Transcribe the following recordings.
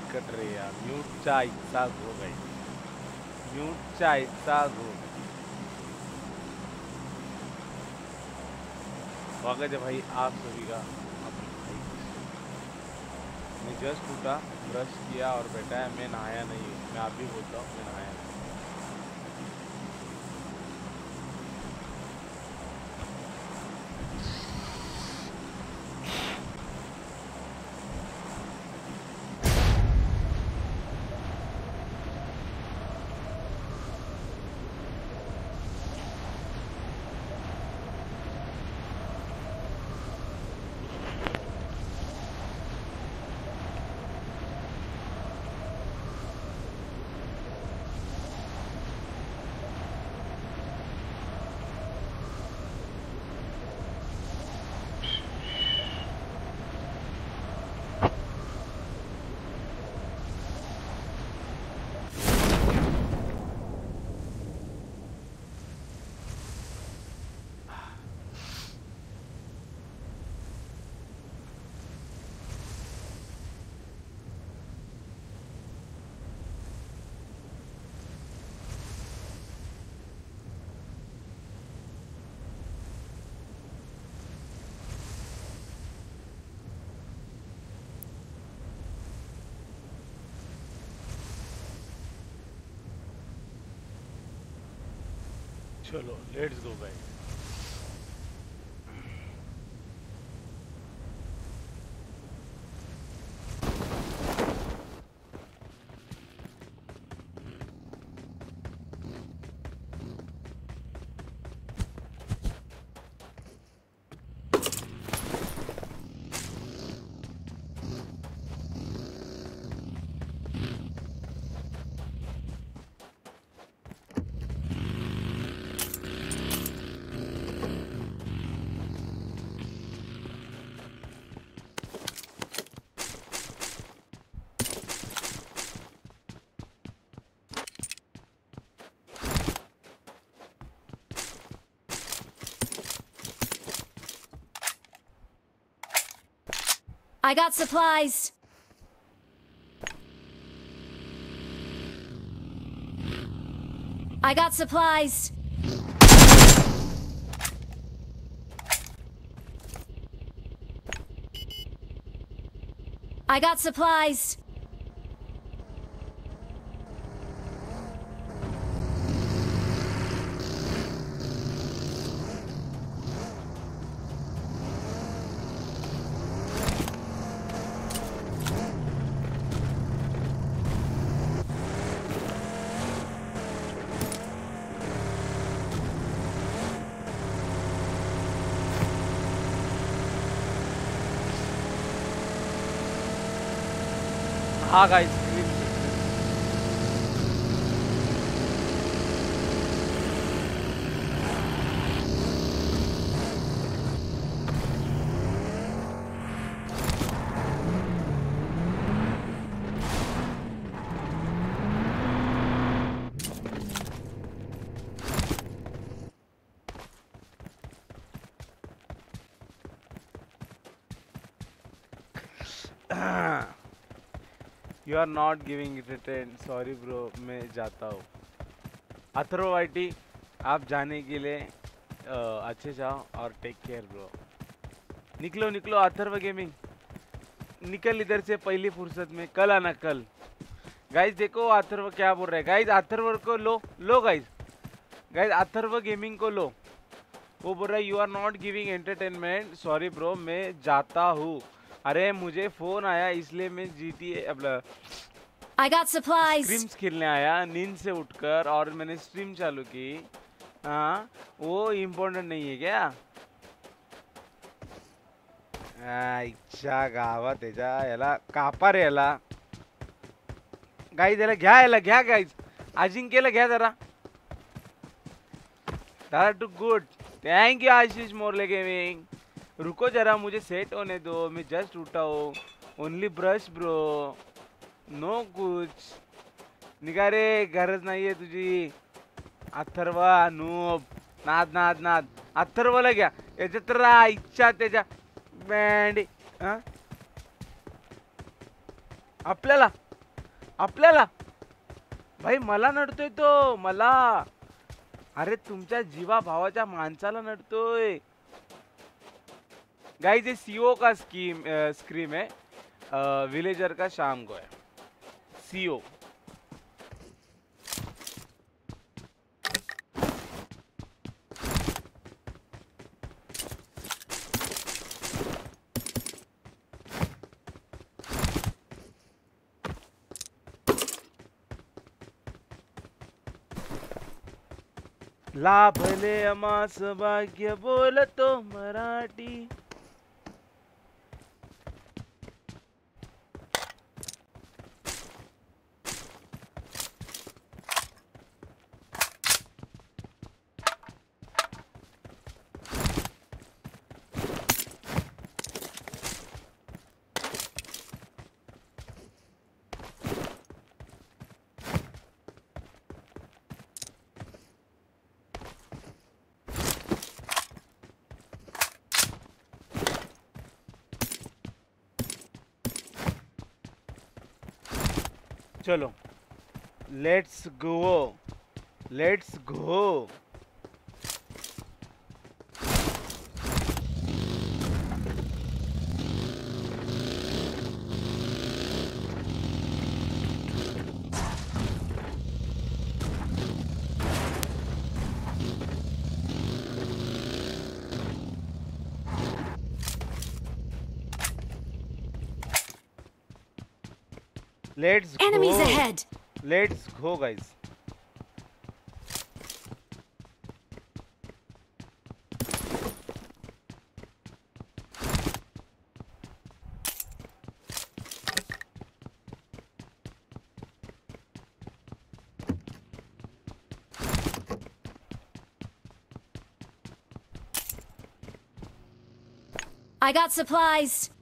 Cut रही यार. म्यूटचा इच्छा घो गई. म्यूटचा इच्छा घो. स्वागत है भाई आप सभी का अपने भाई. मैं जस्ट उठा, ब्रश किया और बैठा है. मैं नहाया नहीं हूँ. मैं आप भी बोलता हूँ मैं नहाया नहीं. चलो let's go guys. I got supplies. I got supplies. I got supplies. हाँ guys. You are not giving it return. Sorry bro मैं जाता हूँ. अथर्व वाईटी आप जाने के लिए अच्छे जाओ और टेक केयर ब्रो. निकलो निकलो अथर्व गेमिंग. निकल इधर से पहली फुर्सत में. कल आना कल. गाइस देखो अथर्व क्या बोल रहा है. गाइस अथर्व को लो लो गाइस. गाइस अथर्व गेमिंग को लो. वो बोल रहा है you are not giving entertainment. Sorry bro मैं जाता हूँ. अरे मुझे फोन आया इसलिए मैं GTA अपना I got supplies. स्ट्रीम्स खेलने आया नींद से उठकर और मैंने स्ट्रीम चालू की. हाँ वो इम्पोर्टेंट नहीं है क्या. इच्छा गावा त्याच्या याला कापा रे याला. गाईज याला घ्या गाईज. अजिंक्यला घ्या जरा. दादा too good. Thank you Ashish Morle gaming. रुको जरा मुझे सेट होने दो. मैं जस्ट उठा हूँ. Only brush bro. नो कुछ निघा रे. गरज नाहीये तुझी. अथर्वा नूब. नाद नाद नाद. अथर्वला घ्या. याच्यात राहा इच्छा त्याच्या बँडी. आपल्याला आपल्याला भाई मला नडतोय तो मला. अरे तुमच्या जीवा भावाच्या माणसाला नडतोय. गाइस ये सीओ का स्क्रीम है, विलेजर का शाम को है. सीओ लाभले अमास भाग्य बोलतो मराठी. चलो let's go. Let's go. Let's Enemies go. ahead! Let's go, guys. I got supplies!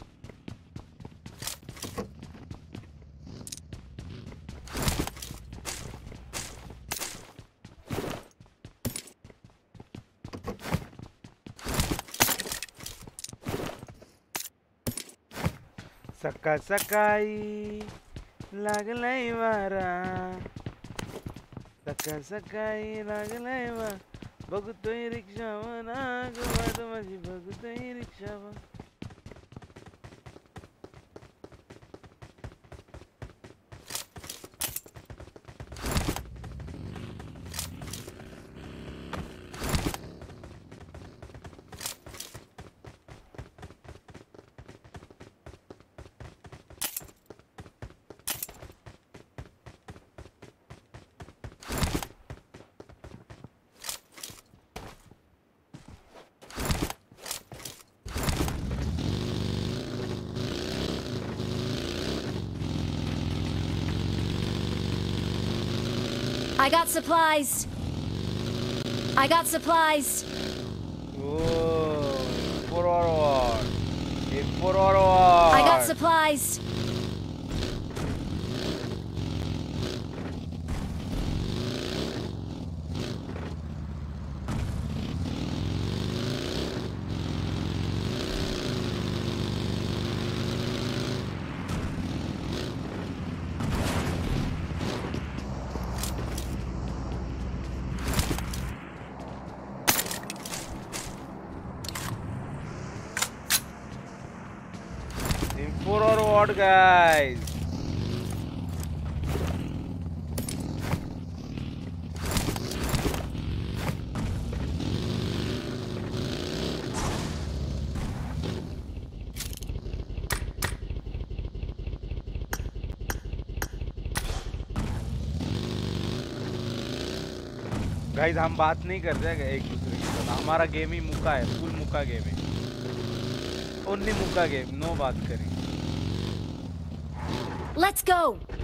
सकाळ सकाळी लागलाय वारा. सकाळ सकाळी लागलाय वारा. बघतोय रिक्षावर वाट माझी बघतोय रिक्षावर. I got supplies! I got supplies! Oh, forward. Forward. I got supplies! Forward, guys. Guys हम बात नहीं कर रहे हैं एक दूसरे के साथ. हमारा गेम ही मुका है, फुल मुका गेम है. ओनली मुका गेम, नो बात करें. Let's go!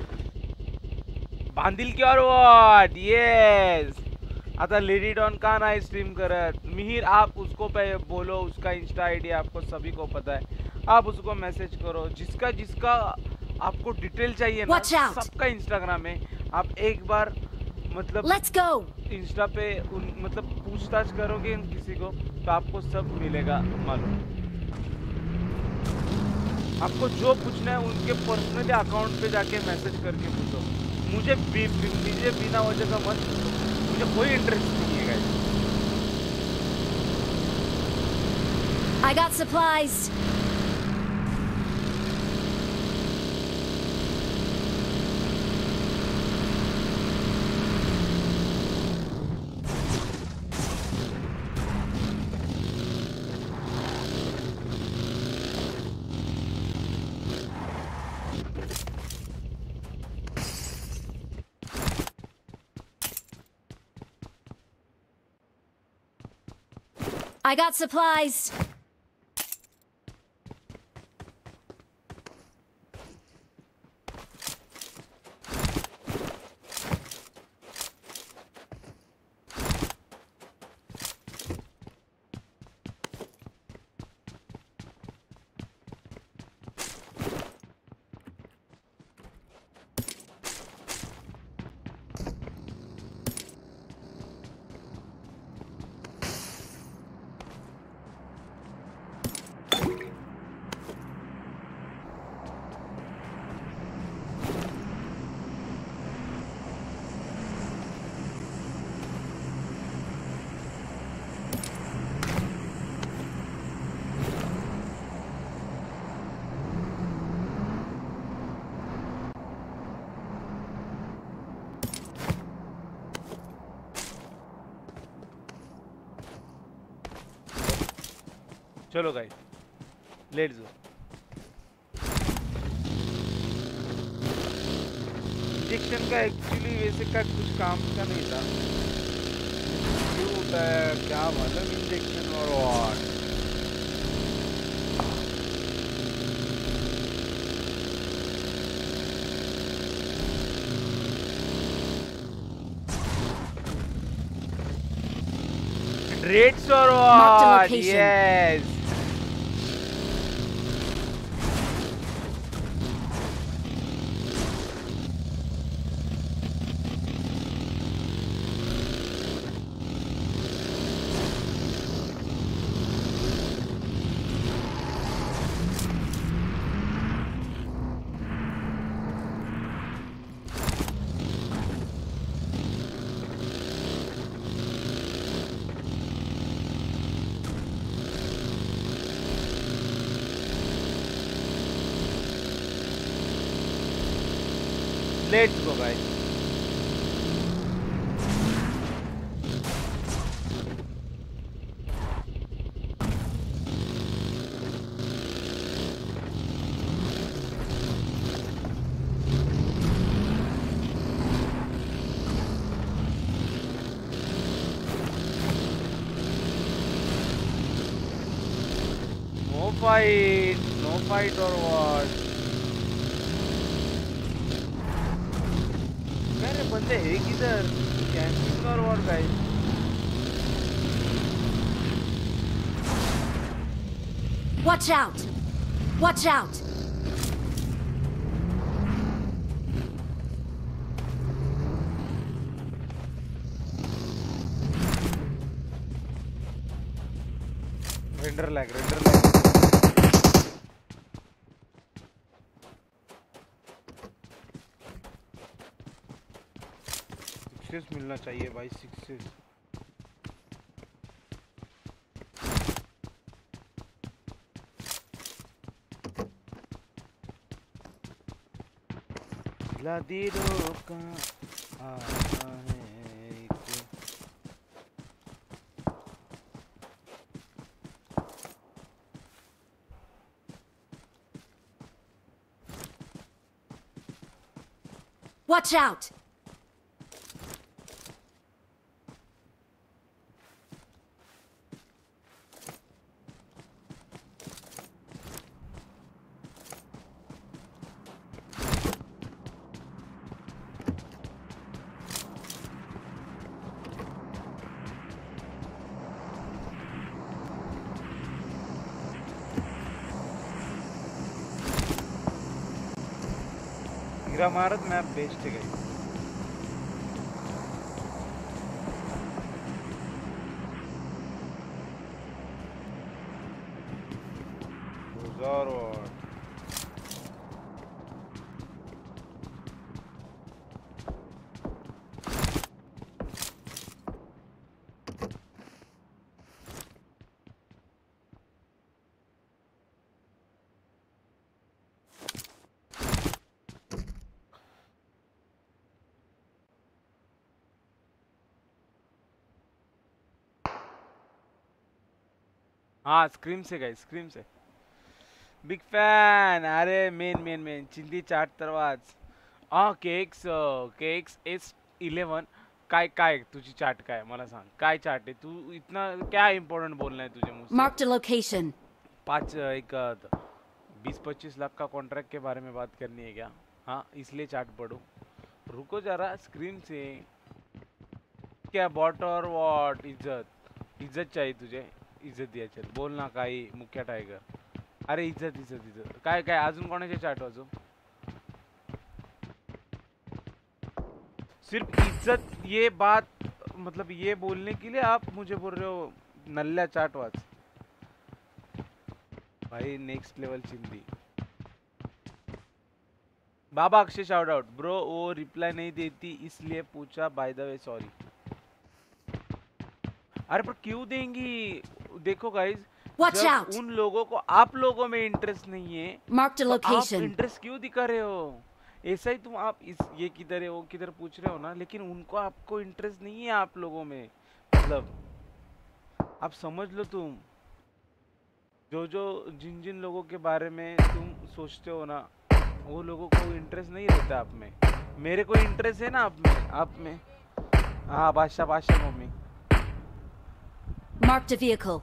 बांधिल की व्हाट. येस. आता लेडी डॉन का नाही स्ट्रीम करत. मिहिर आप उसको पे बोलो, उसका इंस्टा आईडी आपको सभी को पता है. आप उसको मैसेज करो. जिसका जिसका आपको डिटेल चाहिए ना, सबका इंस्टाग्राम है. आप एक बार मतलब Let's go! इंस्टा पे मतलब पूछताछ करोगे किसी को तो आपको सब मिलेगा मालूम. आपको जो पूछना है उनके पर्सनली अकाउंट पे जाके मैसेज करके पूछो। मुझे बिना वजह का मत पूछो, मुझे कोई इंटरेस्ट नहीं है guys. I got supplies. I got supplies. चलो गाइस, लेट्स गो। इंजेक्शन का एक्चुअली वैसे का कुछ काम का नहीं था, क्यों होता है क्या मालूम इंजेक्शन और what. Rates or Marked a what? location. Yes. Let's go, guys. No fight or what? मेरे बंदे है किधर? कैंपिंग और what guys? Watch out! Watch out! Render lag. Sixes मिलना चाहिए भाई, sixes. दिला दिलों का आता है एक। Watch out! Gramarad map best है गाइस। और हाँ स्क्रीम से गाइस, स्क्रीम से बिग फॅन. अरे मेन मेन मेन चिंदी चाट तर वाच. हा केक्स केक्स S11. काय काय तुझी चाट काय मला सांग, काय चाट आहे तू, इतना क्या इम्पोर्टेंट बोलना है तुझे मुझसे. Marked a location. पाँच एक 20-25 लाख का कॉन्ट्रैक्ट के बारे में बात करनी है क्या? हाँ इसलिए चाट पढ़ो. रुको जरा स्क्रीन से. क्या बॉट और वॉट. इज्जत इज्जत चाहिए तुझे. इज्जत दिया चल. बोल ना काही मुख्य टायगर. अरे इज्जत इज्जत इज्जत काय काय अजून कोणाचे चाट वाजू. सिर्फ इज्जत ये बात मतलब ये बोलने के लिए आप मुझे बोल रहे हो नल्ला चाट वाच. भाई नेक्स्ट लेवल चिंदी. बाबा अक्षय शाउट आउट ब्रो. वो रिप्लाई नहीं देती इसलिए पूछा, बाय द वे सॉरी. अरे पर क्यों देंगी. देखो गाइज, Watch जब out! उन लोगों को आप लोगों में इंटरेस्ट नहीं है Marked a तो आप location. इंटरेस्ट क्यों दिखा रहे हो. ऐसा ही तुम आप इस ये किधर है वो किधर पूछ रहे हो ना, लेकिन उनको आपको इंटरेस्ट नहीं है आप लोगों में. मतलब आप समझ लो, तुम जो जो जिन जिन लोगों के बारे में तुम सोचते हो ना, वो लोगों को इंटरेस्ट नहीं रहता आप में. मेरे को इंटरेस्ट है ना आप में. हाँ बादशाह बादशाह मम्मी. Marked a vehicle.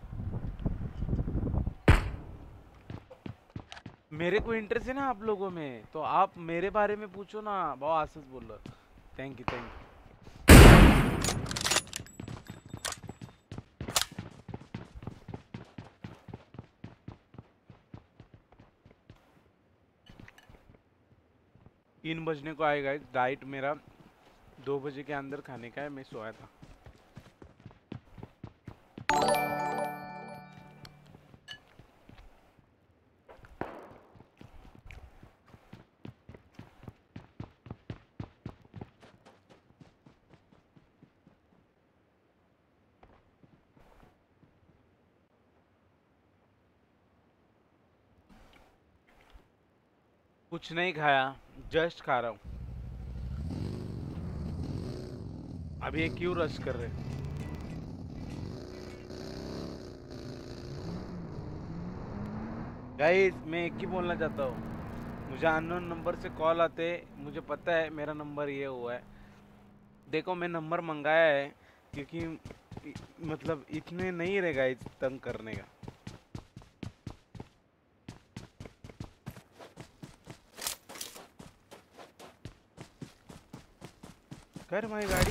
मेरे को इंटरेस्ट है ना आप लोगों में, तो आप मेरे बारे में पूछो ना. बहुत आसस बोल रहा. Thank you thank you. तीन बजने को आएगा. डाइट मेरा 2 बजे के अंदर खाने का है. मैं सोया था. कुछ नहीं खाया, जस्ट खा रहा हूँ. अभी ये क्यों रश कर रहे. गाइस मैं एक ही बोलना चाहता हूँ, मुझे अननोन नंबर से कॉल आते. मुझे पता है मेरा नंबर ये हुआ है. देखो मैं नंबर मंगाया है क्योंकि मतलब इतने नहीं रहेगा इस तंग करने का. कर भाई गाड़ी.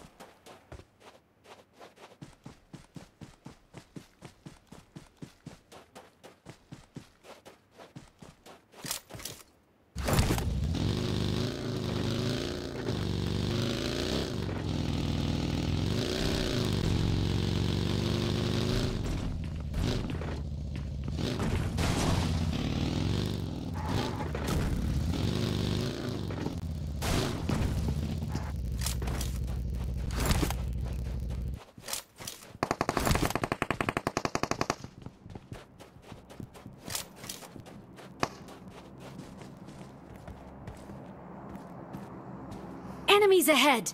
Enemies ahead!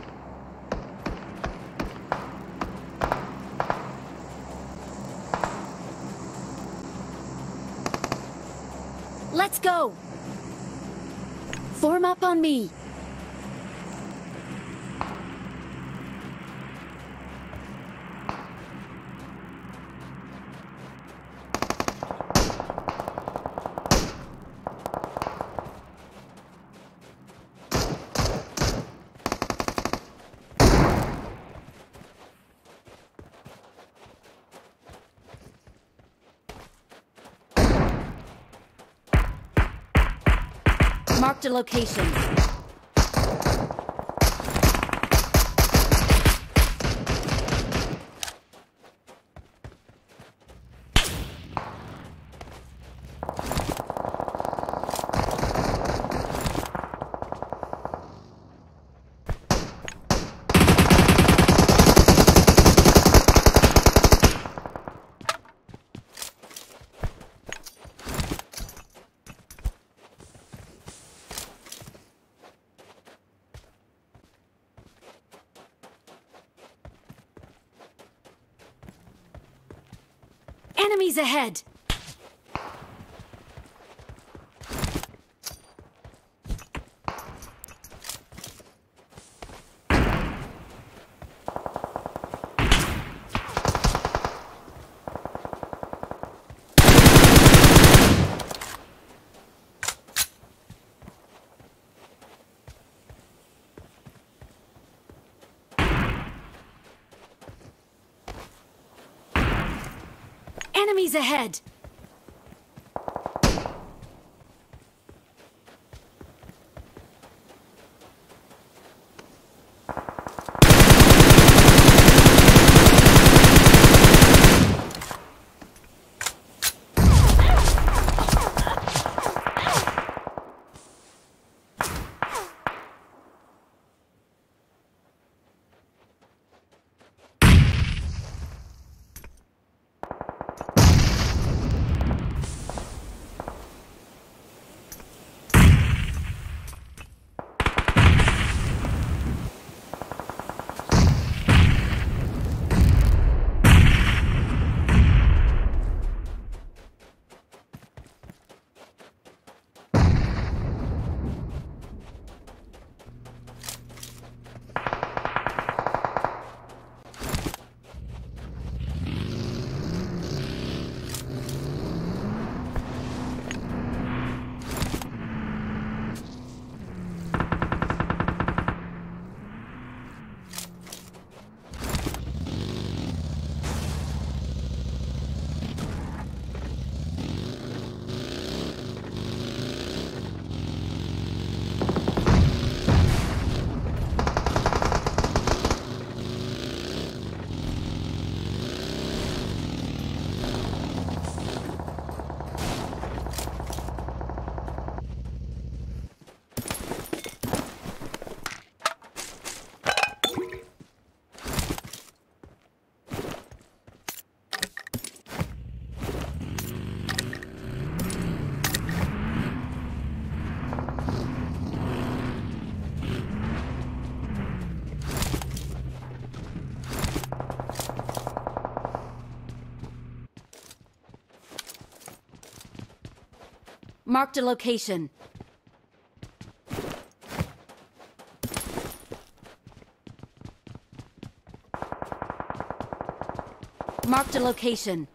Let's go! Form up on me! Marked a location. Enemies ahead! Enemies ahead! Marked a location. Marked a location.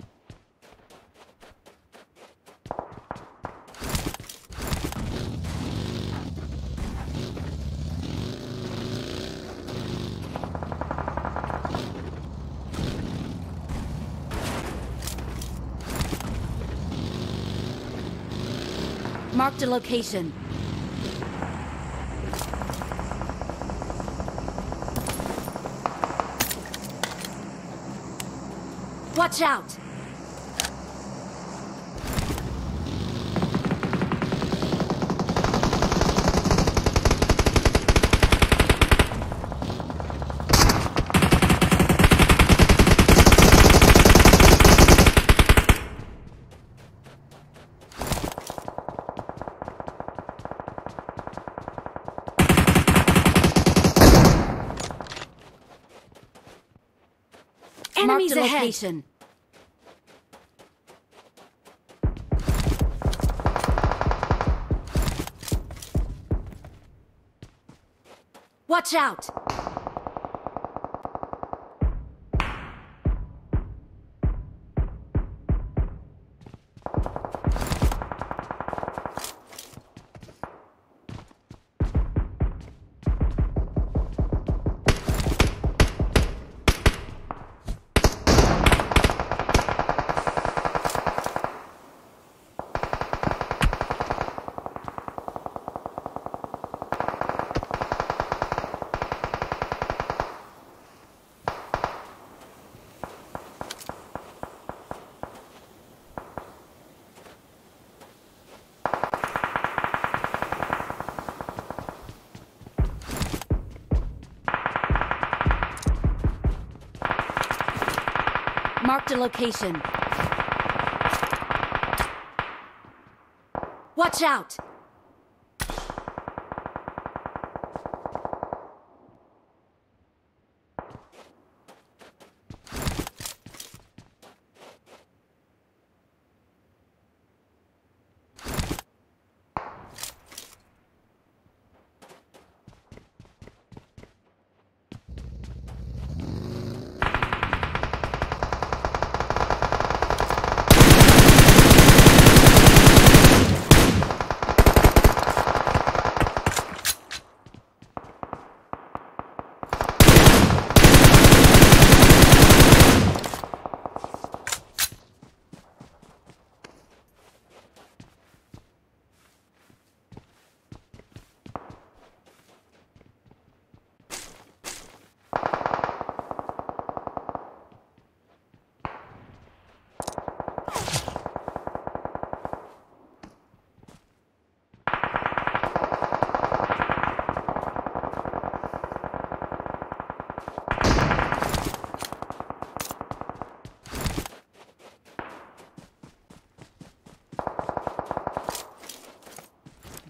Marked a location. Watch out! Enemies ahead. Location. Watch out! Marked a location. Watch out!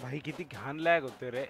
भाई किती घाण lag होते रे.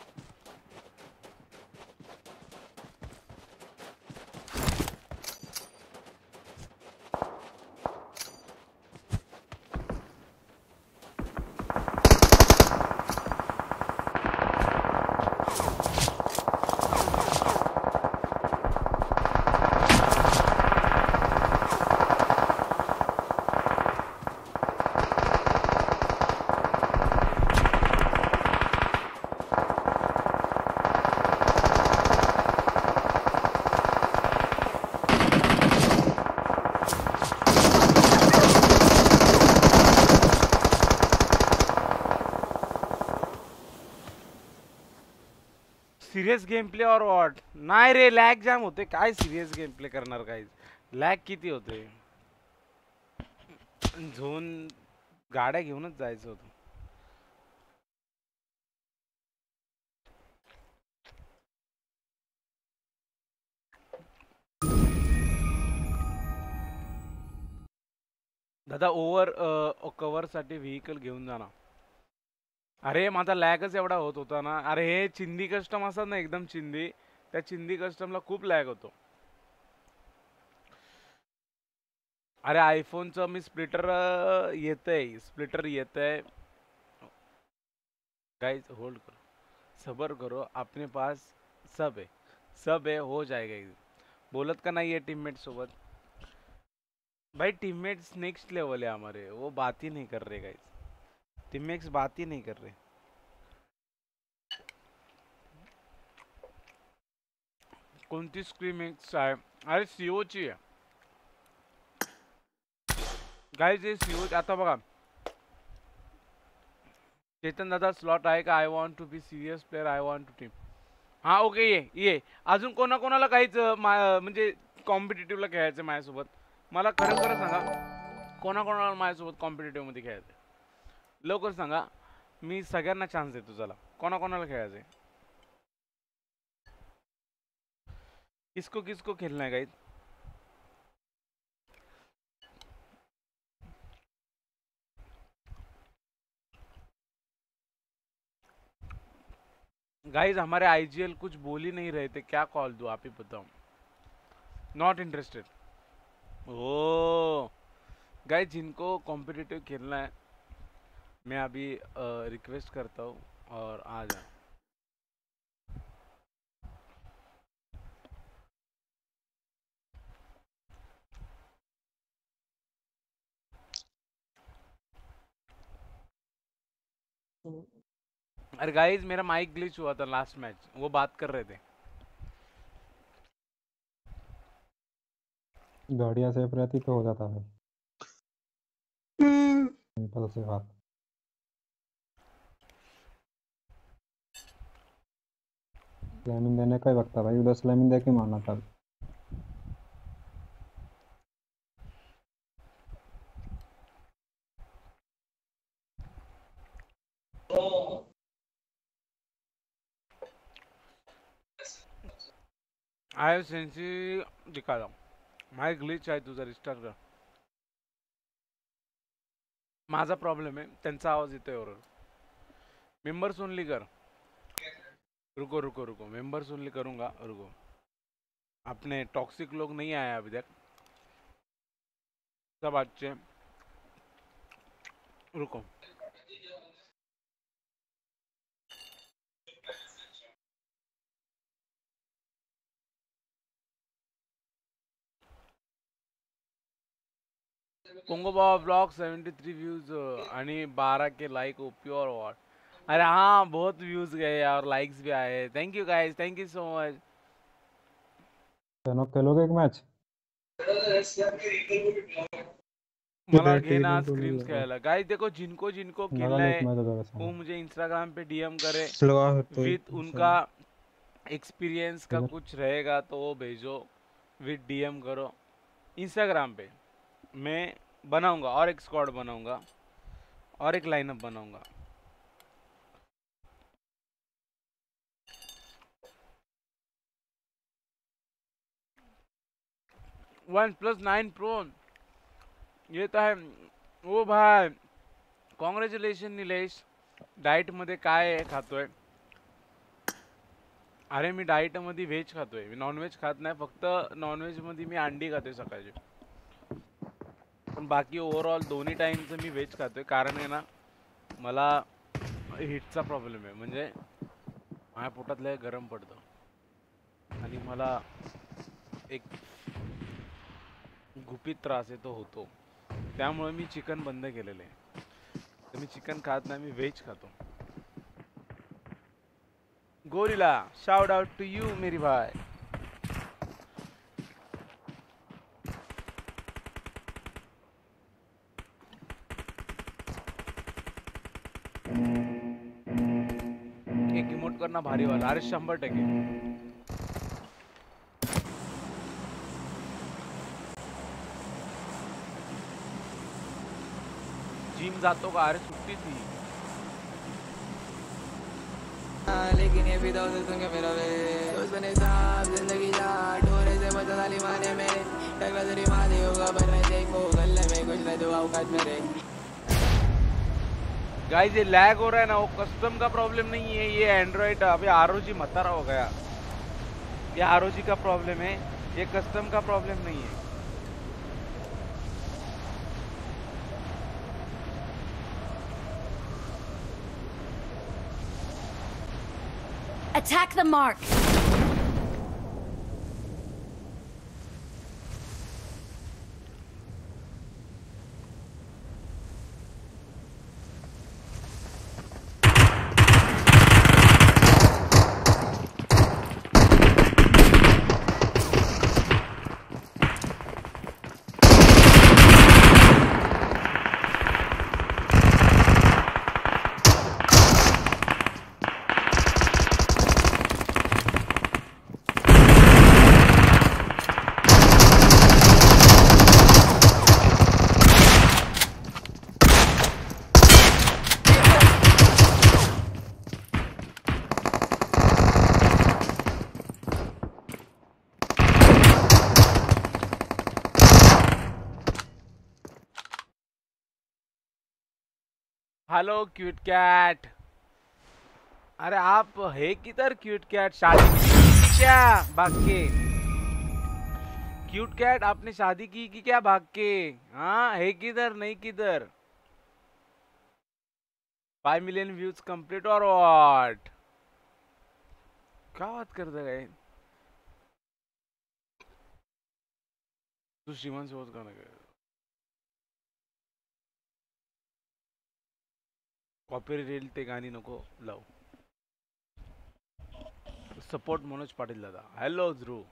Serious game play और what नाही रे lag जाम होते काय सिरियस गेम प्ले करणार काय लॅग किती होते झोन गाड्या घेऊनच जायचं होतं दादा ओव्हर कव्हर साठी व्हेकल घेऊन जाणार अरे माझा लॅगच एवढा होत होता ना अरे हे चिंदी कस्टम असतात ना एकदम चिंदी त्या चिंदी कस्टमला खूप लॅग होतो अरे आयफोनचं मी स्प्लिटर येतंय गाइस होल्ड करो सबर करो अपने पास सब है हो जाएगा एक दिन. बोलत का नहीं है टीममेट सोबत भाई टीममेट्स नेक्स्ट लेवल है हमारे वो बात ही नहीं कर रहे गाइस टीममेट्स बात ही नहीं कर रहे कोणती स्क्रीमिक्स आहे अरे सीओची आहे गाइस ये सीओ आता बघा चेतन दादा स्लॉट आहे का I want to be serious player I want to team हा ओके ये अजून कोणाकोणाला काहीच म्हणजे कॉम्पिटिटिव्हला खेळायचं माझ्यासोबत मला खरं खरं सांगा कोणाकोणाला माझ्यासोबत कॉम्पिटिटिव्ह मध्ये खेळायचं लवकर सांगा मी सगळ्यांना चान्स देतो चला कोणाकोणाला खेळायचंय किसको किसको खेलना है गाइस गाइस हमारे आईजीएल कुछ बोल ही नहीं रहे थे क्या कॉल दूं आप ही बताओ नॉट इंटरेस्टेड ओ गाइस जिनको कॉम्पिटिटिव खेलना है मैं अभी रिक्वेस्ट करता हूँ और आ जाए अरे गाइस मेरा माइक ग्लिच हुआ था लास्ट मैच वो बात कर रहे थे गाड़ियाँ सेफ रहती तो हो जाता है सिंपल सी बात स्लैमिंग देने का ही वक्त था भाई उधर स्लैमिंग दे के मारना था आय सेन्सी दिखा रहा हूँ माइक ग्लिच आहे तुझा रिस्टार्ट कर माझा प्रॉब्लेम आहे त्यांचा आवाज येतोय बरोबर मेंबर्स ओनली कर रुको मेंबर्स ओनली करूंगा रुको अपने टॉक्सिक लोग नहीं आए अभी तक सब अच्छे रुको कोंगो बाबा ब्लॉग 73 व्यूज आणि 12 के लाइक प्योर वॉट अरे हाँ बहुत व्यूज गए और लाइक्स भी आए thank you guys thank you so much चलो खेलोगे एक मैच मला घेना स्क्रीम्स खेळायला गाइस देखो जिनको जिनको खेलना है वो मुझे इंस्टाग्राम पे डीएम करे विद उनका एक्सपीरियंस का कुछ रहेगा तो वो भेजो विद डीएम करो इंस्टाग्राम पे मैं बनाऊंगा और एक स्क्वाड बनाऊंगा और एक लाइनअप बनाऊंगा OnePlus 9 Pro ये तो है ओ भाई कॉन्ग्रेचुलेशन नीलेश डाएट मध्ये काय खातोय? अरे मी डाएट मध्ये व्हेज खातोय, मी नॉनव्हेज खात नाही. फक्त नॉनव्हेज मध्ये मी अंडी खातोय सकाळची. पण बाकी ओव्हरऑल दोन्ही टाइमचं मी व्हेज खातोय. कारण आहे ना, मला हीटचा प्रॉब्लेम आहे. म्हणजे माझ्या पोटात लय गरम पडतं आणि मला एक गुपित त्रास आहे, तो होतो. त्यामुळे मी चिकन बंद केलेलं आहे. तर मी चिकन खात नाही, मी व्हेज खातो. Gorilla, shout out to you मेरी भाई. एक इमोट करना भारी वाला. अरे 100%. जिम जातो का? अरे सुट्टी थी. लेकिन ये भी दोस्त सुन के मेरा वे दोस्त बने साहब जिंदगी जा ढोरे से बचा साली माने में टकला तेरी माने होगा पर मैं देखो गले में कुछ न दो औकात मेरे. गाइस ये लैग हो रहा है ना, वो कस्टम का प्रॉब्लम नहीं है, ये एंड्रॉइड अभी आरओजी मतारा हो गया. ये आरओजी का प्रॉब्लम है, ये कस्टम का प्रॉब्लम नहीं है. Attack the mark. Hello cute cat. अरे आप है किधर क्यूट कैट? शादी की क्या भाग के? क्यूट कैट आपने शादी की कि क्या भाग के? हाँ है किधर, नहीं किधर? 5 million views complete or what? क्या बात करते गए? तू श्रीमान से होत का ना गए? कॉपीराइट ते गाणी नको लाव. सपोर्ट मनोज पाटिल दादा. हेलो ध्रुव.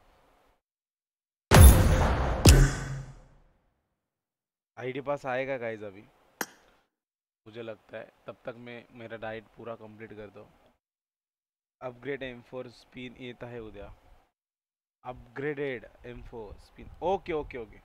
आईडी पास आएगा गाइस अभी, मुझे लगता है. तब तक मैं मेरा डाइट पूरा कंप्लीट कर दो. अपग्रेड M4 स्पिन येत आहे उद्या. Upgraded M4 spin. Okay okay okay.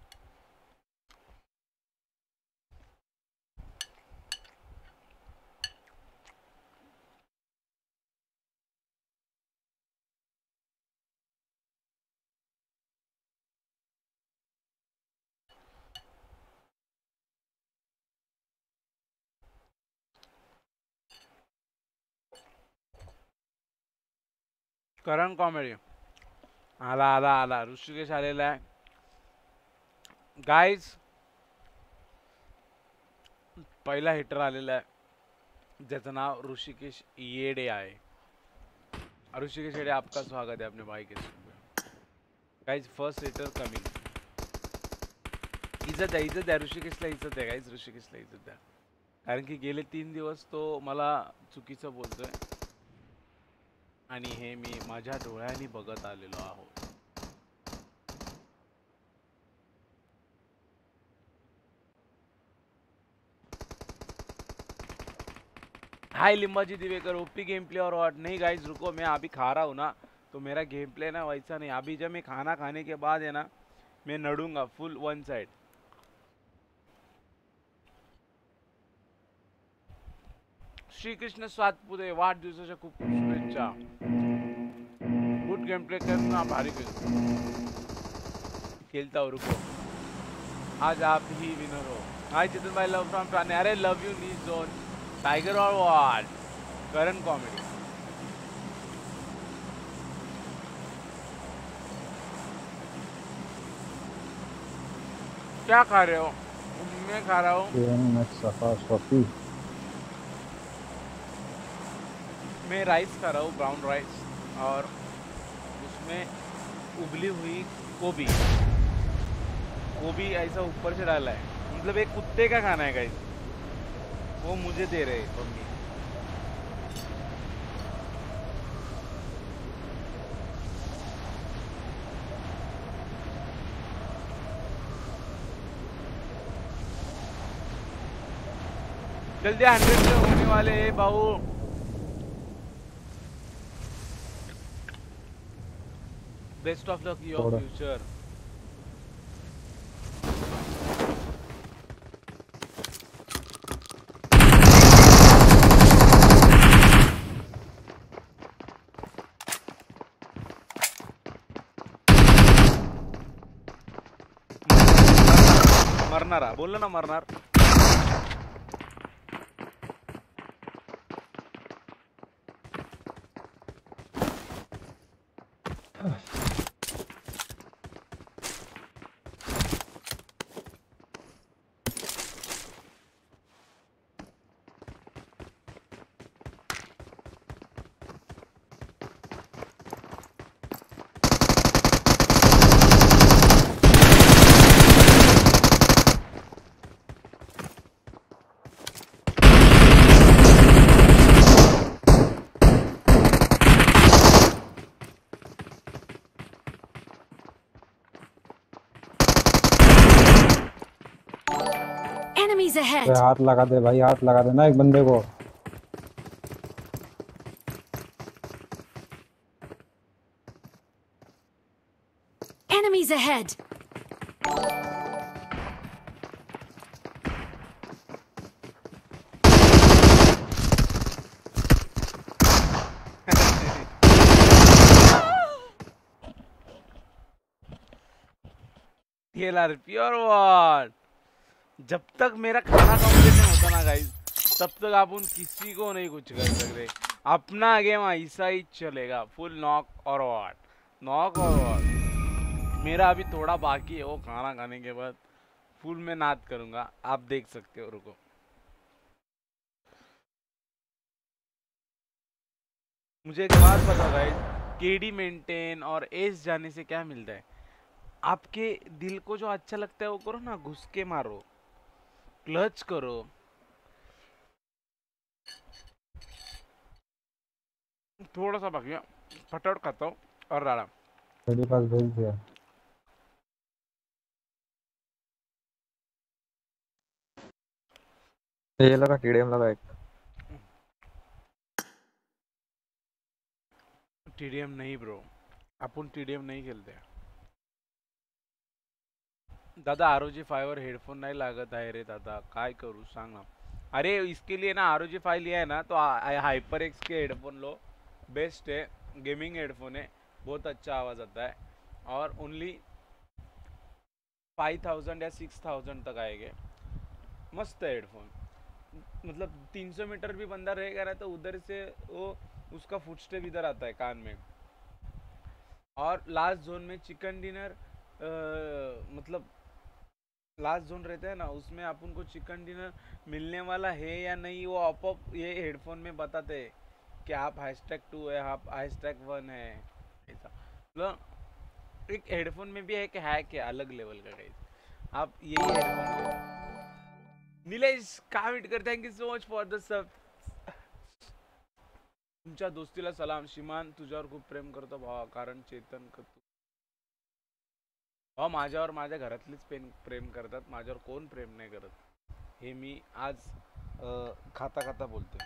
Karan comedy आला आला आला. ऋषिकेश आलेला आहे गाइस. पहिला हिटर आलेला आहे ज्याचं नाव ऋषिकेश येडे आहे. ऋषिकेश येडे, आपका स्वागत है अपने भाई के स्ट्रीम पे. Guys first hitter coming. इज्जत आहे, इज्जत आहे ऋषिकेशला, इज्जत आहे गाइस. ऋषिकेशला इज्जत द्या, कारण की गेले 3 दिवस तो मला चुकीचं बोलतोय आणि हे मी माझ्या डोळ्यांनी बघत आलेलो आहोत. Hi Limbaji Divekar. OP game play or what? नहीं गाइस रुको, मैं अभी खा रहा हूँ ना, तो मेरा गेम प्ले ना वैसा नहीं. अभी जब मैं खाना खाने के बाद है ना, मैं नडूंगा full one side. Shrikrishna Satpute वाढदिवसाच्या खूप खूप शुभेच्छा. गुड गेम प्ले करना, भारी खेलता हो. रुको, आज आप ही विनर हो. हाय जितन भाई, लव फ्रॉम प्राणी. अरे लव यू नी zone. Tiger or what current comedy क्या खा रहे हो? मैं खा रहा हूँ, सफा शॉपी। मैं राइस खा रहा हूँ, ब्राउन राइस, और उसमें उबली हुई गोभी गोभी ऐसा ऊपर से डाला है, मतलब एक कुत्ते का खाना है गाइस, वो मुझे दे रहे हैं मम्मी। जल्दी 100 से होने वाले हैं बाबू। बेस्ट ऑफ लक योर थोड़ा फ्यूचर। मरणार बोललो ना मरणार। Enemies पे ahead! हाथ लगा दे भाई, हाथ लगा देना एक बंदे को। Enemies ahead! TLR pure one. जब तक मेरा खाना कंप्लीट नहीं होता ना गाइस, तब तक आप उन किसी को नहीं कुछ कर सकते। अपना गेम ऐसा ही चलेगा, full knock or what, knock or what. मेरा अभी थोड़ा बाकी है, वो खाना खाने के बाद फुल में नाद करूंगा, आप देख सकते हो। रुको, मुझे एक बात पता गाइस, केडी मेंटेन और एस जाने से क्या मिलता है? आपके दिल को जो अच्छा लगता है वो करो ना, घुस के मारो, क्लच करो। थोड़ा सा बाकी है, फटाफट खाता हूँ और राड़ा। मेरे पास भेज दिया। ये लगा टीडीएम लगा एक। टीडीएम नहीं ब्रो, अपन टीडीएम नहीं खेलते। दादा ROG 5 और हेडफोन नहीं लागत आहे रे दादा, काय करू सांग ना। अरे इसके लिए ना ROG 5 लिया है ना, तो हाइपर एक्स के हेडफोन लो, बेस्ट है, गेमिंग हेडफोन है, बहुत अच्छा आवाज़ आता है, और ओनली 5000 या 6000 तक आएंगे। मस्त है हेडफोन, मतलब 300 मीटर भी बंदा रहेगा ना, तो उधर से वो उसका फुटस्टेप इधर आता है कान में। और लास्ट जोन में चिकन डिनर, मतलब लास्ट जोन रहता है ना, उसमें अपन को चिकन डिनर मिलने वाला है या नहीं, वो आप ये हेडफोन में बताते हैं कि आप #2 है, आप #1 है, ऐसा। मतलब एक हेडफोन में भी एक हैक है अलग लेवल का गाइस, आप यही headphone Nilesh Kavitkar, thank you so much for the sub. तुमच्या दोस्तीला सलाम श्रीमान, तुझ्यावर खूप प्रेम करतो भावा, कारण चेतन माझ्यावर माझ्या घरातलीच प्रेम करतात, माझ्यावर कोण प्रेम नाही करत, हे मी आज खाता खाता बोलतोय।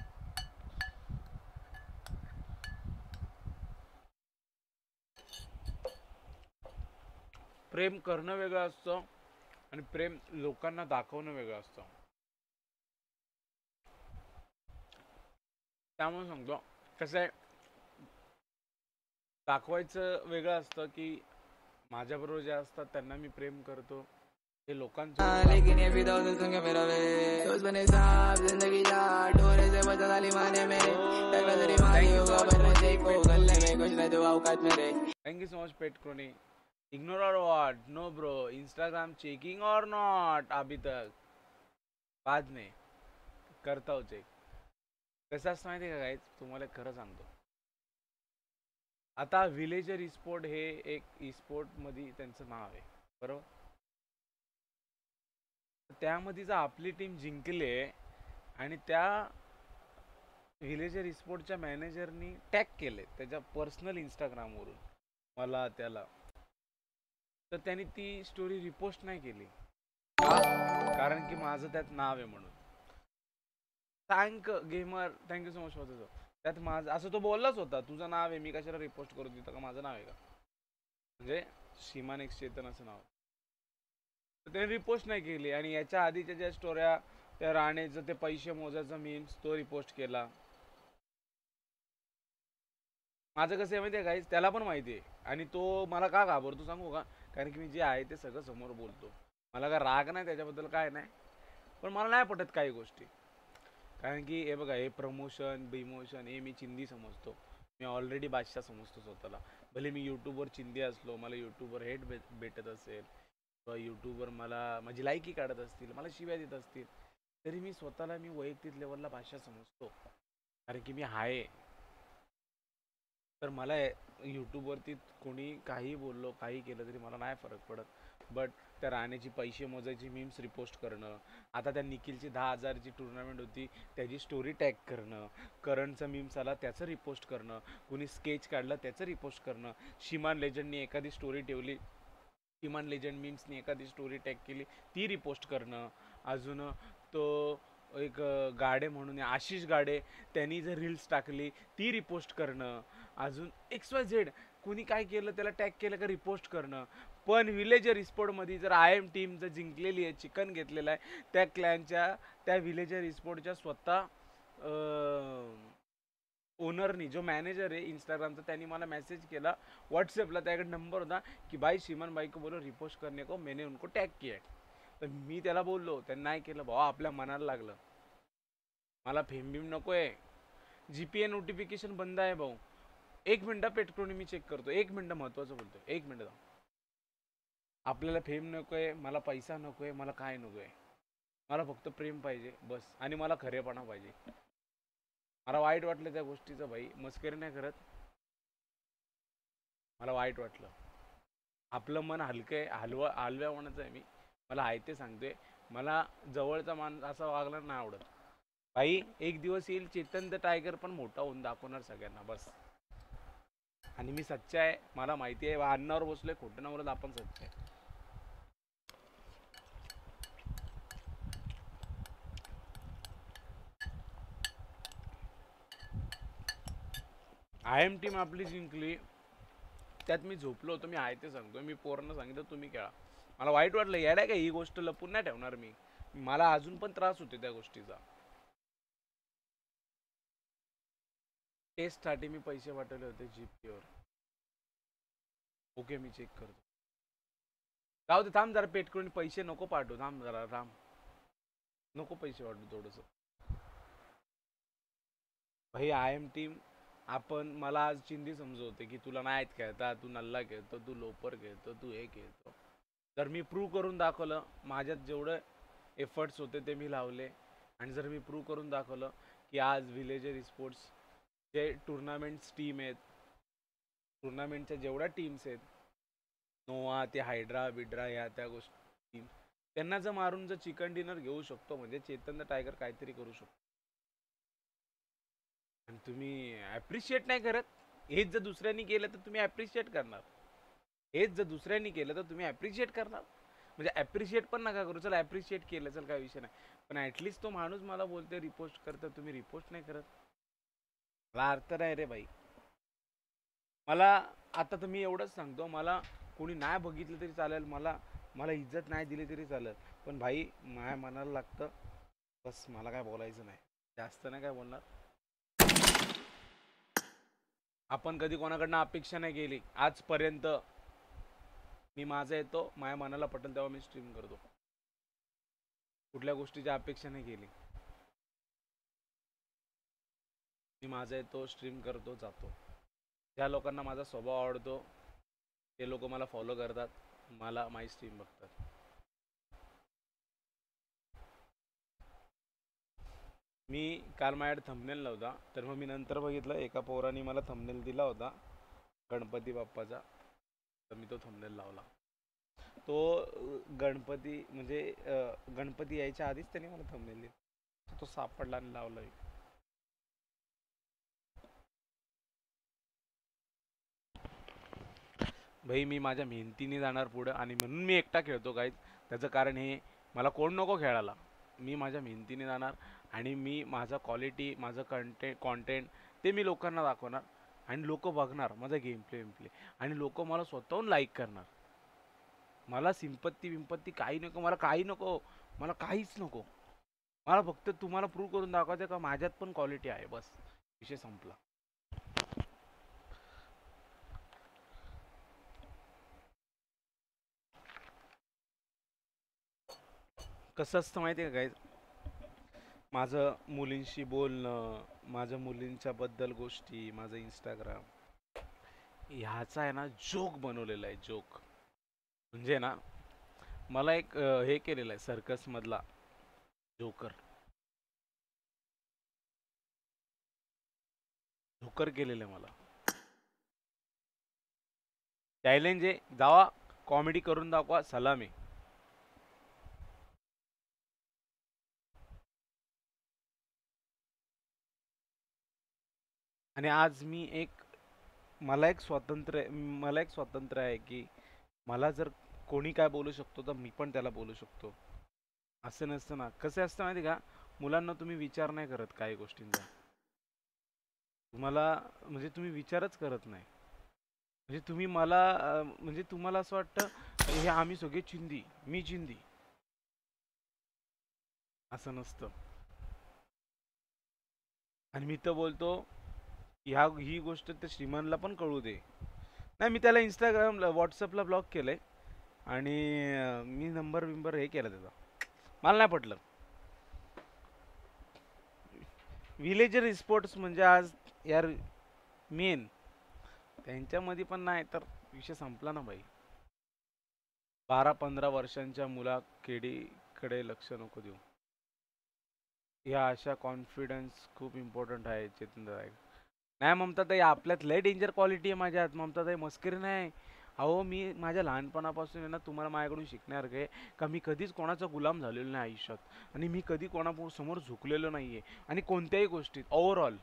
प्रेम करणं वेगळं असतं आणि प्रेम लोकांना दाखवणं वेगळं असतं। त्यामुळे सांगतो कसं आहे, दाखवायचं वेगळं असतं की माझ्याबरोबर जे असतात त्यांना मी प्रेम करतो, हे लोकांचं लेकिन ये फिदा दिल तुम क्या मेरा वे दोस्त बने साहब जिंदगी जा डोरे से बचा साली माने मेरे टकला तेरी मारी होगा बनने से को गले में कुछ नहीं तो औकात मेरे thank you so much pet crony ignore or what no bro Instagram checking or not अभी तक बाद में करता हूँ चेक कसं असतं माहिती आहे का गाईज तुम्हाला खरं सांगतो आता विलेजर इस्पोर्ट हे एक इस्पोर्ट मध्ये त्यांचं नाव आहे बरोबर त्यामध्ये जर आपली टीम जिंकली आणि त्या विलेजर इस्पोर्टच्या मॅनेजरनी टॅग केले त्याच्या पर्सनल इंस्टाग्रामवरून मला त्याला तर त्यांनी ती स्टोरी रिपोस्ट नाही केली कारण की माझं त्यात नाव आहे म्हणून thank gamer thank you so much for त्यात माझं असं तो बोललाच होता तुझं नाव आहे मी कशाला रिपोस्ट करू तिथं का माझं नाव आहे का म्हणजे सीमा नेक्स्ट चेतन असं नाव तर त्याने रिपोस्ट नाही केली आणि याच्या आधीच्या ज्या स्टोऱ्या त्या राणेचं ते पैसे मोजायचा मीम्स तो रिपोस्ट केला माझं कसं आहे माहिती आहे गाईज त्याला पण माहिती आहे आणि तो मला का घाबरतो सांगू का कारण की मी जे आहे ते सगळं समोर बोलतो मला काय राग नाही त्याच्याबद्दल काय नाही पण मला नाही पटत काही गोष्टी कारण की हे बघा हे प्रमोशन बिमोशन हे मी चिंदी समजतो मी ऑलरेडी बादशाह समजतो स्वतःला भले मी यूट्यूबवर चिंदी असलो मला यूट्यूबवर हेट भेटत असेल किंवा यूट्यूबवर मला माझी लायकी काढत असतील मला शिव्या देत असतील तरी मी स्वतःला मी वैयक्तिक लेवलला बादशाह समजतो कारण की मी आहे तर मला यूट्यूबवरती कोणी काही बोललो काही केलं तरी मला नाही फरक पडत बट त्या राहण्याची पैसे मोजायची मीम्स रिपोस्ट करणं आता त्या निखिलची 10,000ची टुर्नामेंट होती त्याची स्टोरी टॅग करणं करणचा मीम्स आला त्याचं रिपोस्ट करणं कुणी स्केच काढलं त्याचं रिपोस्ट करणं शिमान लेजंडनी एखादी स्टोरी ठेवली शिमान लेजंड मीम्सनी एखादी स्टोरी टॅग केली ती रिपोस्ट करणं अजून तो एक गाडे म्हणून आशिष गाडे त्यांनी जर रील्स टाकली ती रिपोस्ट करणं अजून XYZ कोणी काय केलं त्याला टॅग केलं का रिपोस्ट करणं पण विलेजर इस्पोर्टमध्ये जर IM टीम जर जिंकलेली आहे चिकन घेतलेला आहे त्या क्लॅनच्या त्या विलेजर इस्पोर्टच्या स्वतः ओनरनी जो मॅनेजर आहे इंस्टाग्रामचा त्यांनी मला मेसेज केला व्हॉट्सअपला त्याकडे नंबर होता की भाई शिमन भाई को बोलो रिपोस्ट करने को मैंने उनको टॅग किया तर मी त्याला बोललो त्यांनी नाही केलं भाऊ आपल्या मनाला लागलं मला फेम बिम नको आहे GPA नोटिफिकेशन बंद आहे भाऊ 1 मिनिट पेटक्रोनी मी चेक करतो 1 मिनिट महत्वाचं बोलतो 1 मिनिट आपल्याला फेम नको आहे मला पैसा नको आहे मला काय नको आहे मला फक्त प्रेम पाहिजे बस आणि मला खरेपणा पाहिजे मला वाईट वाटलं त्या गोष्टीचं भाई मस्करी नाही करत मला वाईट वाटलं आपलं मन हलकं आहे हलव्या मनाचं आहे मी मला आहे ते सांगतोय मला जवळचा माणूस असा वागला नाही आवडत भाई एक दिवस येईल चेतन द टायगर पण मोठा होऊन दाखवणार सगळ्यांना बस आणि मी सच्चा आहे मला माहिती आहे अन्नावर बसलोय खोटं नावरच आपण सच्चा आहे IM टीम आपली जिंकली त्यात मी झोपलो होतो मी आहे ते सांगतोय मी पोरांना सांगितलं तुम्ही खेळा मला वाईट वाटलं येडा काय ही गोष्ट लपून नाही ठेवणार मी मला अजून पण त्रास होते त्या गोष्टीचा टेस्ट साठी मी पैसे पाठवले होते GPA वर ओके मी चेक करतो जाऊ दे थांब जरा पेट करून पैसे नको पाठवू थांब जरा राम नको पैसे पाठवू थोडस भाई IM टीम आपण मला आज चिंदी समजवते की तुला नाहीत खेळता तू नल्ला खेळतो तू लोपर खेळतो तू हे खेळतो जर मी प्रूव्ह करून दाखवलं माझ्यात जेवढं एफर्ट्स होते ते मी लावले आणि जर मी प्रूव्ह करून दाखवलं की आज विलेजर स्पोर्ट्स जे टुर्नामेंट्स टीम आहेत टुर्नामेंटच्या जेवढ्या टीम्स आहेत नोवा ते हायड्रा बिड्रा ह्या त्या गोष्टी टीम त्यांना जर मारून जर चिकन डिनर घेऊ शकतो म्हणजे चेतन द टायगर काहीतरी करू शकतो आणि तुम्ही ॲप्रिशिएट नाही करत हेच जर दुसऱ्यांनी केलं तर तुम्ही ॲप्रिशिएट करणार हेच जर दुसऱ्यांनी केलं तर तुम्ही ॲप्रिशिएट करणार म्हणजे ॲप्रिशिएट पण नका करू चल ॲप्रिशिएट केलं चल काय विषय नाही पण ॲटलिस्ट तो माणूस मला बोलते रिपोस्ट करतं तुम्ही रिपोस्ट नाही करत मला अर्थ नाही रे भाई मला आता तर मी एवढंच सांगतो मला कोणी नाही बघितलं तरी चालेल मला इज्जत नाही दिली तरी चालेल पण भाई माझ्या मनाला लागतं बस मला काय बोलायचं नाही जास्त नाही काय बोलणार आपण कधी कोणाकडनं अपेक्षा नाही केली आजपर्यंत मी माझा येतो माझ्या मनाला पटेल तेव्हा मी स्ट्रीम करतो कुठल्या गोष्टीची अपेक्षा नाही केली. मी माझा येतो, स्ट्रीम करतो, जातो. ज्या लोकांना माझा स्वभाव आवडतो ते लोक मला फॉलो करतात, मला माझी स्ट्रीम बघतात. मी काल माझ्याकडे थंबनेल नव्हता, तर मग मी नंतर बघितलं एका पोराने मला थंबनेल दिला होता गणपती बाप्पाचा, तर मी तो थंबनेल लावला. तो गणपती म्हणजे गणपती यायच्या आधीच त्याने मला थंबनेल दिला, तो सापडला आणि लावला. भाई मी माझ्या मेहनतीने जाणार पुढं, आणि म्हणून मी एकटा खेळतो गाईज. त्याचं कारण हे, मला कोण नको खेळायला. मी माझ्या मेहनतीने जाणार आणि मी माझा क्वालिटी, माझं कॉन्टेंट ते मी लोकांना दाखवणार, आणि लोक बघणार माझा गेम प्ले आणि लोक मला स्वतःहून लाईक करणार. मला विंपत्ती काही नको, मला काही नको, मला काहीच नको. मला फक्त तुम्हाला प्रूव्ह करून दाखवायचं का माझ्यात पण क्वालिटी आहे, बस विषय संपला. कसं असतं माहिती आहे का गाईज, माझं मुलींशी बोलणं, माझ्या मुलींच्याबद्दल गोष्टी, माझं इंस्टाग्राम ह्याचा आहे ना जोक बनवलेला आहे, जोक. म्हणजे ना मला एक हे केलेलं आहे सर्कस मधला जोकर केलेलं आहे मला. चॅलेंज आहे, जावा कॉमेडी करून दाखवा, सलामी. आणि आज मी मला एक स्वातंत्र्य आहे की मला जर कोणी काय बोलू शकतो तर मी पण त्याला बोलू शकतो. असं नसतं ना. कसं असतं माहिती का, मुलांना तुम्ही विचार नाही करत काही गोष्टींचा. तुम्हाला म्हणजे तुम्ही विचारच करत नाही. म्हणजे तुम्ही मला म्हणजे तुम्हाला असं वाटतं हे आम्ही सगळे चिंदी, मी चिंदी. असं नसतं. आणि मी तर बोलतो ही गोष्ट त्या श्रीमानला पण कळू दे. नाही, मी त्याला इंस्टाग्रामला व्हॉट्सअपला ब्लॉक केलंय आणि मी नंबर हे केला त्याचा. मला नाही पटलं. विलेजर स्पोर्ट्स म्हणजे आज यार मेन त्यांच्यामध्ये पण नाही तर विषय संपला ना भाई. 12-15 वर्षांच्या मुलाकडे लक्ष नको देऊ. या अशा कॉन्फिडन्स खूप इम्पॉर्टंट आहे चेतनदाई. नाही ममताताई, आपल्यात लय डेंजर क्वालिटी आहे माझ्यात. ममताताई मस्करी नाही. अहो मी माझ्या लहानपणापासून आहे ना, तुम्हाला माझ्याकडून शिकणार काय का मी कधीच कोणाचा गुलाम झालेलो नाही आयुष्यात, आणि मी कधी कोणासमोर झुकलेलो नाहीये, आणि कोणत्याही गोष्टीत ओव्हरऑल.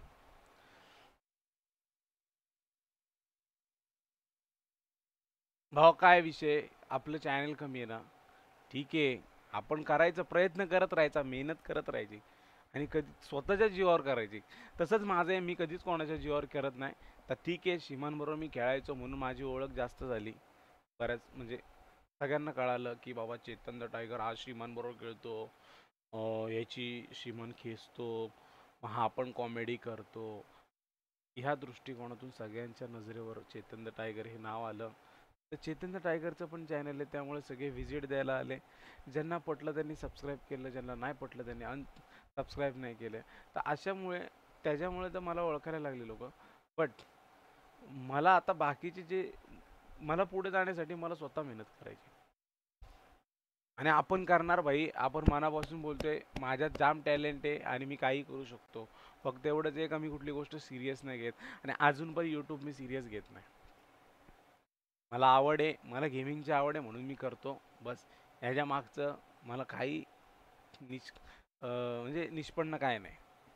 भाऊ काय विषय, आपलं चॅनल कमी आहे ना, ठीक आहे, आपण करायचा प्रयत्न करत राहायचा, मेहनत करत राहायची, आणि कधी स्वतःच्या जीवावर करायची. तसंच माझं आहे, मी कधीच कोणाच्या जीवावर करत नाही. तर ठीक आहे, श्रीमानबरोबर मी खेळायचो म्हणून माझी ओळख जास्त झाली. बऱ्याच म्हणजे सगळ्यांना कळालं की बाबा चेतन द टायगर आज श्रीमानबरोबर खेळतो, याची श्रीमान खेचतो, हा पण कॉमेडी करतो. ह्या दृष्टिकोनातून सगळ्यांच्या नजरेवर चेतन द टायगर हे नाव आलं. तर चेतन द टायगरचं पण चॅनल आहे, त्यामुळे सगळे व्हिजिट द्यायला आले. ज्यांना पटलं त्यांनी सबस्क्राईब केलं, ज्यांना नाही पटलं त्यांनी सबस्क्राईब नाही केले. तर अशामुळे त्याच्यामुळे तर मला ओळखायला लागले लोक. बट मला आता बाकीचे जे मला पुढे जाण्यासाठी मला स्वतः मेहनत करायची, आणि आपण करणार भाई. आपण मनापासून बोलतोय, माझ्यात जाम टॅलेंट आहे आणि मी काही करू शकतो. फक्त एवढंच आहे का मी कुठली गोष्ट सिरियस नाही घेत, आणि अजून पण यूट्यूब मी सिरियस घेत नाही. मला आवड आहे, मला गेमिंगची आवड आहे म्हणून मी करतो बस. ह्याच्या मागचं मला काही म्हणजे निष्पन्न काय नाही.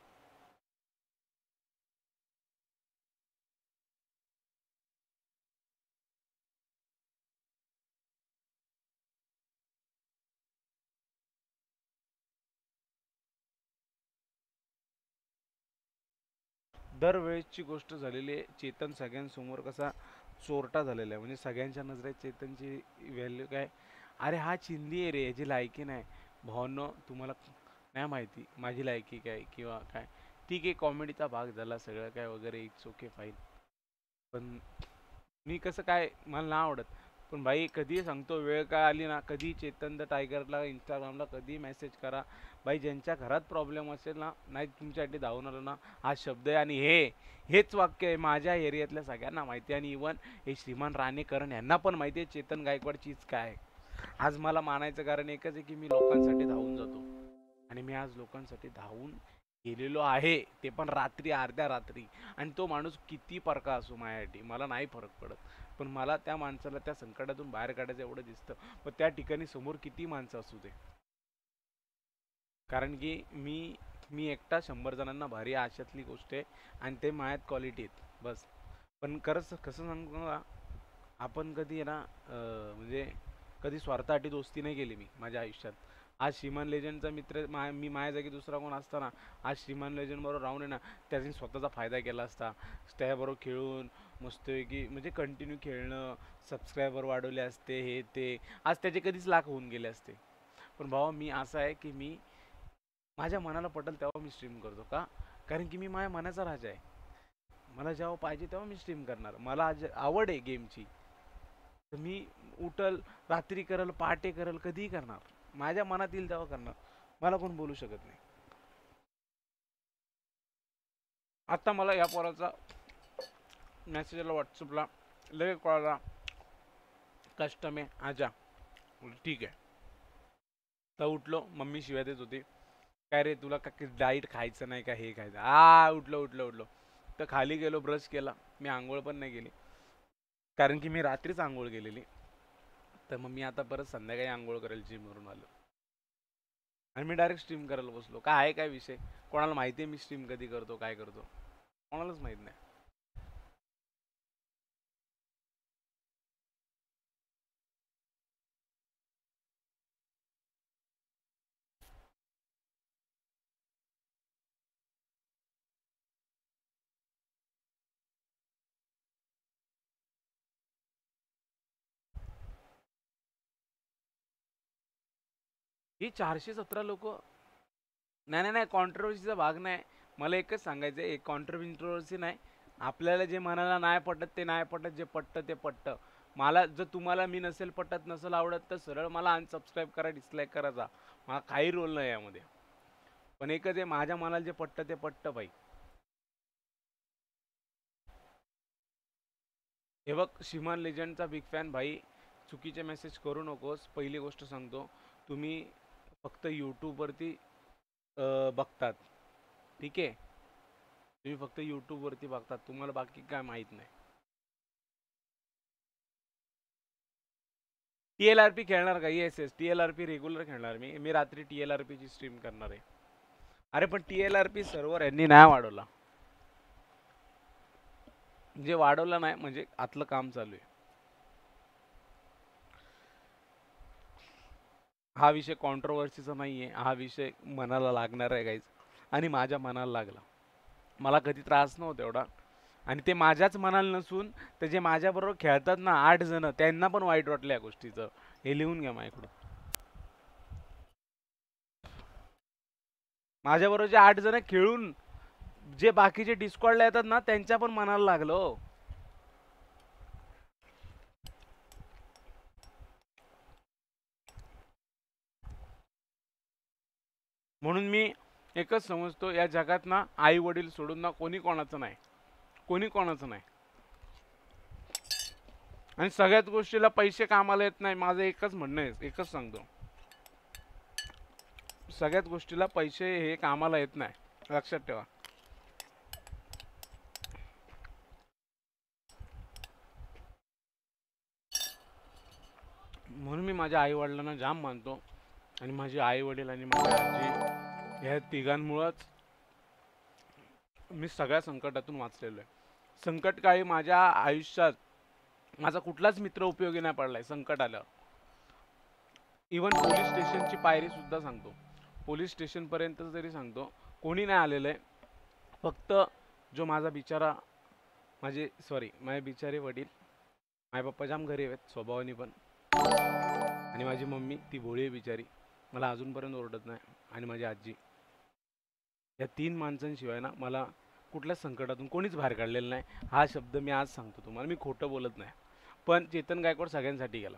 दरवेळेसची गोष्ट झालेली आहे. चेतन सगळ्यांसमोर कसा चोरटा झालेला आहे, म्हणजे सगळ्यांच्या नजरेत चेतनची व्हॅल्यू काय, अरे हा चिंदी आहे रे, याची लायकी नाही. भावनो तुम्हाला नाही माहिती माझी लायकी काय किंवा काय. ठीक आहे, कॉमेडीचा भाग झाला सगळं काय वगैरे, इट्स ओके फाईन. पण मी कसं काय मला नाही आवडत, पण भाई कधी सांगतो वेळ काय आली ना, कधी चेतन द टायगरला इंस्टाग्रामला कधी मेसेज करा भाई. ज्यांच्या घरात प्रॉब्लेम असेल ना, नाही तुमच्यासाठी धावून आलो ना, हा शब्द आहे. आणि हेच वाक्य आहे माझ्या एरियातल्या सगळ्यांना माहिती आहे. आणि इवन हे श्रीमान राणेकरण यांना पण माहिती आहे चेतन गायकवाड चीज काय आहे. आज मला मानायचं कारण एकच आहे की मी लोकांसाठी धावून जातो. आणि मी आज लोकांसाठी धावून गेलेलो आहे, ते पण रात्री, अर्ध्या रात्री. आणि तो माणूस किती परका असो माझ्यासाठी मला नाही फरक पडत, पण मला त्या माणसाला त्या संकटातून बाहेर काढायचं एवढं दिसतं. पण त्या ठिकाणी समोर किती माणसं असू दे, कारण की मी एकटा 100 जणांना भारी आशातली गोष्ट आहे. आणि ते माझ्यात क्वालिटी आहेत बस. पण कसं सांगतो ना, आपण कधी आहे ना म्हणजे कधी स्वार्थासाठी दोस्ती नाही केली मी माझ्या आयुष्यात. आज श्रीमान लेजंडचा मित्र मी माझ्या जागी दुसरा कोण असताना आज श्रीमान लेजंड बरोबर राहून आहे ना, त्याने स्वतःचा फायदा केला असता. त्याबरोबर खेळून मस्तपैकी म्हणजे कंटिन्यू खेळणं, सबस्क्रायबर वाढवले असते, हे ते, आज त्याचे कधीच लाख होऊन गेले असते. पण भावा मी असं आहे की मी माझ्या मनाला पटेल तेव्हा मी स्ट्रीम करतो. का? कारण की मी माझ्या मनाचा राजा आहे. मला जेव्हा पाहिजे तेव्हा मी स्ट्रीम करणार. मला आज आवड आहे गेमची, तर मी उठल, रात्री करल, पहाटे करल, कधीही करणार. माझ्या मनात येईल तेव्हा करणार. मला कोण बोलू शकत नाही. आता मला या पोराचा मेसेज आला व्हॉट्सअपला, लगेच कळाला कस्टम आहे आजा. ठीक आहे. तर उठलो, मम्मी शिव्या देत होती, काय रे तुला का डाईट खायचं नाही का, हे खायचं. उठलो तर खाली गेलो, ब्रश केला. मी आंघोळ पण नाही केली कारण की मी रात्रीच आंघोळ केलेली. तर मग मी आता परत संध्याकाळी आंघोळ करेल जिमवरून आलो. आणि मी डायरेक्ट स्ट्रीम करायला बसलो. काय आहे काय विषय, कोणाला माहिती आहे मी स्ट्रीम कधी करतो, काय करतो, कोणालाच माहीत नाही. ही 417 लोक, नाही कॉन्ट्रोवर्सीचा भाग नाही. मला एकच सांगायचं आहे, एक कॉन्ट्रोवर्सी नाही. आपल्याला जे मनाला नाही पटत ते नाही पटत, जे पटतं ते पटतं. मला जर तुम्हाला मी नसेल पटत, नसेल आवडत, तर सरळ मला अनसबस्क्राईब करा, डिसलाईक करायचा, मला काही रोल नाही यामध्ये. पण एकच आहे, माझ्या मनाला जे पटतं ते पटतं भाई. हे बघ, श्रीमान लेजंडचा बिग फॅन भाई. चुकीचे मेसेज करू नकोस. पहिली गोष्ट सांगतो, तुम्ही फक्त यूट्यूबवरती बघतात, ठीक आहे. तुम्ही फक्त यूट्यूबवरती बघतात, तुम्हाला बाकी काय माहीत नाही. TLRP खेळणार का? येस TLRP रेग्युलर खेळणार मी रात्री TLRP ची स्ट्रीम करणार आहे. अरे पण TLRP सर्व्हर यांनी नाही वाढवला, जे वाढवलं नाही म्हणजे आतलं काम चालू आहे. हा विषय कॉन्ट्रोवर्सीचा नाही आहे, हा विषय मनाला लागणार आहे गाईज. आणि माझ्या मनाला लागला. मला कधी त्रास नव्हता एवढा. आणि ते माझ्याच मनाला नसून ते जे माझ्याबरोबर खेळतात ना 8 जण, त्यांना पण वाईट वाटलं या गोष्टीचं. हे लिहून घ्या माझ्याकडून. माझ्याबरोबर जे 8 जण खेळून जे बाकीचे डिस्कॉर्डला येतात ना, त्यांच्या पण मनाला लागलं. म्हणून मी एकच समजतो, या जगात ना आई वडील सोडून ना कोणी कोणाचं नाही, कोणी कोणाचं नाही. आणि सगळ्याच गोष्टीला पैसे कामाला येत नाही. माझं एकच म्हणणं आहे, एकच सांगतो, सगळ्याच गोष्टीला पैसे हे कामाला येत नाही, लक्षात ठेवा. म्हणून मी माझ्या आई वडिलांना जाम मानतो. आणि माझे आई वडील आणि माझी आजी ह्या तिघांमुळंच मी सगळ्या संकटातून वाचलेलो आहे. संकटकाळी माझ्या आयुष्यात माझा कुठलाच मित्र उपयोगी नाही पडलाय संकट आल्यावर. इवन पोलीस स्टेशनची पायरी सुद्धा सांगतो, पोलीस स्टेशनपर्यंत जरी सांगतो, कोणी नाही आलेलं आहे. फक्त जो माझा बिचारा माझे बिचारे वडील, माझे पप्पा जाम गरीब आहेत स्वभावाने पण, आणि माझी मम्मी ती भोळी आहे बिचारी, मला अजूनपर्यंत ओरडत नाही, आणि माझी आजी, या 3 माणसांशिवाय ना मला कुठल्याच संकटातून कोणीच बाहेर काढलेलं नाही. हा शब्द मी आज सांगतो तुम्हाला, मी खोटं बोलत नाही. पण चेतन गायकवाड सगळ्यांसाठी गेला.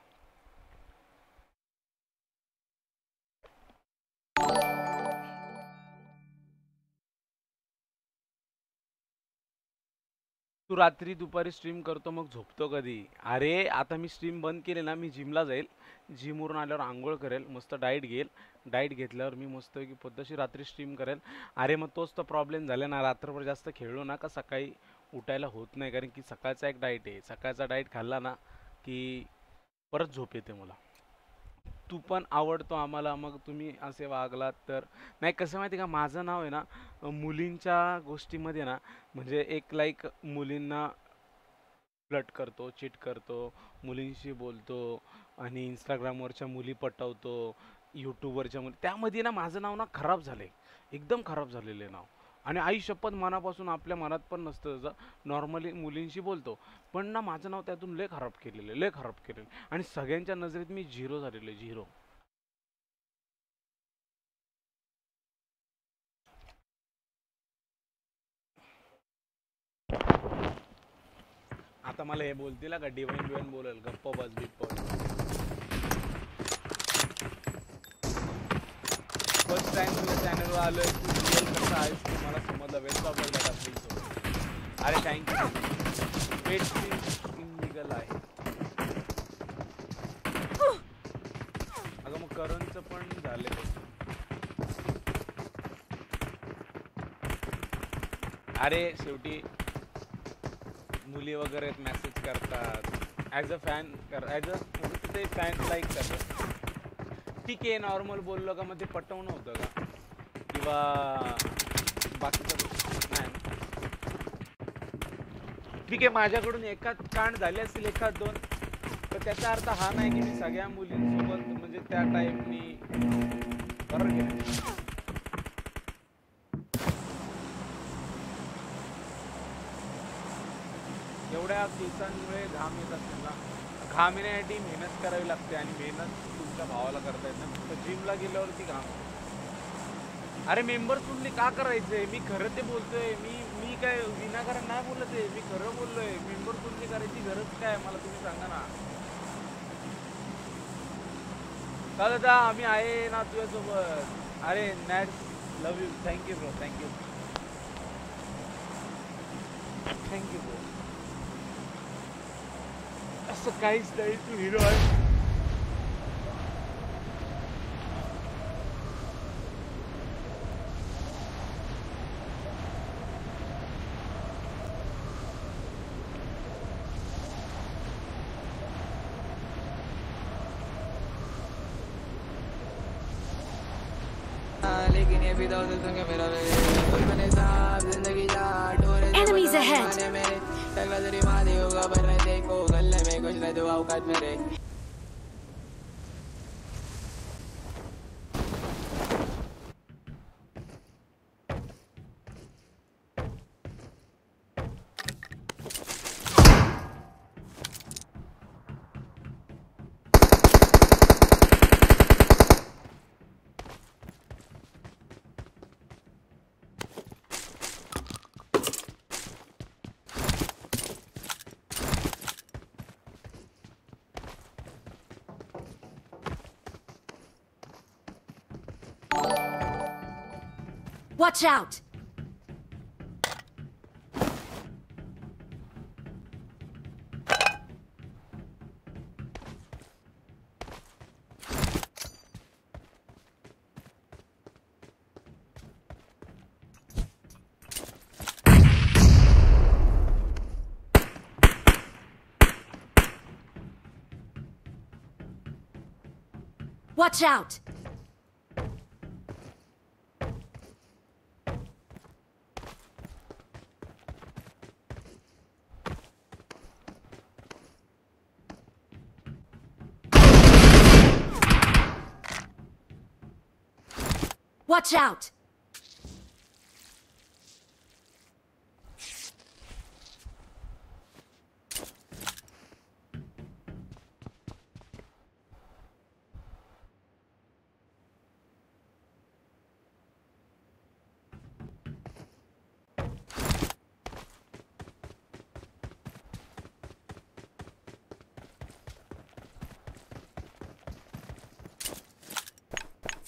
तू रात्री दुपारी स्ट्रीम करतो मग झोपतो कधी? अरे आता मी स्ट्रीम बंद केले ना, मी जिमला जाईल, जिमवरून आल्यावर आंघोळ करेल, मस्त डाईट घेईल, डाईट घेतल्यावर मी मस्त की पद्धतशी रात्री स्ट्रीम करेल. अरे मग तोच तर प्रॉब्लेम झाला ना, रात्रभर जास्त खेळलो ना का सकाळी उठायला होत नाही, कारण की सकाळचा एक डाईट आहे, सकाळचा डाईट खाल्ला ना की परत झोप येते मला. तू पण आवडतो आम्हाला, मग तुम्ही असे वागलात तर नाही. कसं माहिती का, माझं नाव आहे ना मुलींच्या गोष्टीमध्ये ना, म्हणजे एक लाईक मुलींना फ्लट करतो, चीट करतो, मुलींशी बोलतो आणि इंस्टाग्रामवरच्या मुली पटवतो, यूट्यूबवरच्या मुली, त्यामध्ये ना माझं नाव ना खराब झाले, एकदम खराब झालेले नाव. आणि आई शपथ मनापासून आपल्या मनात पण नसतं तसं, नॉर्मली मुलींशी बोलतो, पण ना माझं नाव त्यातून लय खराब केलेलं, लय खराब केलेलं, आणि सगळ्यांच्या नजरेत मी झिरो झालेलो, झिरो. आता मला हे बोलतील का डिवाइन बिवाइन बोलेल, गप्प बस बिप्प. फर्स्ट टाइम तुझ्या चॅनलवर आलोय, तू रिअल कसं आहेस ते मला समजलं. वेलकम दादा प्लीज. अरे थँक्यू. पेट इनलिगल आहे. अगं मग करणचं पण झाले. अरे शेवटी मुली वगैरे मेसेज करतात, as a fan as a ते फॅन लाईक करतात. ठीक आहे, नॉर्मल बोललो का मग ते पटवणं होतं का, किंवा बाकीचं नाही. ठीक आहे, माझ्याकडून एकाच कांड झाले असतील, एखाद दोन, तर त्याचा अर्थ हा नाही की मी सगळ्या मुलींसोबत म्हणजे त्या टाईपनी बरोबर केलं. एवढ्या केसांमुळे घाम येत असेल ना, घाम येण्यासाठी मेहनत करावी लागते, आणि मेहनत तुमच्या भावाला करता येत नाही, फक्त जिमला गेल्यावरती घाम. अरे मेंबर तुमने का करायचंय, मी खरं ते बोलतोय, मी काय विनाकारण नाही बोलत आहे, मी खरं बोललोय. मेंबर तुमने करायची गरज काय मला तुम्ही सांगा ना. का दादा आम्ही आहे ना तुझ्यासोबत. अरे नॅट्स love you, thank you bro, thank you thank you bro. असं काहीच नाही, तू हिरो आहे. लेकिन ये भी दौलत दूंगा मेरा वे कुछ बने साहब जिंदगी जा डोरे से Enemies बदला ahead. जमाने में टकला तेरी माँ होगा पर नहीं देखो गले में कुछ नहीं दो औकात मेरे. Watch out! Watch out! Watch out!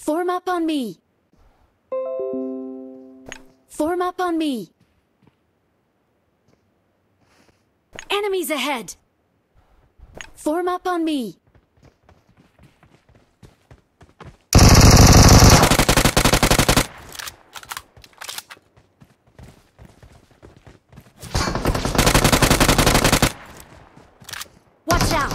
Form up on me. Form up on me. Enemies ahead. Form up on me. Watch out!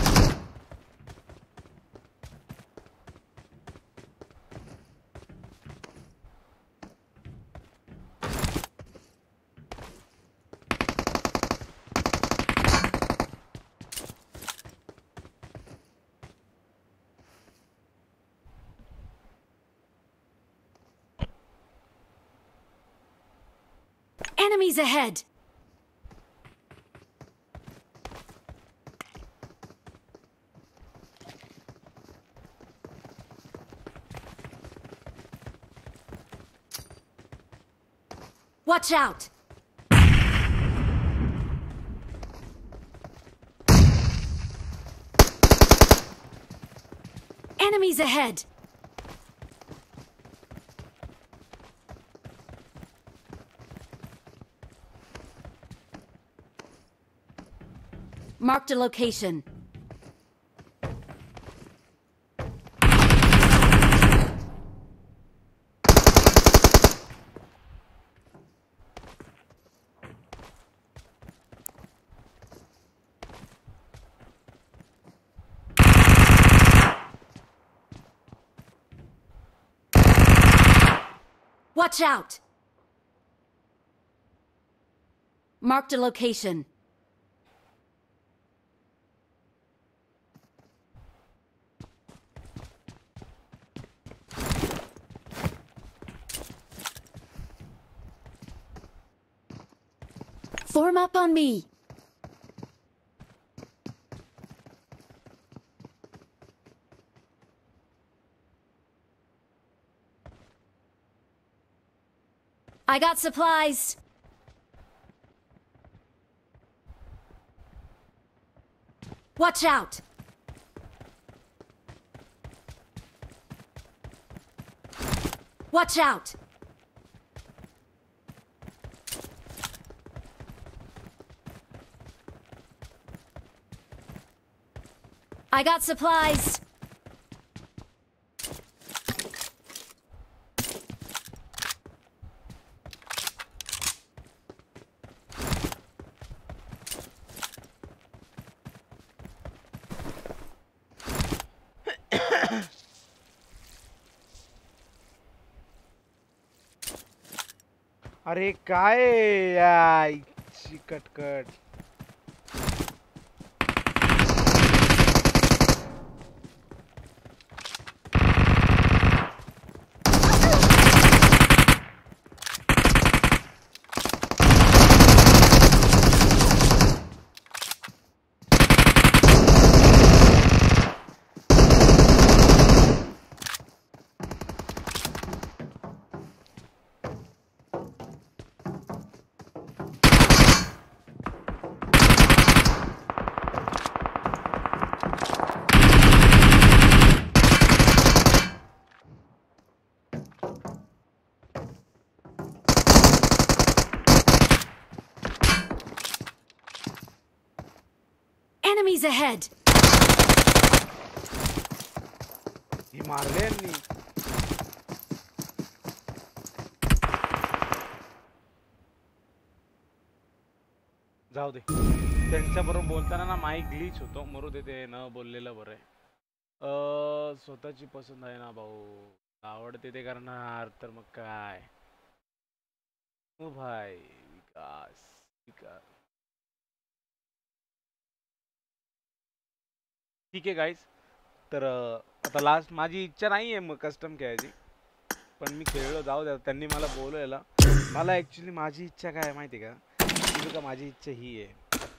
Enemies ahead! Watch out! Enemies ahead! Marked a location. Watch out! Marked a location. Form up on me. I got supplies. Watch out. Watch out. I got supplies. अरे काय याय कटकट Enemies ahead. ही मारले यांनी जाऊ दे त्यांच्या बरोबर बोलताना ना माईक ग्लिच होतो मरू दे ते न बोललेलं बरं आहे स्वतःची पसंत आहे ना भाऊ आवडते ते करणार तर मग काय ओ भाई विकास विकास ठीक आहे गाईज तर आता लास्ट माझी इच्छा नाही आहे मग कस्टम खेळायची पण मी खेळलो जाऊ द्या त्यांनी मला बोलवलेलं मला ॲक्च्युली माझी इच्छा काय आहे माहिती आहे का का माझी इच्छा ही आहे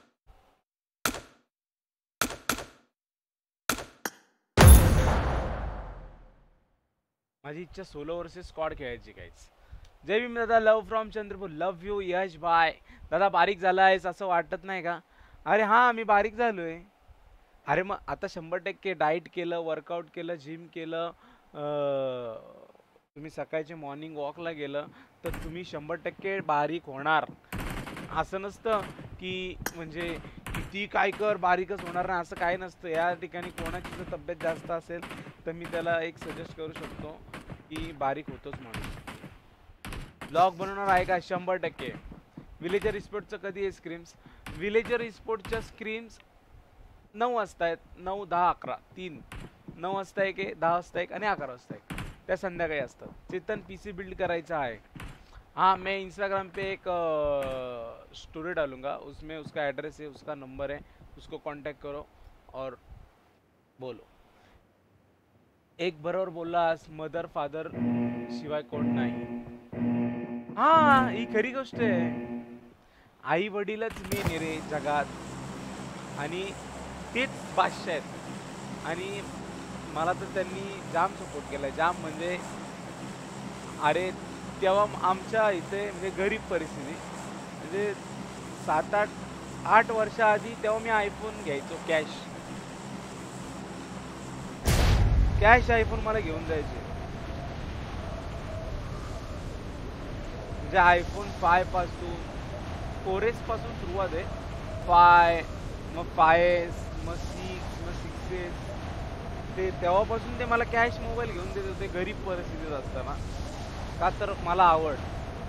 माझी इच्छा सोलो वर्सेस स्क्वॉड खेळायची गाईज जय भीम दादा love from Chandrapur love you Yash bye दादा बारीक झाला आहेस असं वाटत नाही का अरे हां मी बारीक झालोय अरे मग आता 100% डाएट केलं वर्कआउट केलं जिम केलं तुम्ही सकाळचे मॉर्निंग वॉकला गेलं तर तुम्ही 100% बारीक होणार. असं नसतं की म्हणजे किती काय कर बारीकच होणार नाही, असं काही नसतं. या ठिकाणी कोणाची जर तब्येत जास्त असेल तर मी त्याला एक सजेस्ट करू शकतो की बारीक होतोच म्हणून. ब्लॉग बनवणार आहे का? 100%. विलेजर इस्पोर्टचं कधी आहे स्क्रीम्स? विलेजर इस्पोर्टच्या स्क्रीम्स 9 वाजता आहेत. 9, 10, 11 3. 9 वाजता एक आहे, 10 वाजता एक आणि 11 वाजता एक. त्या संध्याकाळी असतात. चेतन पीसी बिल्ड करायचा है. हाँ, मैं इंस्टाग्राम पे एक स्टोरी डालूंगा, उसमें उसका एड्रेस है, उसका नंबर है, उसको कांटेक्ट करो और बोलो. एक बरोबर बोललास, मदर फादर शिवाय कोण नाही. हा, ही खरी गोष्ट आहे. आई वडीलच मेन आहे रे जगात आणि तेच बादशाह आहेत. आणि मला तर त्यांनी जाम सपोर्ट केलाय, जाम म्हणजे अरे तेव्हा आमच्या इथे म्हणजे गरीब परिस्थिती, म्हणजे 7-8 वर्षाआधी तेव्हा मी आयफोन घ्यायचो कॅश आयफोन मला घेऊन जायचे. म्हणजे आयफोन 5 पासून 4S पासून सुरुवात आहे. 5 मग 5S मग 6 मग 6S ते तेव्हापासून ते मला कॅश मोबाईल घेऊन देत होते गरीब परिस्थितीत असताना, का तर मला आवड.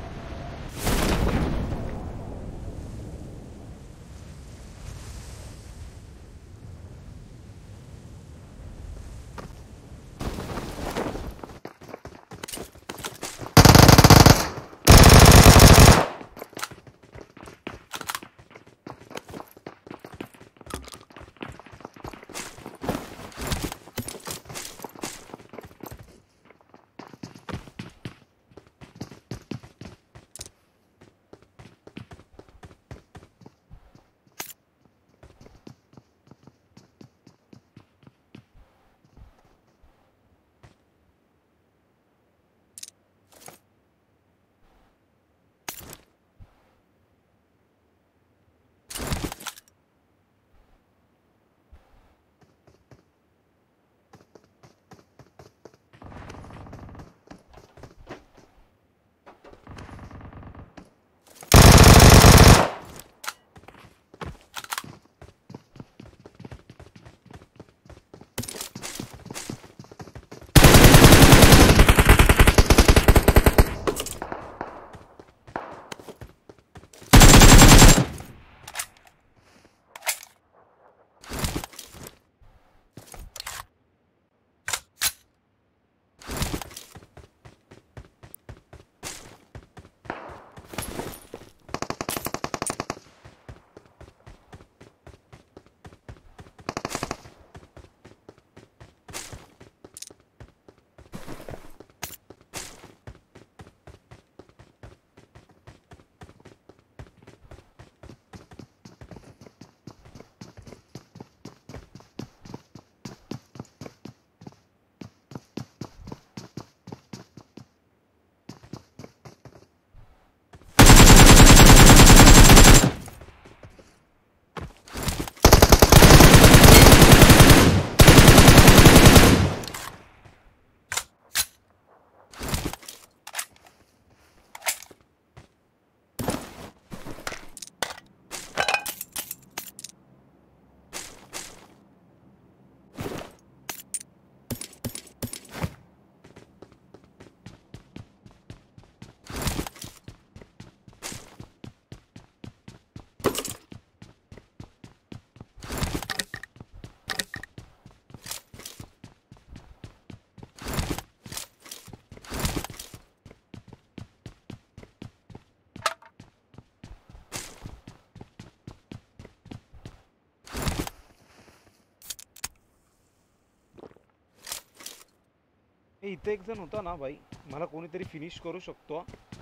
इथे एक जण होता ना भाई, मला कोणीतरी फिनिश करू शकतो.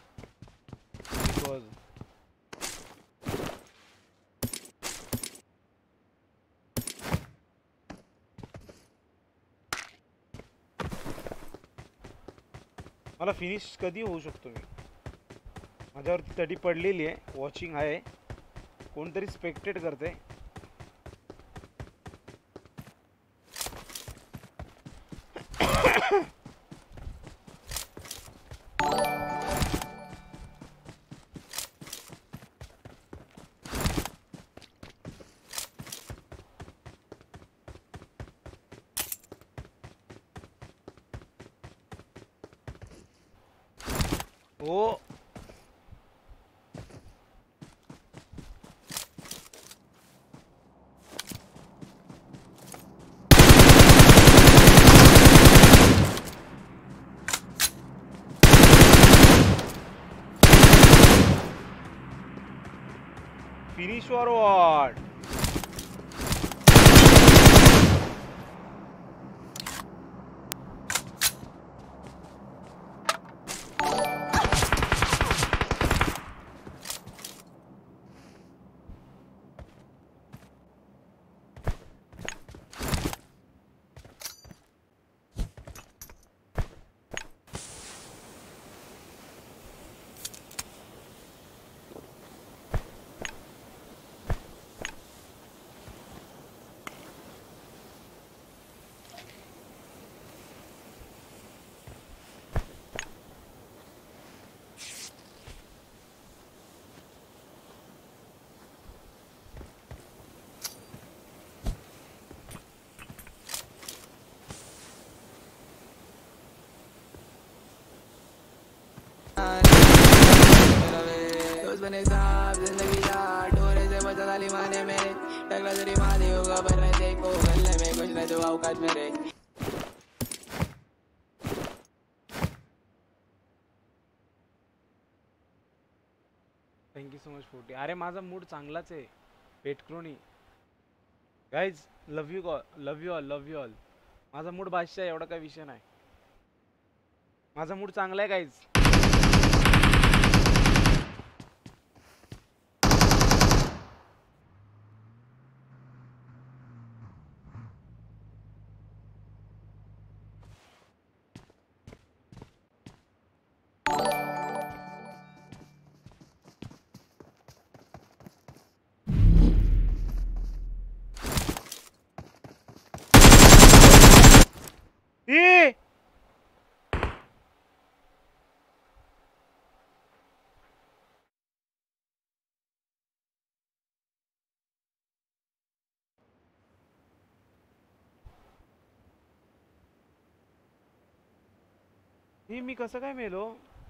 बिकॉज मला फिनिश कधी होऊ शकतो मी. माझ्यावरती तडी पडलेली आहे, वॉचिंग आहे, कोणतरी स्पेक्टेट करते. ओ finish or what? बने साहब जिंदगी जा डोरे से बचा ताली माने मेरे टकला तेरी मादी होगा पर नहीं देखो गले में कुछ नहीं तो औकात मेरे थँक्यू सो मच 40. अरे माझा मूड चांगलाच आहे pet crony guys. Love you all. माझा मूड बादशाह आहे, एवढा काही विषय नाही. माझा मूड चांगला आहे गाईज. ए हे मी कसं काय मेलो?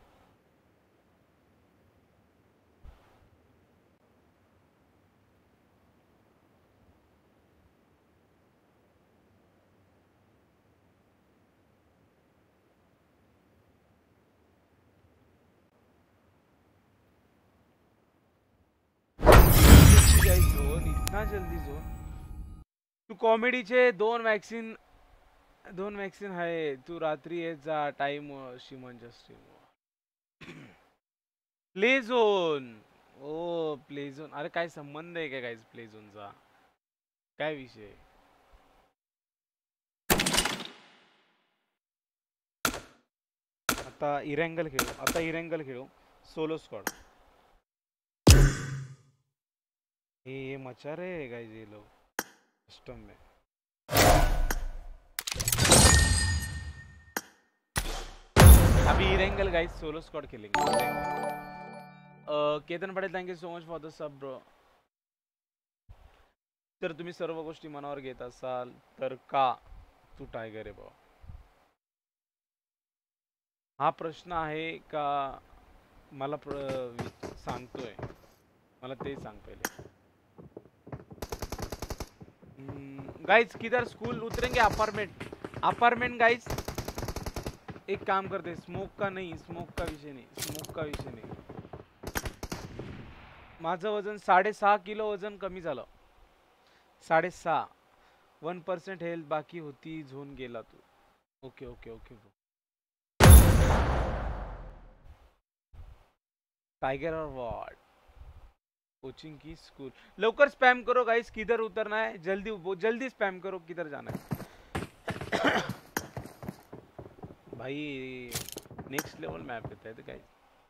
इतना जल्दी जोन. तू कॉमेडीचे दोन वॅक्सिन आहे. तू रात्री येत जा टाइम शिमनच्या stream. Play zone. Oh play zone. अरे काय संबंध आहे काय प्ले झोनचा? काय विषय? आता इरेंगल खेळू. Solo squad. ये मचा रहे गाइस ये लोग सिस्टम में. अभी इरेंगल गाइस सोलो स्क्वाड खेलेंगे. Ketan Patel thank you so much for the sub bro. तर तुम्ही सर्व गोष्टी मनावर घेत असाल तर का तू टायगर आहे भाऊ? हा प्रश्न आहे का मला सांगतोय? मला ते सांग पहिले. गाइस किधर स्कूल उतरेंगे? Apartment guys. एक काम करते, स्मोक का विषय नाही. माझं वजन 6.5 किलो वजन कमी झालं. 6.5. 1% हेल्थ बाकी होती. झोन गेला तू. Okay. Tiger or what? Coaching की स्कूल. लवकर स्पैम करो गाइस. किधर उतरना है? जल्दी स्पैम करो. किधर जाना है? भाई नेक्स्ट लेवल मॅप येत आहे गाइस.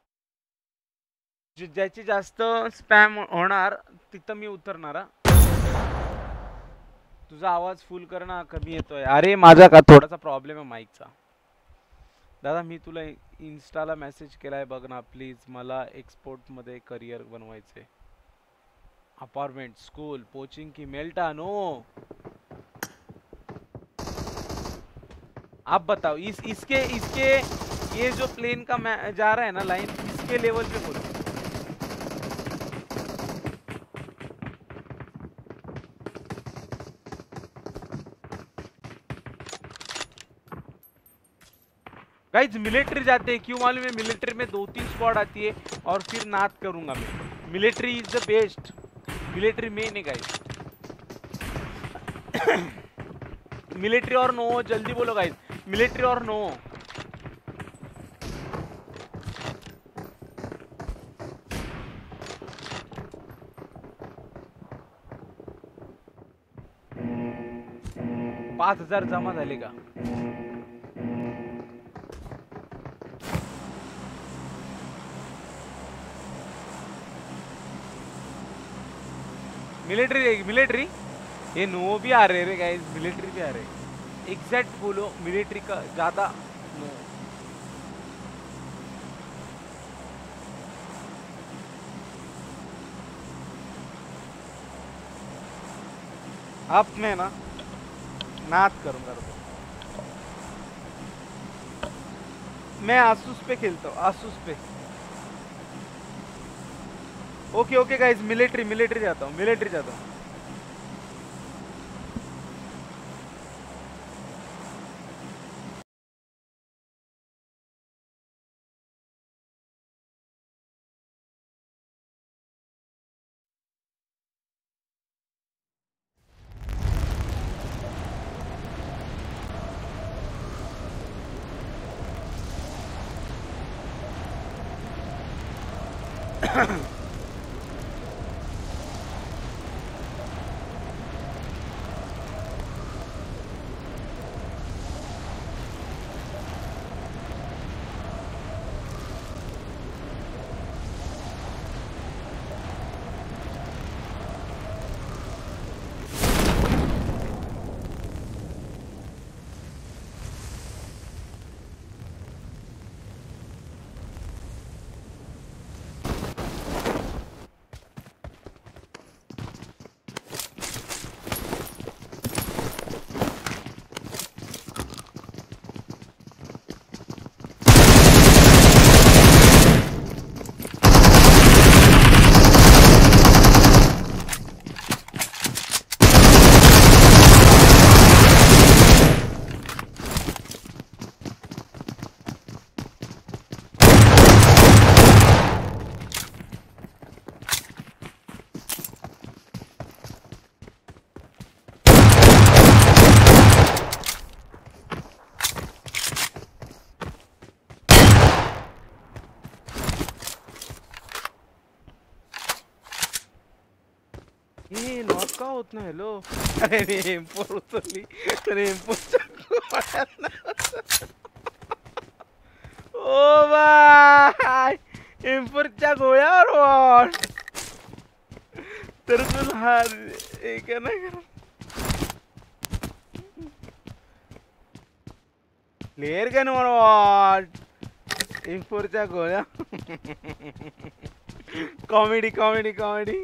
ज्याची जास्त स्पॅम होणार तिथं मी उतरणार. तुझा आवाज फुल कर ना, कमी येतोय. अरे माझा का थोडासा प्रॉब्लेम आहे माईकचा. दादा मी तुला इन्स्टाला मेसेज केलाय बघ ना प्लीज. मला एक्सपोर्ट मध्ये करियर बनवायचे. अपार्टमेंट स्कूल कोचिंग की मेल्टा नो. आप बताओ इसके ये जो प्लेन का जा रहा है ना लाइन, इसके लेवल पे बोलो। गाइस मिलिट्री जाते हैं, क्यों मालूम है? मिलिट्री में 2-3 स्क्वाड आती है और फिर नाथ करूंगा मैं। Military is the best, military मेन है गाइस। मिलिट्री और नो, जल्दी बोलो गाइस, मिलिट्री और नो। पाच 5,000 जमा झाले का? मिलिट्री ये नो भी आ रहे रे गाइस, मिलिट्री भी आ रहे। एग्जैक्ट बोलो मिलिट्री का ज्यादा नो। अब मैं ना नाथ करूंगा। मैं आसूस पे खेलता हूँ, आसूस पे। ओके ओके गाइस, मिलिट्री जाता हूँ, मिलिट्री जाता हूँ। ये नॉट का होत ना। हेलो अरे रेमपोर उचलली, रेमपोरच्या ओ बाय एम4च्या गोळ्यावर वॉट तर तुला हार एक नाही करा प्लेयर गन वॉट एम4च्या गोळ्या कॉमेडी कॉमेडी कॉमेडी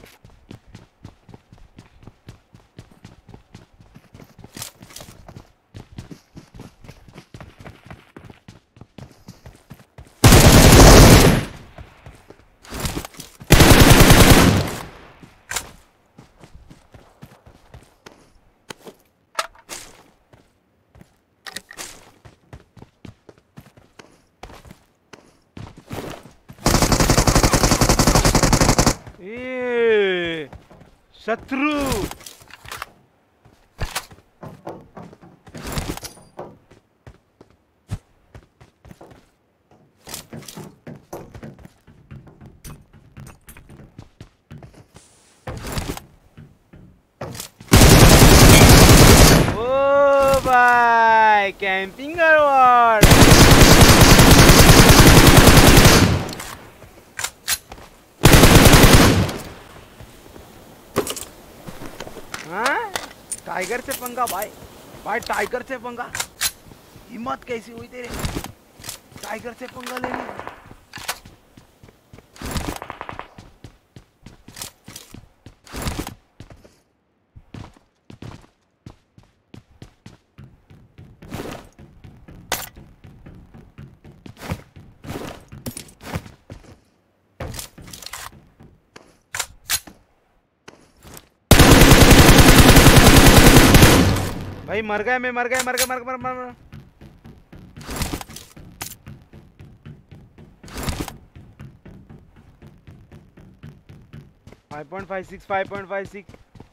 शत्रु ओ भाई कैंपिंग और टाइगर से पंगा भाई, भाई टाइगर से पंगा। हिम्मत कैसी हुई तेरे टाइगर से पंगा लेने की? भाई मर गया मैं, मर गया, मर गया, मर गया, मर गया। 5.56, 5.56।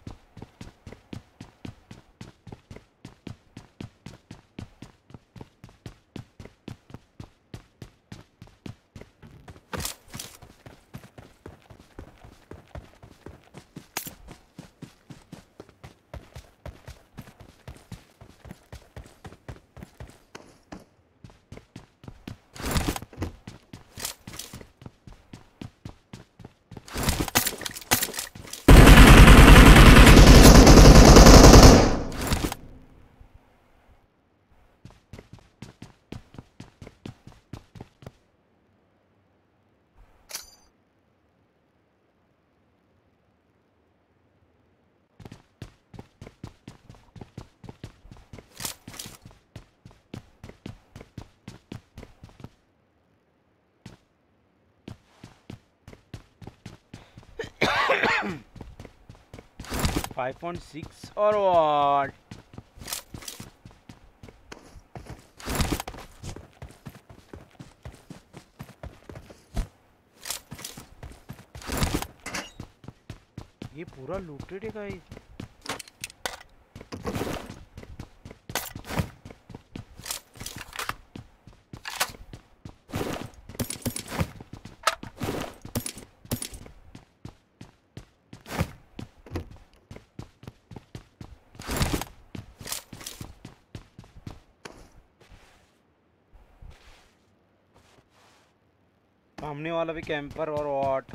Five point six or what? ये पूरा लूटेड है गाइस। सामने वाला भी कैंपर और व्हाट?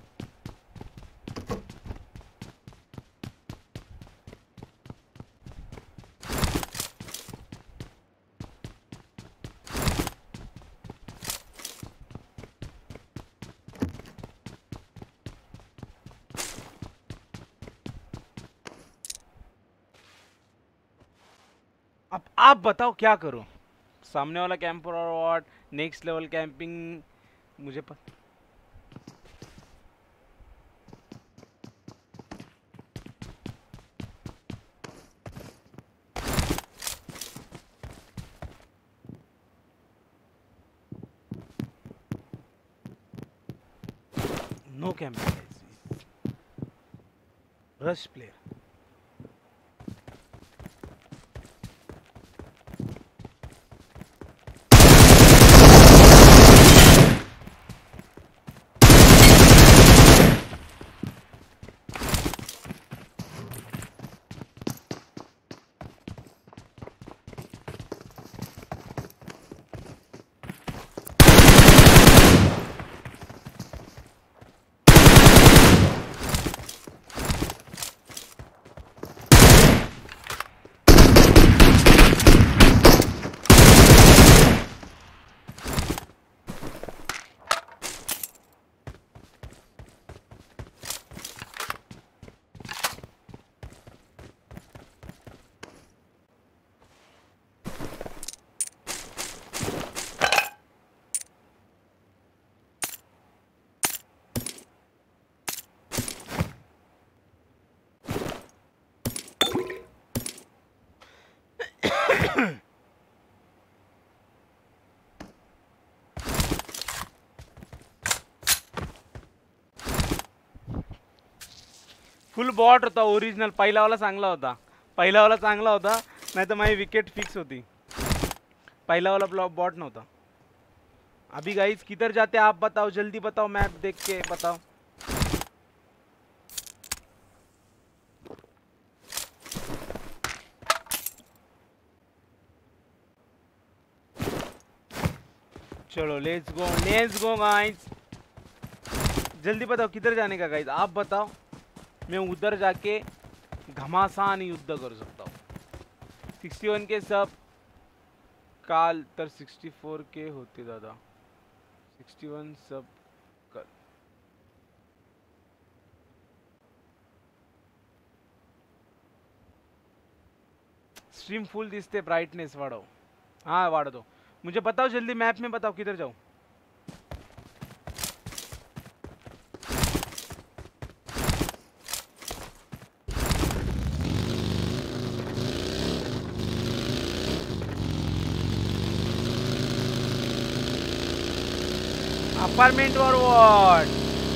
अब आप बताओ क्या करूं? सामने वाला camper or what? Next level camping मुझे पता। No camping guys. Rush player. Full bot होता ओरिजिनल। पहिला वाला चांगला होता, पहिला वाला चांगला होता, नाही तर माझी विकेट फिक्स होती। पहिला वाला बॉट नव्हता। अभी गाइस किधर जाते आप बताओ, जल्दी बताओ, मैप देख के बताओ। चलो लेट्स गो गाइस, जल्दी बताओ किधर जाने का गाइस, आप बताओ। मैं उधर जाके घमासान युद्ध करू सकता हूँ। 61 के सब काल तर 64 के होते दादा। 61 सब कल। स्ट्रीम फुल दिसते, ब्राइटनेस वाढव। हाँ वाढवतो। मुझे बताओ जल्दी, मैप में बताओ किधर जाऊँ। अपार्टमेंट और व्हाट?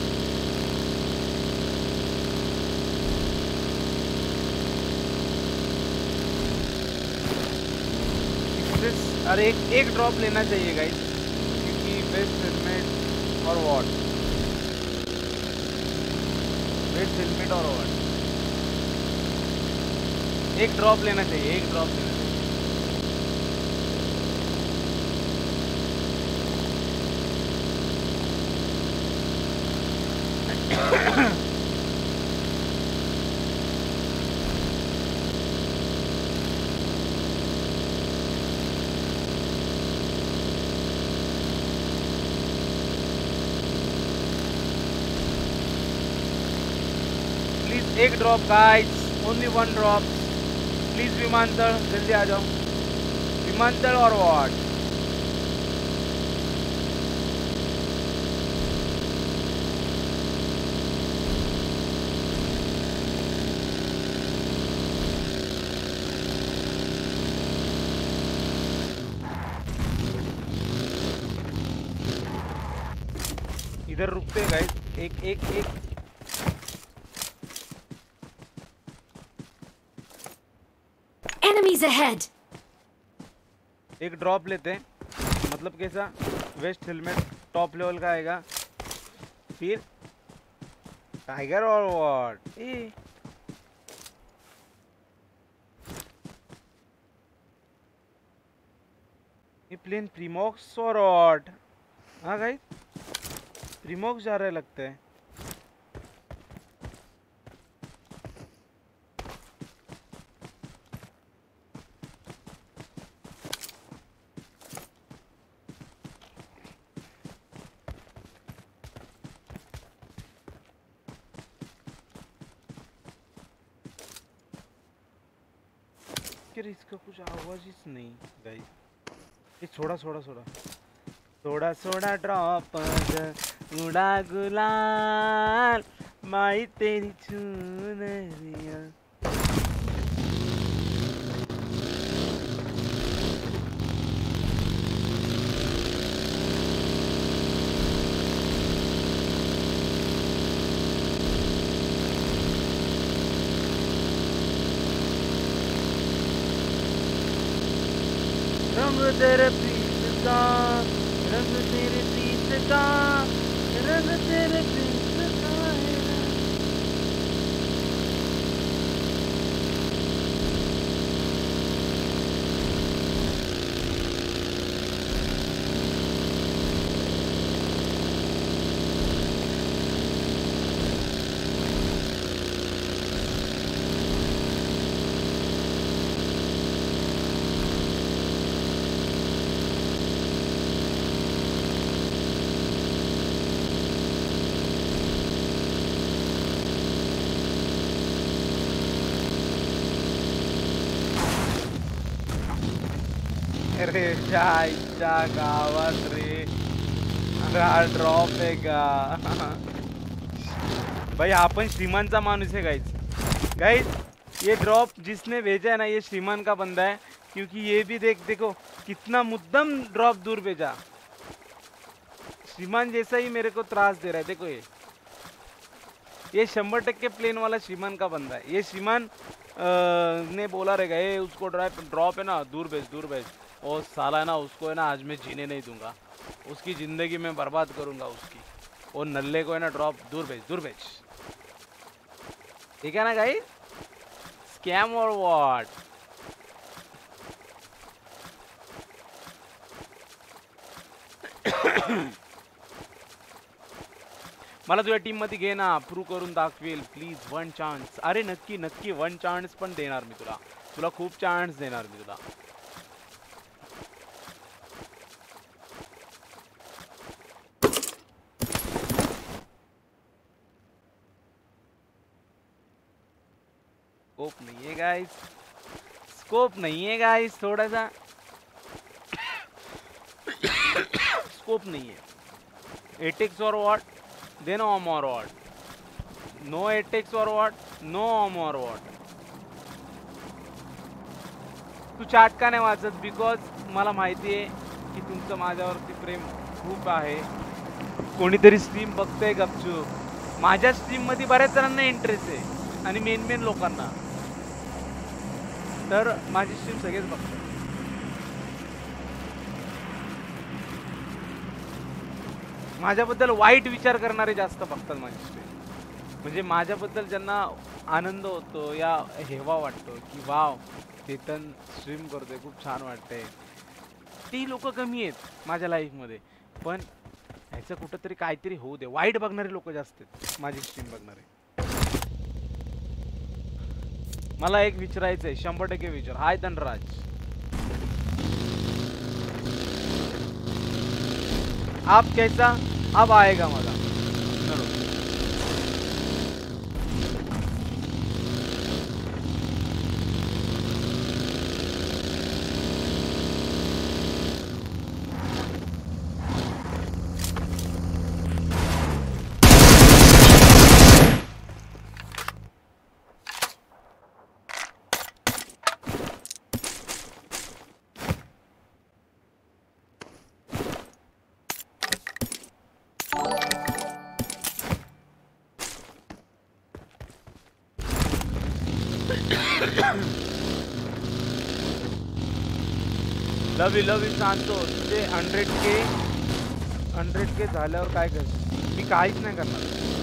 अरे एक ड्रॉप लेना चाहिए गाइस, क्योंकि vest helmet or what, vest helmet or what, एक ड्रॉप लेना चाहिए, एक ड्रॉप लेना चाहिए। एक drop guys, only one drop please. विमानतल जल्दी आ जाओ, विमानतल और व्हाट? इधर रुकते गाइस, एक एक एक Enemies ahead! एक ड्रॉप लेते हैं, मतलब कैसा? वेस्ट हेलमेट टॉप लेवल का आएगा, फिर टाइगर और व्हाट? ये प्लेन प्रीमॉक्स और व्हाट? हाँ गाइस, प्रीमॉक्स जा रहे लगते हैं। इसका कुछ आवाज ही नहीं गाइस। ये छोड़ा छोड़ा छोड़ा थोड़ा थोड़ा ड्रॉप उड़ा गुलाल माई तेरी चुनरिया। रंग तेरे प्रीत का, रंग तेरे प्रीत का, रंग तेरे प्रीत का है। अरे जायच्या गावात रे, हा ड्रॉप आहे का? भाई आपण श्रीमान मानुस है गाइस। गाइस ये ड्रॉप जिसने भेजा है ना, ये श्रीमान का बंदा है, क्योंकि ये भी देखो कितना मुद्दम ड्रॉप दूर भेजा। श्रीमान जैसा ही मेरे को त्रास दे रहा है। देखो ये 100% प्लेन वाला श्रीमान का बंदा है। ये श्रीमान ने बोला रहेगा ये उसको ड्रॉप है ना दूर भेज, दूर भेज। और साला है ना, उसको है ना आज मैं जीने नहीं दूंगा, उसकी ज़िंदगी में बर्बाद करूंगा उसकी। और नल्ले को है ना ड्रॉप दूर भेज, दूर भेज। ठीक है ना गाइस? Scam or what? मला तुझ्या टीम मध्ये घे ना, प्रूव्ह करून दाखवेल प्लीज। वन चान्स, अरे नक्की नक्की वन चान्स पण देणार मी तुला, तुला खूप चान्स देणार मी तुला। स्कोप नहीं है गाइस, स्कोप नहीं है गाइस, थोड़ा सा स्कोप नहीं है। 8x और व्हाट? देन ऑम और व्हाट? नो 8x और व्हाट? नो ऑम और व्हाट? तू चॅट का नाही वाचत? बिकॉज मला माहिती आहे की तुमचं माझ्यावरती प्रेम खूप आहे। कोणीतरी स्ट्रीम बघतंय गपचूप. माझ्या स्ट्रीम मध्ये बऱ्याच जणांना इंटरेस्ट आहे आणि मेन लोकांना, तर माझी स्ट्रीम सगळेच बघतात. माझ्याबद्दल वाईट विचार करणारे जास्त बघतात माझी स्ट्रीम. म्हणजे माझ्याबद्दल ज्यांना आनंद होतो या हेवा वाटतो की वाव चेतन स्ट्रीम करतोय खूप छान वाटतंय, ती लोक कमी आहेत माझ्या लाईफमध्ये. पण ह्याचं कुठंतरी काहीतरी होऊ दे. वाईट बघणारे लोक जास्त आहेत माझी स्ट्रीम बघणारे. मला एक विचारायचंय, 100% विचार. हाय धनराज, आप कैसा अब आएगा मला. लव यू सांगतो ते 100K झाल्यावर काय कर. मी काहीच नाही करणार.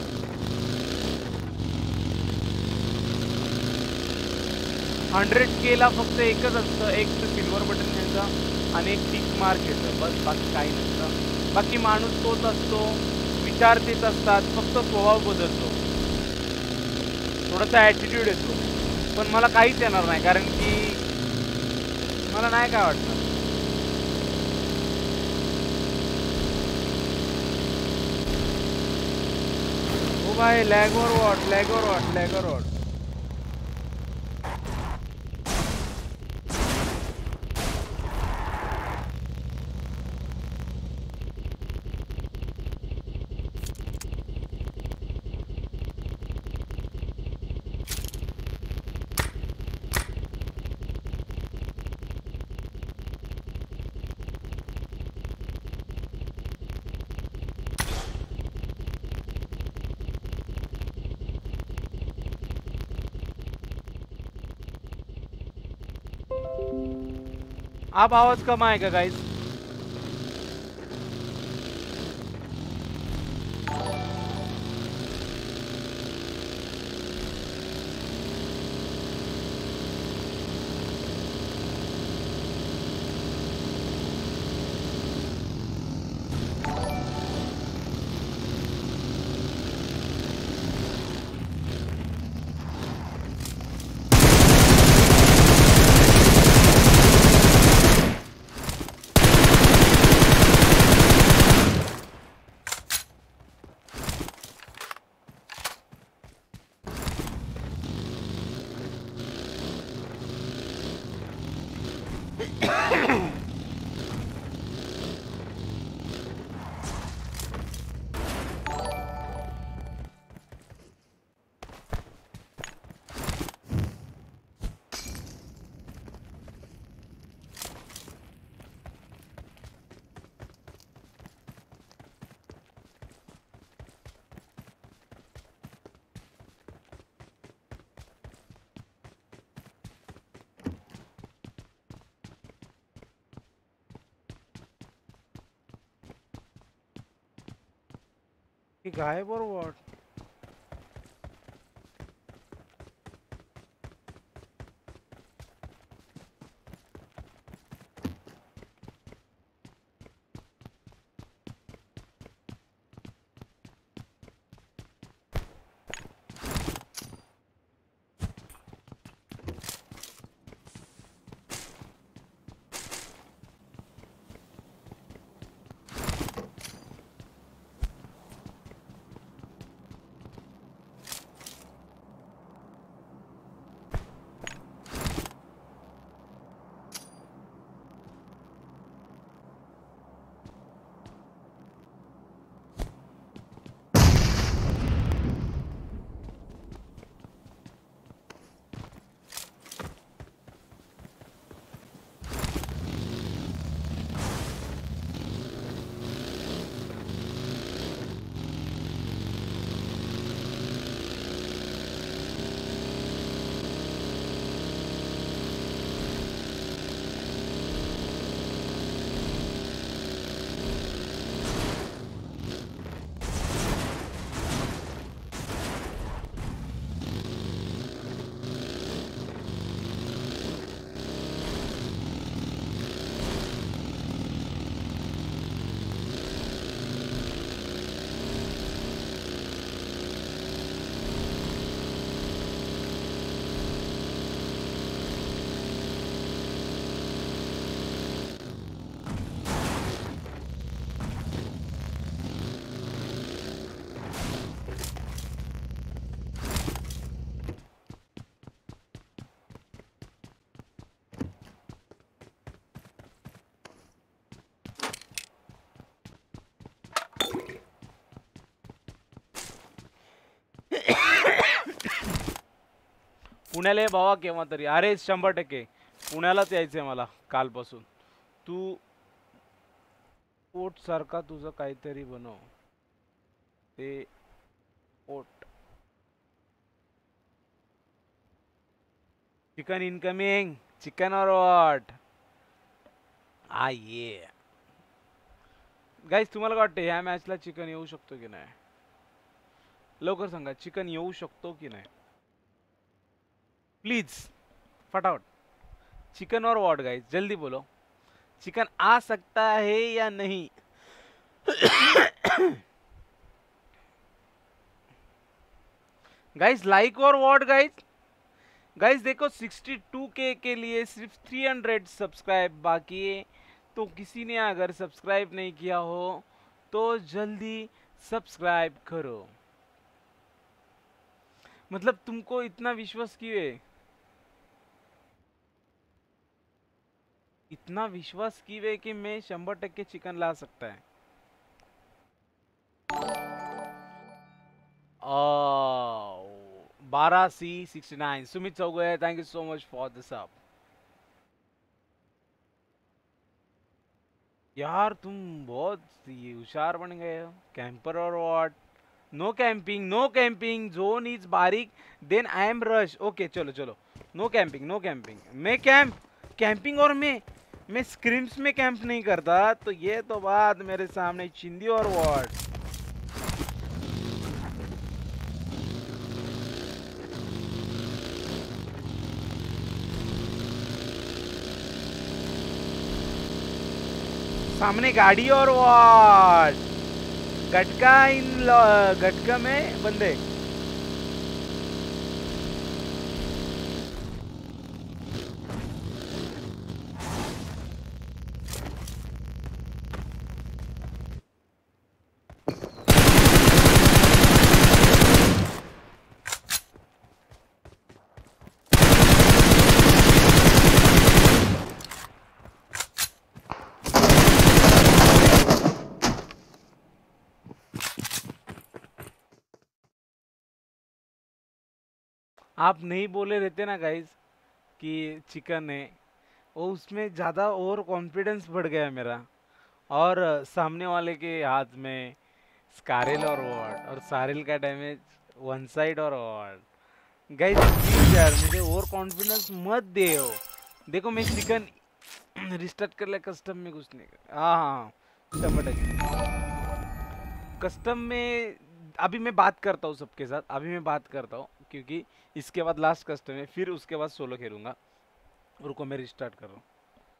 100K ला फक्त एकच असतं, एक सिल्वर बटन घ्यायचं आणि एक टिक मार्क येतं, बस. बाकी काही नसतं. बाकी माणूस तोच असतो, विचार तेच असतात, फक्त स्वभाव बदलतो, थोडासा ॲटिट्यूड येतो. पण मला काहीच येणार नाही, कारण की मला नाही काय वाटतं. ओ भाई लैग और व्हाट. आप आवाज कम आएगा गाइस. He गायब or what? पुण्याला ये भावा केव्हा तरी. अरे 100% पुण्यालाच यायचंय मला कालपासून. तू पोट सारखा तुझं काहीतरी बनव. ते पोट. Chicken incoming. Chicken or what? ये गाईज तुम्हाला काय वाटतं ह्या मॅचला चिकन येऊ शकतो की नाही? लवकर सांगा, चिकन येऊ शकतो की नाही? प्लीज फटाफट. चिकन और व्हाट गाइस, जल्दी बोलो. चिकन आ सकता है या नहीं? Guys like or what guys? Guys देखो 62K के लिए सिर्फ 300 सब्सक्राइब बाकी है. तो किसी ने अगर सब्सक्राइब नहीं किया हो तो जल्दी सब्सक्राइब करो. मतलब तुमको इतना विश्वास क्यों है? इतना विश्वास क्यों है कि मैं 100% चिकन ला सकता है? 12C69 Sumit Chougule, thank you so much for the sub. यार तुम बहुत ये होशियार बन गए हो. Camper or what? No camping, no camping. Zone is बारीक then I am rush. Okay चलो चलो. No camping, no camping. मैं कैंपिंग और मैं स्क्रिम्स में कैंप नहीं करता. तो ये तो बात मेरे सामने चिंदी और व्हाट. सामने गाड़ी और व्हाट? गटका में बंदे. आप नहीं बोले रहते ना गाइस कि चिकन है, वो उसमें ज़्यादा ओवर कॉन्फिडेंस बढ़ गया मेरा. और सामने वाले के हाथ में स्कारल और वॉट, और सारिल का damage one side or what. Guys please यार मुझे ओवर कॉन्फिडेंस मत दे हो. देखो मैं चिकन रिस्टार्ट कर ले. कस्टम में कुछ नहीं कर. हाँ 100%. कस्टम में अभी मैं बात करता हूँ सबके साथ. अभी मैं बात करता हूँ क्योंकि इसके बाद लास्ट कस्टम है, फिर उसके बाद सोलो खेलूंगा. रुको मैं रिस्टार्ट कर रहा हूँ.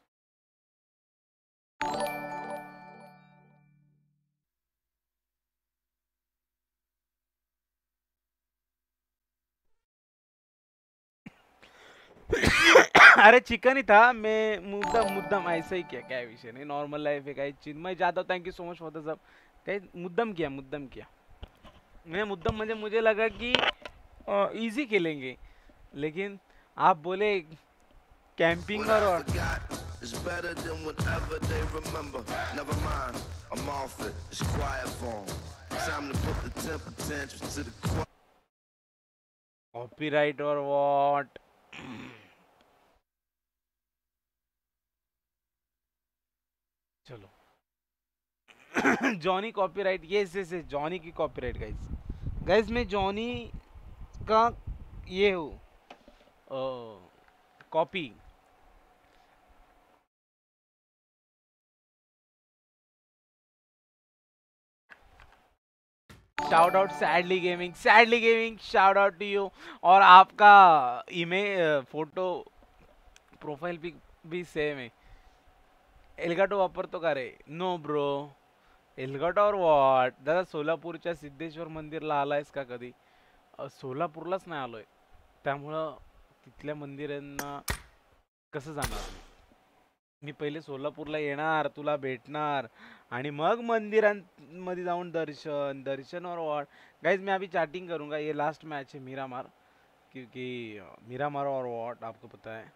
अरे चिकन ही था. मैं मुद्दम ऐसा ही किया. क्या विषय नहीं, नॉर्मल लाइफ है guys. Chinmay Jadhav thank you so much for the sub. Guys मुद्दम किया. मैं मुद्दम मुझे लगा कि इजी खेलेंगे, लेकिन आप बोले कैंपिंग और It's better than whatever they remember. Never mind, I'm off it. It's quiet form. Time to put the temper tantrums to the quiet. Copyright or what? चलो जॉनी कॉपीराइट. यस जॉनी की copyright guys. मैं Johnny का ये हूँ copy. Shout out sadly gaming shout out to you. और आपका email photo profile भी same है. एल्गाटो वापरतो का रे? No bro. Elgato or what? दादा सोलापूरच्या सिद्धेश्वर मंदिरला आलायस का कधी? सोलापूरलाच नाही आलोय, त्यामुळं तिथल्या मंदिरांना कसं जाणार? मी पहिले सोलापूरला येणार, तुला भेटणार, आणि मग मंदिरांमध्ये जाऊन दर्शन और व्हाट. गाइज मैं अभी चैटिंग करूंगा. ये लास्ट मैच है मीरामार, क्योंकि मीरामार और व्हाट आपको पता है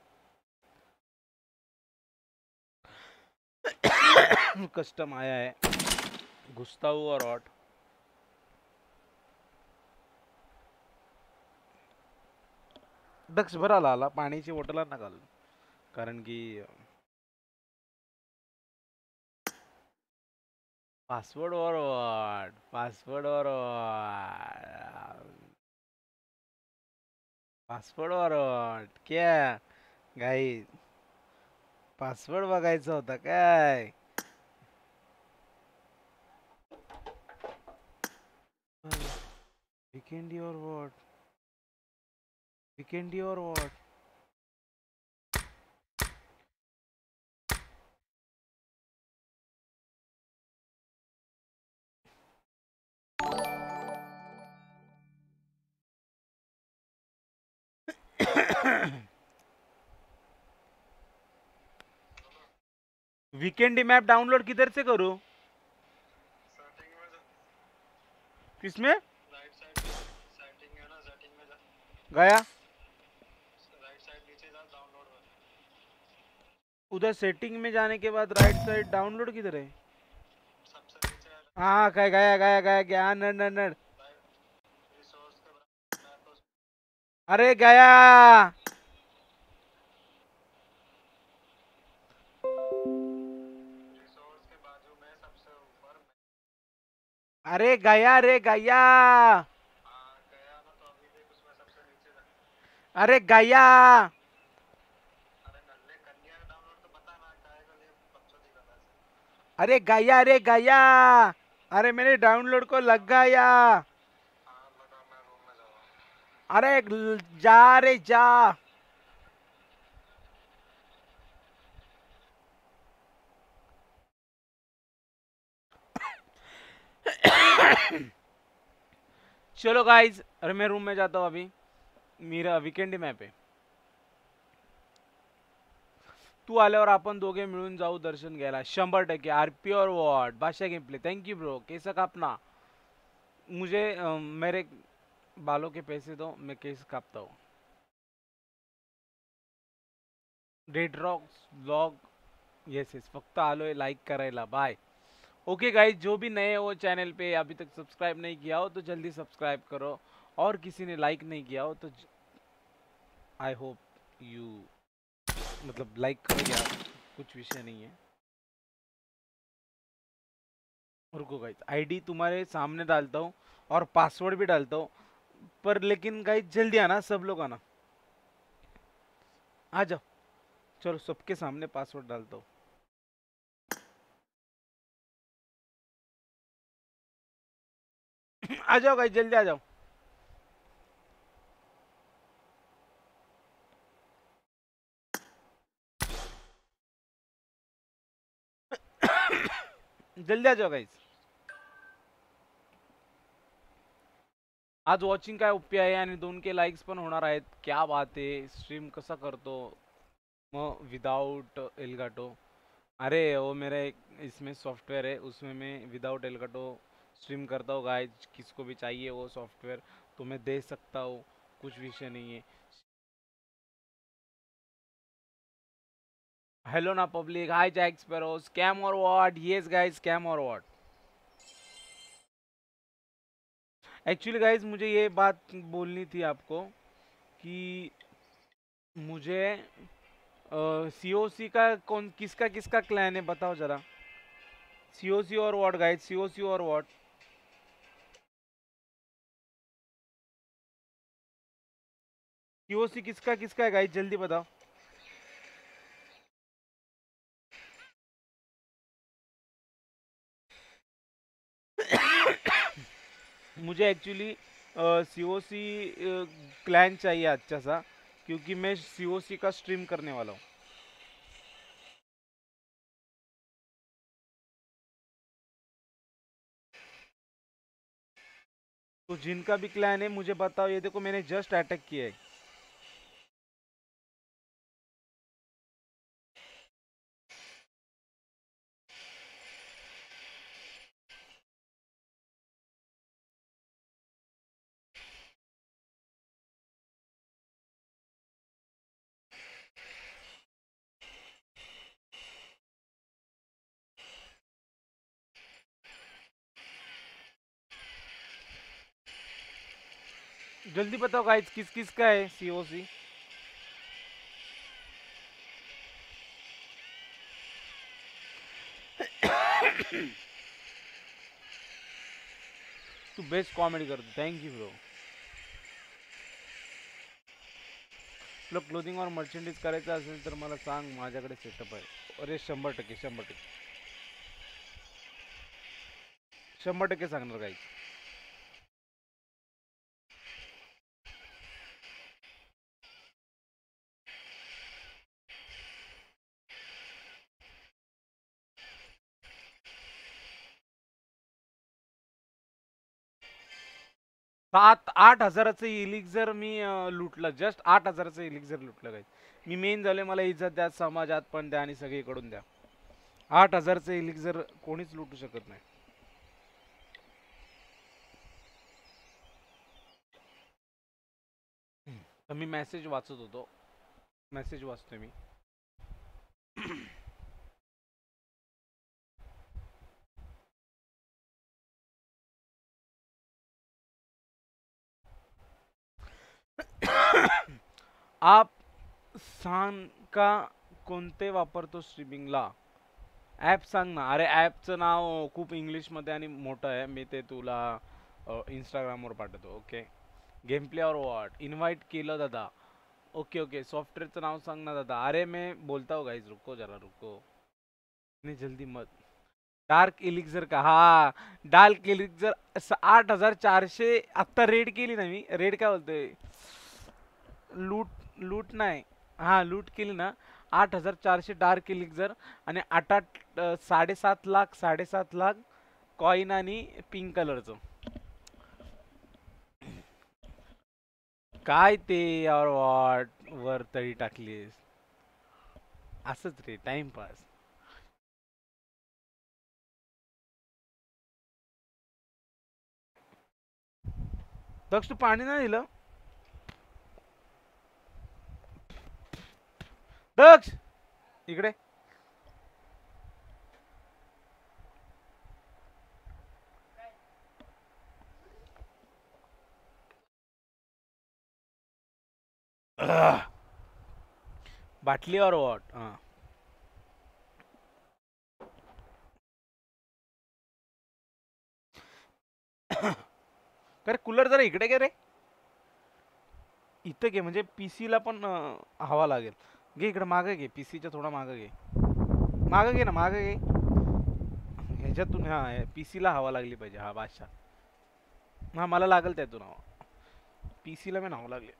कस्टम आया है. गुस्ताव और व्हाट. दक्ष भरा आला पाण्याची बॉटल नका घालू कारण की पासवर्ड और पासवर्ड और पासवर्ड और क्या गाई पासवर्ड बघायचा होता काय वीकेंडी और व्हाट वीकेंडी और व्हाट वीकेंडी मैप डाउनलोड किधर से करूं किसमें गया उधर सेटिंग में जाने के बाद राइट साइड डाउनलोड किधर है हाँ गया गया गया गया गया नड नड नड अरे गया अरे गया रे गया अरे गया अरे गया रे गया अरे मेरे डाउनलोड को लग गया अरे जा रे जा चलो गाइज अरे मैं रूम में जाता हूँ अभी मेरा वीकेंड मैप आहे तू आल्यावर आपण दोघे मिळून जाऊ दर्शन घ्यायला 100% आरपी और वॉट बादशाह game play thank you bro केस कापना मुझे मेरे बालों के पैसे दो मैं केस कापता हूँ dead rocks blog yes yes फक्त आलोय लाईक करायला बाय ओके गाइज जो भी नए हो चैनल पे अभी तक सब्सक्राइब नहीं किया हो तो जल्दी सब्सक्राइब करो और किसी ने लाइक नहीं किया हो तो आई होप यू मतलब लाइक करो यार कुछ विषय नहीं है रुको गाइज आईडी तुम्हारे सामने डालता हूँ और पासवर्ड भी डालता हूँ पर लेकिन गाइज जल्दी आना सब लोग आना आ जाओ चलो सबके सामने पासवर्ड डालता हूँ आ जाओ गाइस जल्दी आ जाओ जल्दी आ जाओ गाइस आज वॉचिंग काय उपी आहे आणि 2K लाईक्स पण होणार आहेत क्या बात आहे स्ट्रीम कसा करतो मग विदाउट एलगाटो अरे वो मेरा एक इसमें सॉफ्टवेयर है उसमें मैं विदाउट एलगाटो स्ट्रीम करता हूँ गाइस किसको भी चाहिए वो सॉफ्टवेयर तो मैं दे सकता हूँ कुछ विषय नहीं है हेलो ना public hi Jack Sparrow scam or what yes guys scam or what actually guys मुझे ये बात बोलनी थी आपको कि मुझे सीओसी का कौन किसका किसका क्लैन है बताओ जरा COC or what guys COC or what COC किसका किसका है गाइस जल्दी बताओ मुझे एक्चुअली सीओसी क्लैन चाहिए अच्छा सा क्योंकि मैं सीओसी का स्ट्रीम करने वाला हूँ तो जिनका भी क्लैन है मुझे बताओ ये देखो मैंने जस्ट अटैक किया है जल्दी बताओ गाइस किस किस का है सीओसी तू बेस्ट कॉमेडी करतो. Thank you bro. तुला क्लोथिंग और मर्चंडाइज करायचं असेल तर मला सांग, माझ्याकडे सेटअप आहे. अरे 100% 100% 100% सांगणार काही. 7-8 हजाराचं इलिक्झर मी लुटलं. जस्ट 8 हजाराचं इलिक्झर लुटलं काही. मी मेन झाले, मला इज्जत द्या, समाजात पण द्या आणि सगळीकडून द्या. 8 हजारचं इलिक्झर कोणीच लुटू शकत नाही. तर मी मेसेज वाचत होतो. मेसेज वाचतोय मी. आप सांग का कोणते वापरतो स्ट्रीमिंगला? ॲप सांग ना. अरे ॲपचं नाव खूप इंग्लिशमध्ये आणि मोठं आहे. मी ते तुला इंस्टाग्रामवर पाठवतो. ओके. गेम प्ले और वॉट इनवाइट केलं दादा. Okay okay. सॉफ्टवेअरचं नाव सांग ना दादा. अरे मैं बोलता हूँ गाइज, रुको जरा रुको, इतनी जल्दी मत. डार्क इलिक्झर का? हा डार्क इलिक्झर 8400 आत्ता रेड केली ना मी. रेड काय बोलतोय, लूट नाही. हा लूट केली ना. 8400 डार्क इलिक्झर आणि 7.5 लाख कॉइन आणि पिंक कलरचं. काय ते यार वॉट वर तळी टाकलीस. असंच रे टाइमपास. दक्ष तू पाणी नाही दिलं. दक्ष इकडे. बाटली और वॉट. हाँ अरे कूलर जरा इकडे घे रे. इथं घे म्हणजे पीसीला पण हवा लागेल. घे इकडे मागं घे. पीसीच्या थोडा मागं घे. मागं घे ना, मागं घे. ह्याच्यातून हा पीसीला हवा लागली पाहिजे. हा बादशाह. हा मला लागेल त्यातून हवा. पीसीला मी हवा लागली.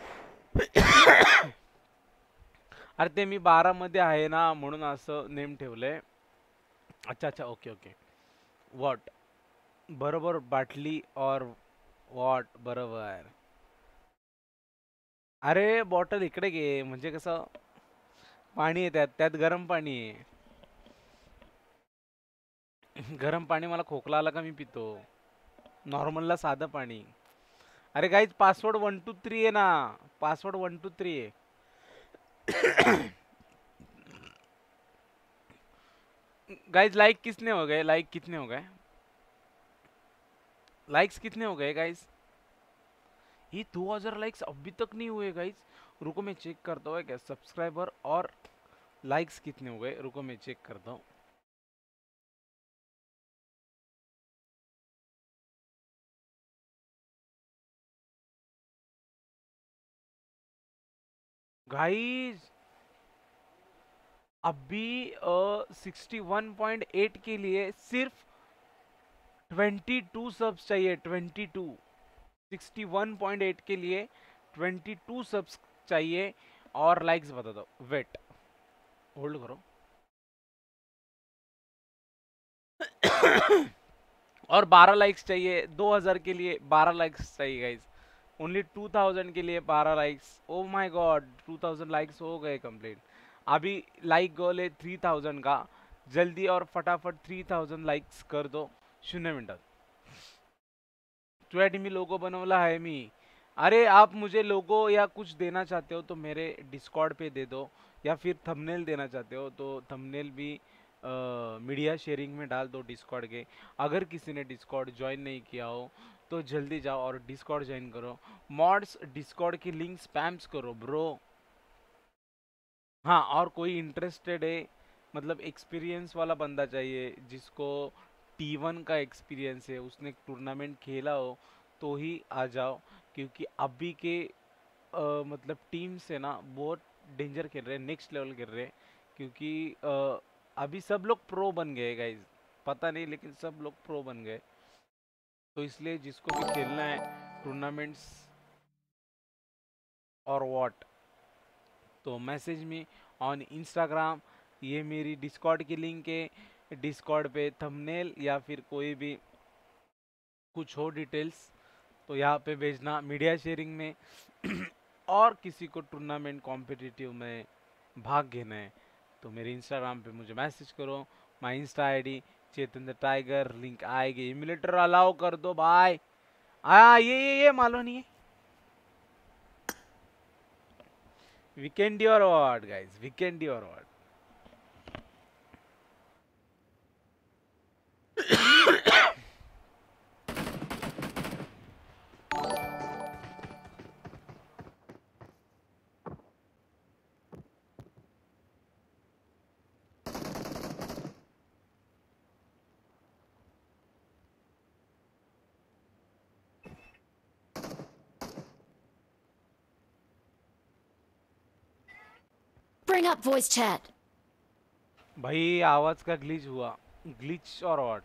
अरे ते मी 12 मध्ये आहे ना म्हणून असं नेम ठेवलंय. अच्छा अच्छा ओके ओके. वॉट बरोबर. बाटली और वॉट बरोबर. अरे बॉटल इकडे घे म्हणजे कसं पाणी आहे त्यात. त्यात गरम पाणी आहे. गरम पाणी मला खोकला आला का मी पितो. नॉर्मलला साधं पाणी. अरे गाइस पासवर्ड 123 है ना. पासवर्ड 123 है. गाइस लाइक कितने हो गए? लाइक कितने हो गए? लाइक्स कितने हो गए गाइस? ये 2000 लाइक्स अभी तक नहीं हुए गाइस. रुको मैं चेक करता हूँ क्या सब्सक्राइबर और लाइक्स कितने हो गए. रुको मैं चेक करता हूँ. गाइस अभी 61.8 के लिए सिर्फ 22 सब्स चाहिए. 22 61.8 के लिए 22 सब्स चाहिए. और लाइक्स बता दो. वेट होल्ड करो. और 12 लाइक्स चाहिए. 2000 के लिए 12 लाइक्स चाहिए गाइस. ओनली 2000 के लिए 12 likes. Oh my god 2000 likes हो गए कंप्लीट. अभी लाइक गोल है 3000 का. जल्दी और फटाफट 3000 लाइक्स कर दो 0 मिनटात. तुझ्यासाठी मी लोगो बनवला है मी. अरे आप मुझे लोगो या कुछ देना चाहते हो तो मेरे डिस्कॉर्ड पे दे दो. या फिर थंबनेल देना चाहते हो तो थंबनेल भी मीडिया शेयरिंग में डाल दो डिस्कॉर्ड के. अगर किसी ने डिस्कॉर्ड ज्वाइन नहीं किया हो तो जल्दी जाओ और डिस्कॉर्ड ज्वाइन करो. मॉड्स डिस्कॉर्ड की लिंक स्पैम्स करो ब्रो. हाँ और कोई इंटरेस्टेड है मतलब एक्सपीरियंस वाला बंदा चाहिए जिसको T1 का एक्सपीरियंस है, उसने टूर्नामेंट खेला हो तो ही आ जाओ, क्योंकि अभी के मतलब टीम से ना बहुत डेंजर खेल रहे हैं, नेक्स्ट लेवल खेल रहे हैं, क्योंकि अभी सब लोग प्रो बन गए गाइज, पता नहीं लेकिन सब लोग प्रो बन गए। तो इसलिए जिसको भी खेलना है टूर्नामेंट्स और व्हाट, तो मैसेज मी ऑन इंस्टाग्राम, ये मेरी डिस्कॉर्ड की लिंक है, डिस्कॉर्ड पे थंबनेल या फिर कोई भी कुछ हो डिटेल्स तो यहाँ पे भेजना मीडिया शेयरिंग में और किसी को टूर्नामेंट कॉम्पिटिटिव में भाग घेना है तो मेरे इंस्टाग्राम पे मुझे मैसेज करो। My insta ID Chetan the tiger, link आएगी। इमुलेटर अलाउ कर दो भाई। ये मालूम नहीं है। Weekend or what guys, weekend or what. Bring up voice chat. भाई आवाज का ग्लिच हुआ, ग्लिच और व्हाट।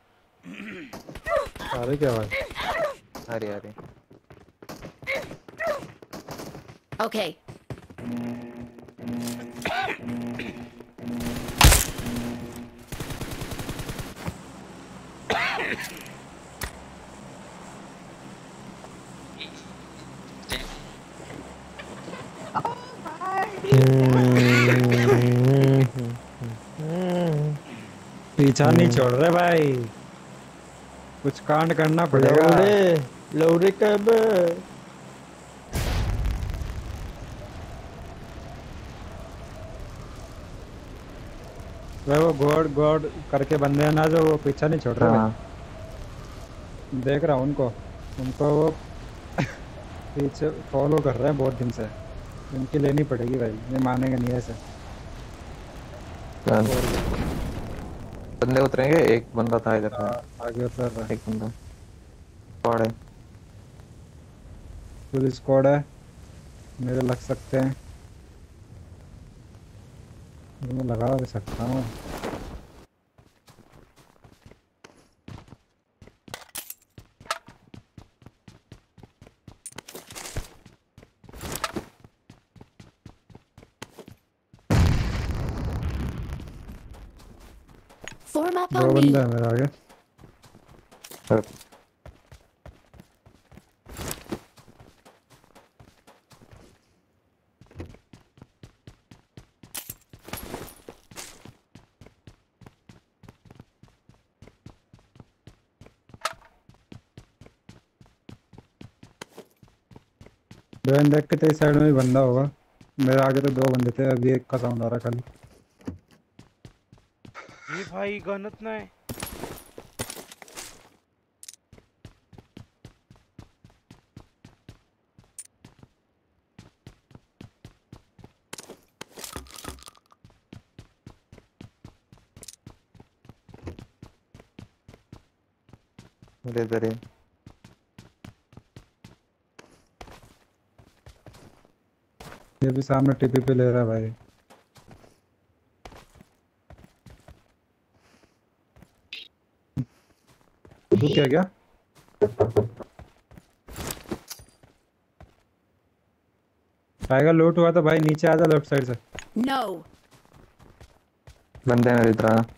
आ रही क्या आवाज? अरे Okay. पीछा नहीं छोड़ रहे भाई, कुछ कांड करना पड़ेगा। लौरे कब वो गॉड गॉड करके बंदे हैं ना जो, वो पीछा नहीं छोड़ रहे भाई। देख रहा हूँ उनको वो पीछे फॉलो कर रहे हैं बहुत दिन से। इनकी लेनी पड़ेगी भाई, ये मानेंगे नहीं ऐसे। बंदे उतरेंगे, एक बंदा था इधर, आगे उतर रहा है एक बंदा स्क्वाड है, पूरी स्क्वाड है, मेरे लग सकते हैं, मैं लगा भी सकता हूँ। Form up दो on me. बंदे हैं मेरे आगे। बहन देख के तेरी साइड में भी बंदा होगा, मेरे आगे तो दो बंदे थे, अभी एक का साउंड आ रहा खाली। ये भाई गणत ना है। मेरे इधर है। ये भी सामने टीपी पे ले रहा है भाई। तू क्या टाइगर लूट हुआ तो भाई नीचे आजा लेफ्ट साइड से। No. बंदे मेरे इधर आ।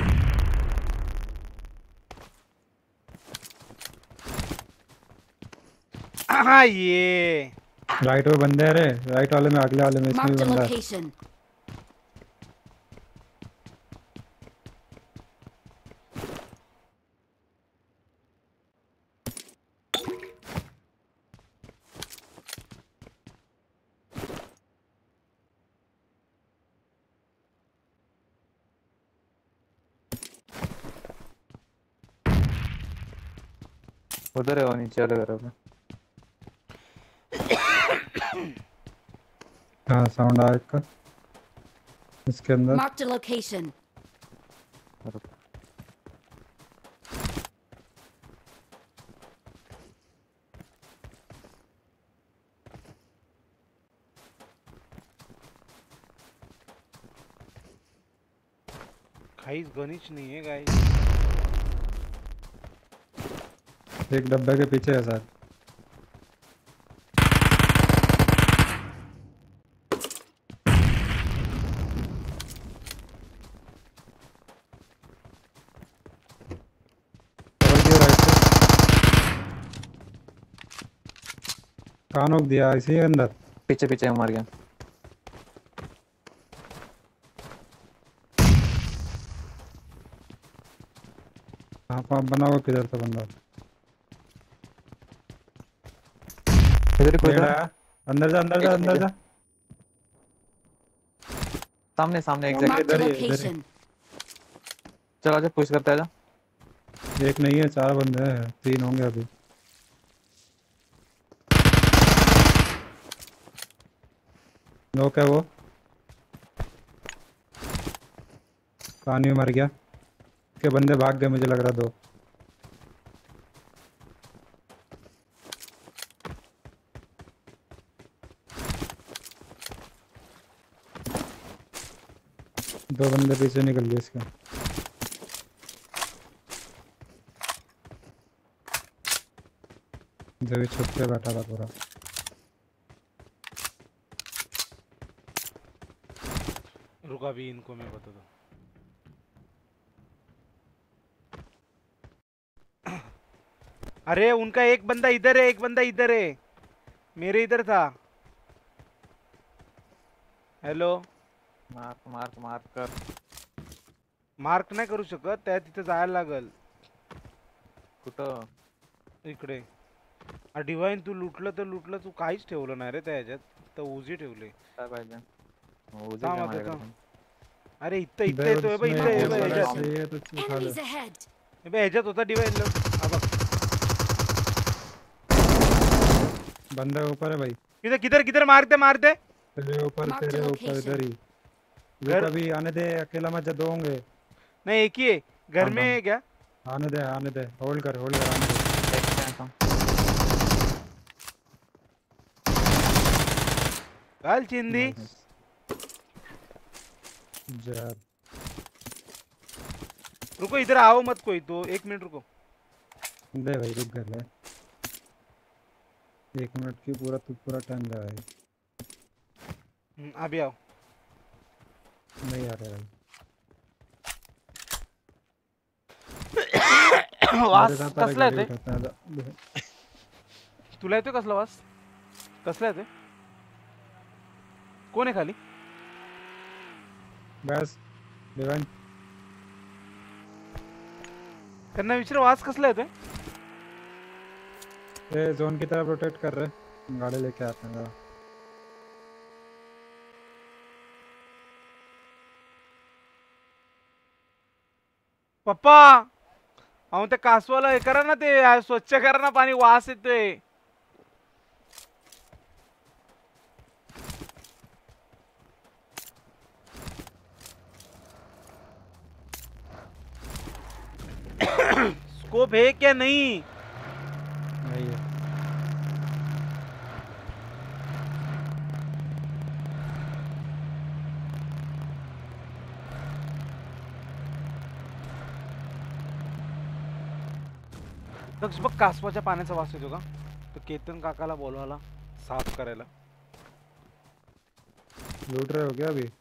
ये राइट में बंदे हैं रे, राइट वाले में, अगले वाले में, इसमें भी Marked a बंदा है। location. उधर है वो नीचे वाले घर में। हाँ साउंड आया इसका, इसके अंदर। Marked a location. रुक। गाइस गणेश नहीं है गाइस। एक डब्बे के पीछे है सर। कहाँ नोक दिया इसी के अंदर? पीछे पीछे मर गया। हाँ पाप बना हुआ किधर था बंदा? इधर ही कोई नेड़ा था। है। अंदर जा अंदर जा अंदर जा। सामने सामने एक Marked जगह। a इधर ही, इधर ही। location. चलो आजा पुश करते आजा। एक नहीं है 4 बंदे हैं, 3 होंगे अभी। नोक है वो। पानी में मर गया। के बंदे भाग गए मुझे लग रहा 2। दो बंदे पीछे निकल गए इसके। जो भी छत पे बैठा था पूरा। रुका भी इनको मैं बता दूं। अरे उनका एक बंदा इधर है, एक बंदा इधर है, मेरे इधर था। हॅलो मार्क मार्क मार्क कर। मार्क नाही करू शकत, त्या तिथे जायला लागल कुठं? इकडे। डिवाइन तू लुटलं तर लुटलं, तू काहीच ठेवलं नाही रे त्या ह्याच्यात, तर उजी ठेवले। काय पाहिजे? उजी थांब काय आता माझ्याकडे थांब. पण. अरे इथं इथं येतोय बघ, इथं ये हे बघ, बघ, ह्याच्यात चाहिए तो उठा ले। Enemies ahead. हे बघ, ह्याच्यात होता डिवाइन। हा बघ बंदा ऊपर है भाई। किधर किधर किधर, मारते मारते। तेरे ऊपर Mark the location. इधर ही। घर- रुक अभी आने दे, अकेला मत जा, 2 होंगे। नहीं एक ही है घर हाँ, में हाँ। है क्या? आने दे होल्ड कर आने दे। देखते हैं तो। गाल चिंदी। Nice. जा रुको इधर आओ मत कोई, तो 1 मिनट रुको। दे भाई, रुक कर ले। 1 मिनट की पूरा टाइम दे भाई। अभी आओ। नहीं आ रहा भाई। वास मेरे साथ कसला गाड़ी येते? उठाता है। तुला येतोय कसला वास? कसला येतोय? कोण आहे खाली? बस डिवाइन त्यांना विचार वास कसला येतोय? ये जोन की तरफ रोटेट कर रहे, गाड़ी लेके आते हैं जरा। पप्पा अहो ते कासवाला हे करा ना, ते स्वच्छ करा ना, पाणी वास येतोय। स्कोप है क्या? नहीं नहीं है। दक्ष बघ कासवाच्या पाण्याचा वास येतो का? तो केतन काकाला बोलवाला साफ करायला। लूट रहे हो क्या अभी?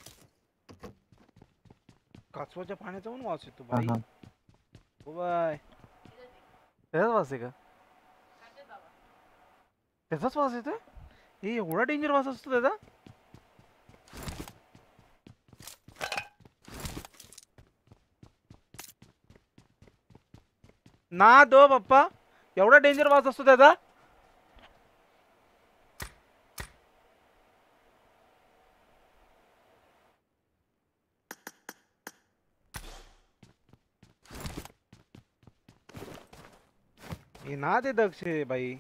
कासवाच्या पाण्याचा पण वास येतो हाँ भाई। हाँ। ओ बाय त्याचाच वास आहे का? त्याचाच वास येतोय? हे एवढा डेंजर वास असतो त्याचा? ना दो पप्पा, एवढा डेंजर वास असतो त्याचा? हे ना ते दक्ष भाई।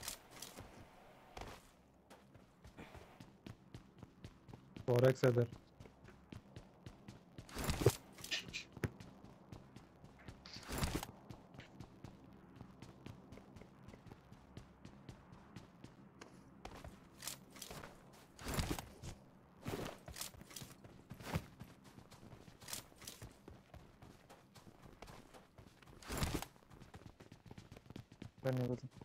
4x इधर। करने को तो।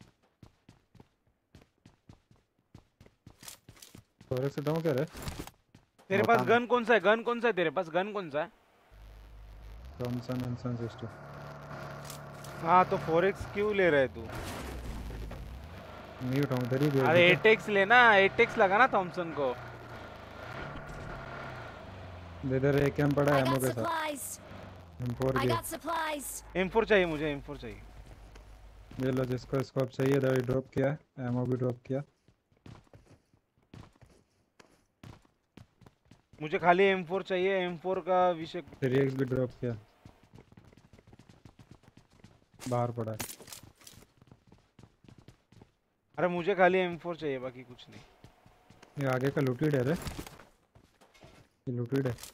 फोरेक्स उठाऊं क्या रे? तेरे पास गन कौन सा है? गन कौन सा है तेरे पास? गन कौन सा है? Thomson and 62। हाँ तो 4x क्यों ले रहा है तू? नहीं उठाऊं तेरी भी। अरे 8x लेना, 8x लगा ना थॉमसन को। इधर एक कैंप पड़ा है I एमओ got के साथ। supplies. M4 I भी है। got supplies. M4 चाहिए मुझे, M4 चाहिए। ये लो, जिसको स्कोप चाहिए इधर ड्रॉप किया है, एमओ भी ड्रॉप किया। मुझे खाली M4 चाहिए, M4 का विषय। 3x भी ड्रॉप किया, बाहर पड़ा है। अरे मुझे खाली M4 चाहिए, बाकी कुछ नहीं। ये आगे का लूटेड है रे, ये लूटेड है।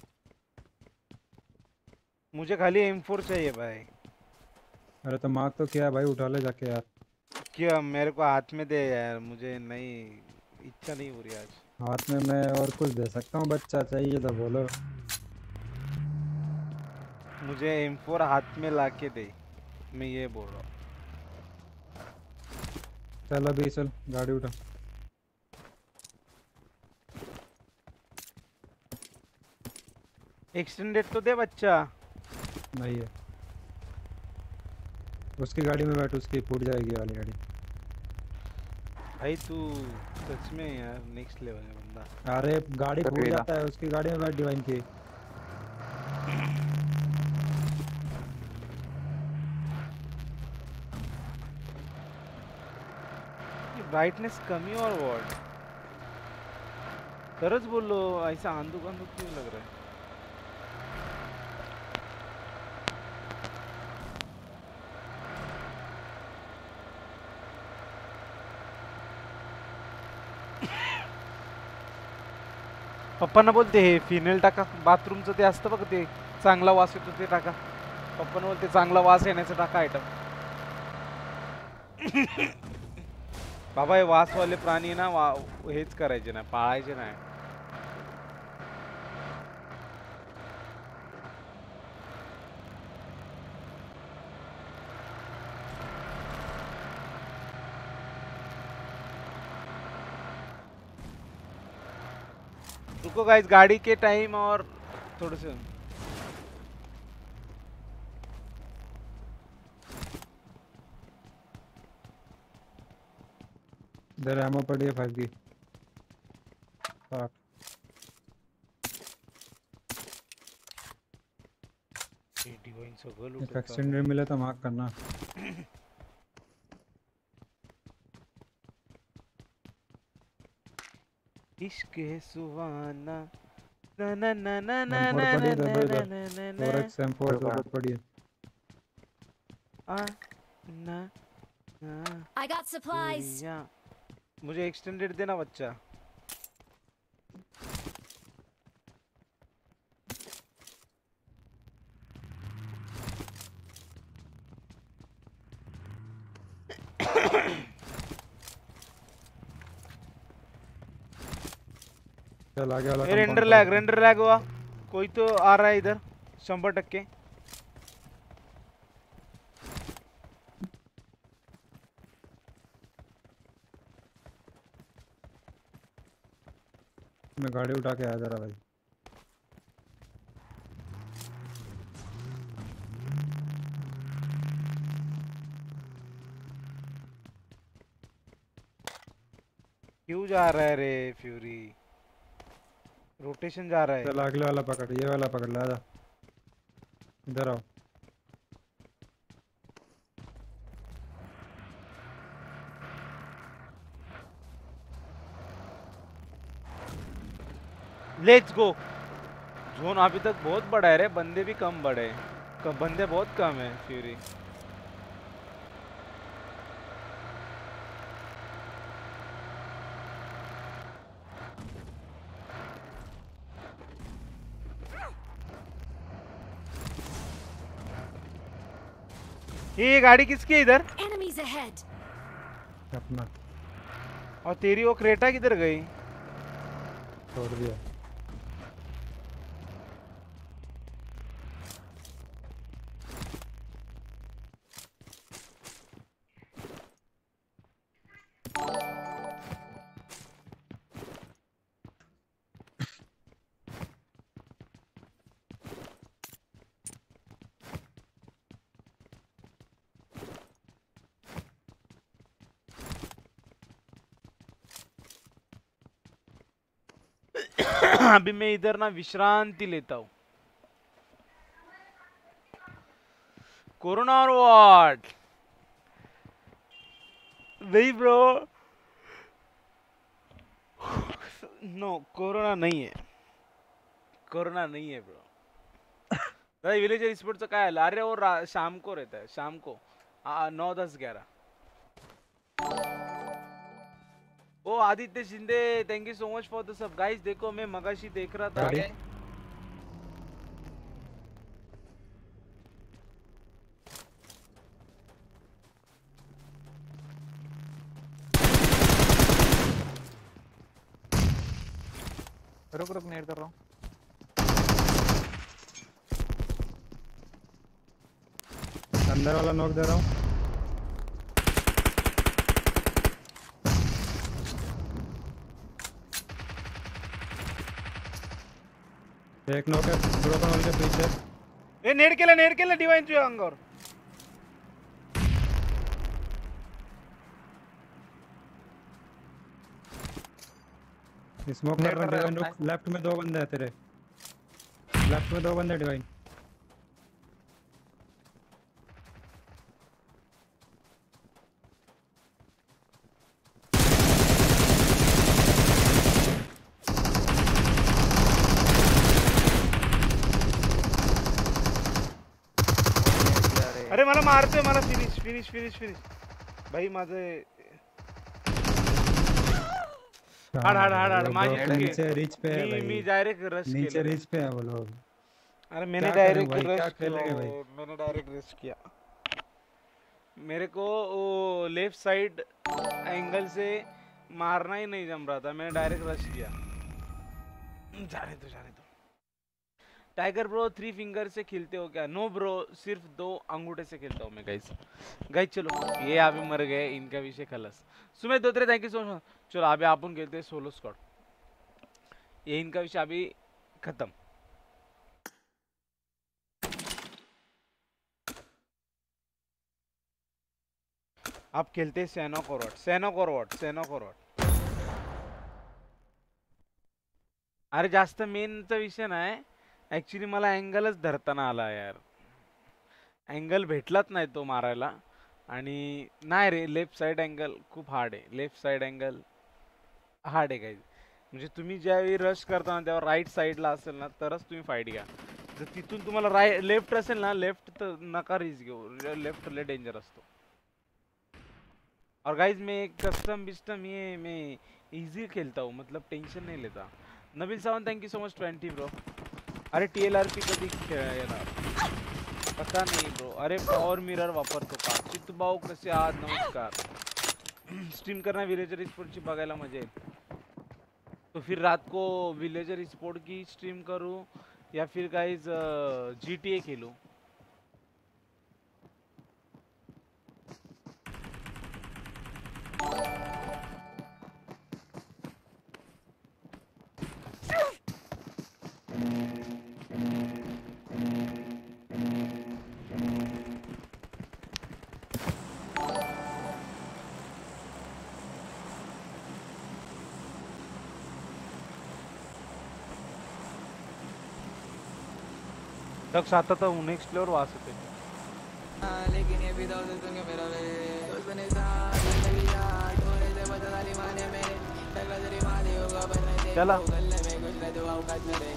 मुझे खाली M4 चाहिए भाई। अरे तो मार्क तो क्या है भाई, उठा ले जाके यार। क्या मेरे को हाथ में दे यार, मुझे नहीं, इच्छा नहीं हो रही आज। हाथ में मैं और कुछ दे सकता हूँ, बच्चा चाहिए तो बोलो। मुझे M4 हाथ में लाके दे, मैं ये बोल रहा हूँ। चल अभी चल, गाड़ी उठा। एक्सटेंडेड तो दे बच्चा। नहीं है, उसकी गाड़ी में बैठ, उसकी फूट जाएगी वाली गाड़ी। भाई तू सच में यार नेक्स्ट लेवल है बंदा। अरे गाड़ी फूट जाता है, उसकी गाड़ी में बैठ डिवाइन की। ब्राइटनेस कमी और व्हाट? तरस बोलो, ऐसा आंधू आंधू क्यों लग रहा है? पप्पांना बोलते हे फिनेल टाका, बाथरूमचं ते असतं बघ, ते चांगला वास येतो ते टाका. पप्पांना बोलते चांगला वास येण्याचं टाका आयटम. बाबा हे वासवाले प्राणी ना हेच करायचे नाही, पाळायचे नाही. रुको गाइस, गाड़ी के टाइम और थोड़े से इधर एमओ पड़ी है 5 की। डिवाइन सगळं एक एक्सटेंडर मिले तो मार्क करना। इश्क है सुहाना ना ना ना ना ना M4 ना पड़ी है, ना दबे ना इधर। ना ना ना 4x M4 जरूरत पड़ी है। ना ना I got supplies. या मुझे एक्सटेंडेड देना बच्चा। चल आगे वाला रेंडर लैग हुआ, कोई तो आ रहा है इधर 100%। मैं गाड़ी उठा के आया जरा भाई। क्यों जा रहा है रे फ्यूरी? रोटेशन जा रहा है। चल अगले वाला पकड़, ये वाला पकड़, ला जा इधर आओ। Let's go. जोन अभी तक बहुत बड़ा है रे, बंदे भी कम बड़े हैं, बंदे बहुत कम है फ्यूरी। ये गाड़ी किसकी है इधर? Enemies ahead. अपना और तेरी वो क्रेटा किधर गई? छोड़ दिया। अभी मैं इधर ना विश्रांति लेता हूँ। कोरोना और व्हाट? नहीं ब्रो, नो कोरोना नहीं है, कोरोना नहीं है ब्रो। दादा विलेजर स्पोर्ट्स काय है? अरे वो शाम को रहता है, शाम को 9, 10, 11। Oh Aditya Shinde, thank you so much for the sub. Guys देखो मैं मगाशी देख रहा था, रुक रुक नेट कर रहा हूँ। अंदर वाला नॉक दे रहा हूँ। एक नॉक है ब्रोकन वॉल के पीछे। ए नेड केलं डिवाइन तुझ्या अंगावर। स्मोक कर रहा है डिवाइन। रुक, लेफ्ट में 2 बंदे हैं तेरे, लेफ्ट में 2 बंदे डिवाइन। अरे मला मारते, मला फिनिश भाई माझे हाड माझी नीचे रिच पे है भाई। मी डायरेक्ट रश नीचे रिच पे है वो लोग। अरे मैंने क्या करें डायरेक्ट भाई, क्या रश खेलेंगे भाई? मैंने डायरेक्ट रश किया। मेरे को वो लेफ्ट साइड एंगल से मारना ही नहीं जम रहा था, मैंने डायरेक्ट रश किया। जाने दो टाइगर ब्रो 3 फिंगर से खेलते हो क्या? नो ब्रो, सिर्फ 2 अंगूठे से खेलता हूँ मैं। गाइस चलो, ये अभी मर गए, इनका विषय खलस। Sumit Dotre thank you so much. चलो अभी आपण खेलते हैं सोलो स्क्वाड, ये इनका विषय अभी खत्म। आप खेलते सेनो कोरवट। अरे जास्त मेनचा विषय नाही, ऍक्च्युली मला अँगलच धरताना आला यार, अँगल भेटलाच नाही तो मारायला। आणि नाही रे, लेफ्ट साइड अँगल खूप हार्ड आहे, लेफ्ट साइड अँगल हार्ड आहे काही। म्हणजे तुम्ही ज्यावेळी रश करता ना तेव्हा राईट साइडला असेल ना तरच तुम्ही फाईट घ्या। जर तिथून तुम्हाला लेफ्ट असेल ना, लेफ्ट तर नका रिस्क घेऊ, लेफ्ट लय डेंजर असतो। और गाइज मैं कस्टम बिस्टम ये मैं इजी खेलता हूँ, मतलब टेंशन नहीं लेता। Nabeel Sawant thank you so much 20 bro. अरे TLRP कधी येणार पता नहीं ब्रो। अरे पॉवर मिरर वापरतो का? चित्तभाऊ कसे आहात? नमस्कार। स्ट्रीम करना विलेजर स्पोर्ट ची बघायला मजा येईल। तो फिर रात को विलेजर स्पोर्ट की स्ट्रीम करूँ या फिर गाइज GTA खेलूँ? तक आता था नेक्स्ट फ्लोर वहां से थे। लेकिन ये भी दो दूंगे मेरा वे दोस्त बने साथ जिंदगी यार थोड़े से बता डाली माने मेरे टकला तेरी माली होगा बनने दे चला गले में कुछ नहीं दुआओं का चले।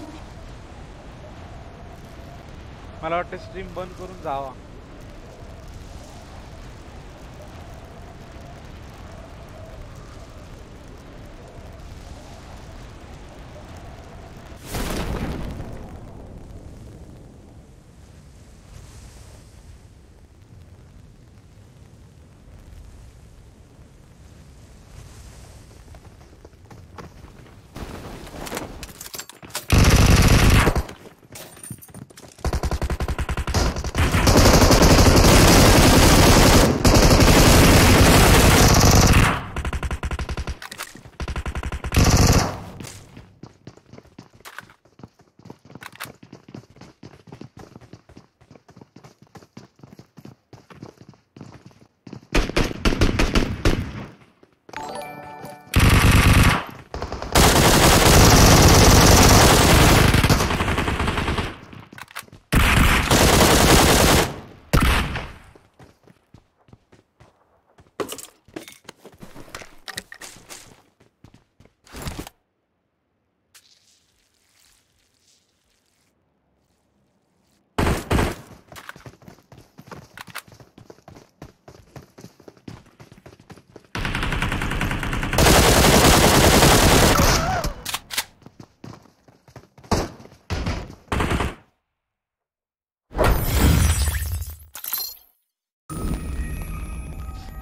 मला वाटतं स्ट्रीम बंद करून जावा।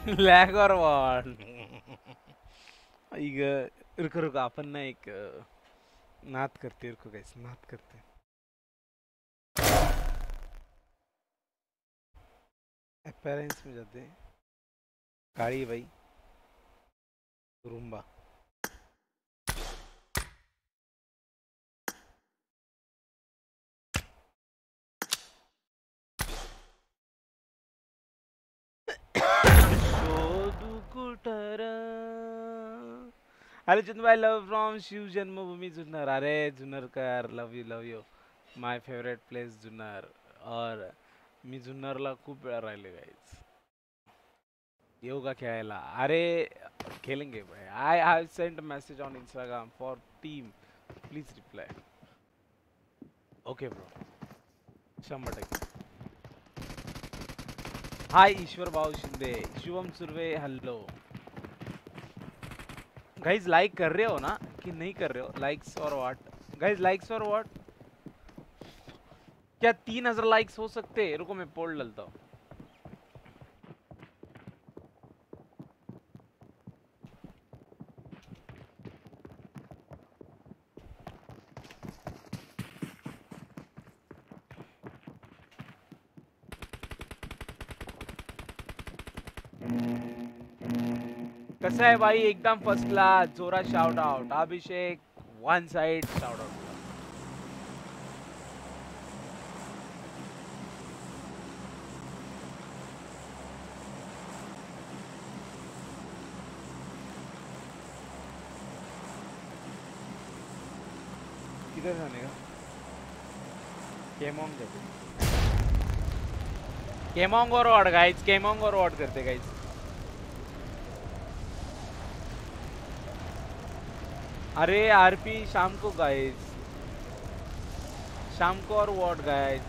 लॅग और वॉट ಈಗ रुको अपन ना एक नात करते रुको गाइस नात करते अपीयरेंस में जाते हैं काली भाई रूम्बा अरे जुन्नर भाई लव फ्रॉम शिव जन्मभूमि जुन्नर अरे जुन्नर का यार love you my favourite place Junnar और मी जुन्नरला खूप वेळा राहिले गाइस येऊ का खेळायला अरे खेलेंगे भाई I have sent message on Instagram for team please reply okay bro 100% hi Ishwar भाऊ Shinde Shivam Surve hello guys like कर रहे हो ना कि नहीं कर रहे हो likes or what guys likes or what क्या 3000 लाइक्स हो सकते हैं रुको मैं पोल डालता हूँ कैसा है भाई एकदम फर्स्ट क्लास जोरा shout out Abhishek one side shout out किधर जाने का केमोंग जाते केमोंग और वॉट गाइस केमोंग और वॉट करते गाइस अरे आरपी शाम को गाइस शाम को or what guys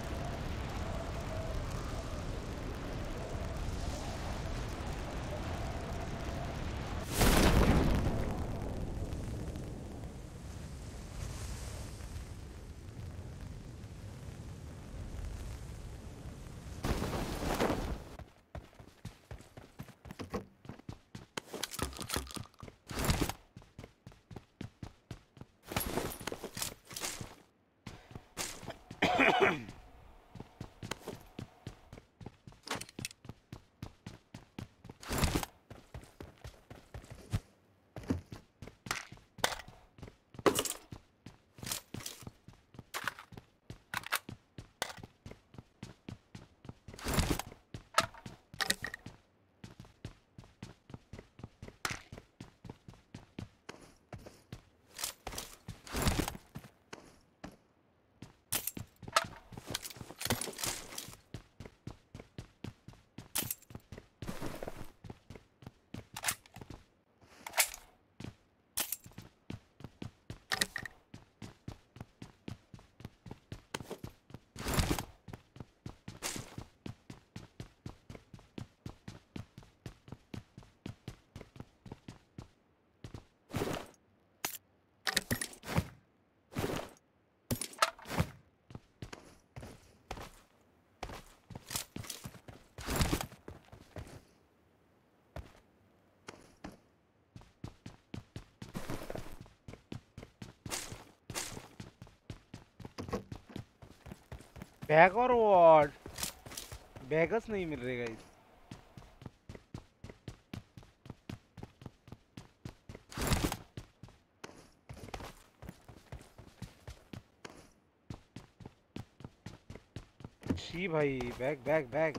bag or what bags नहीं मिल रहे गाइस शी भाई बैग बैग बैग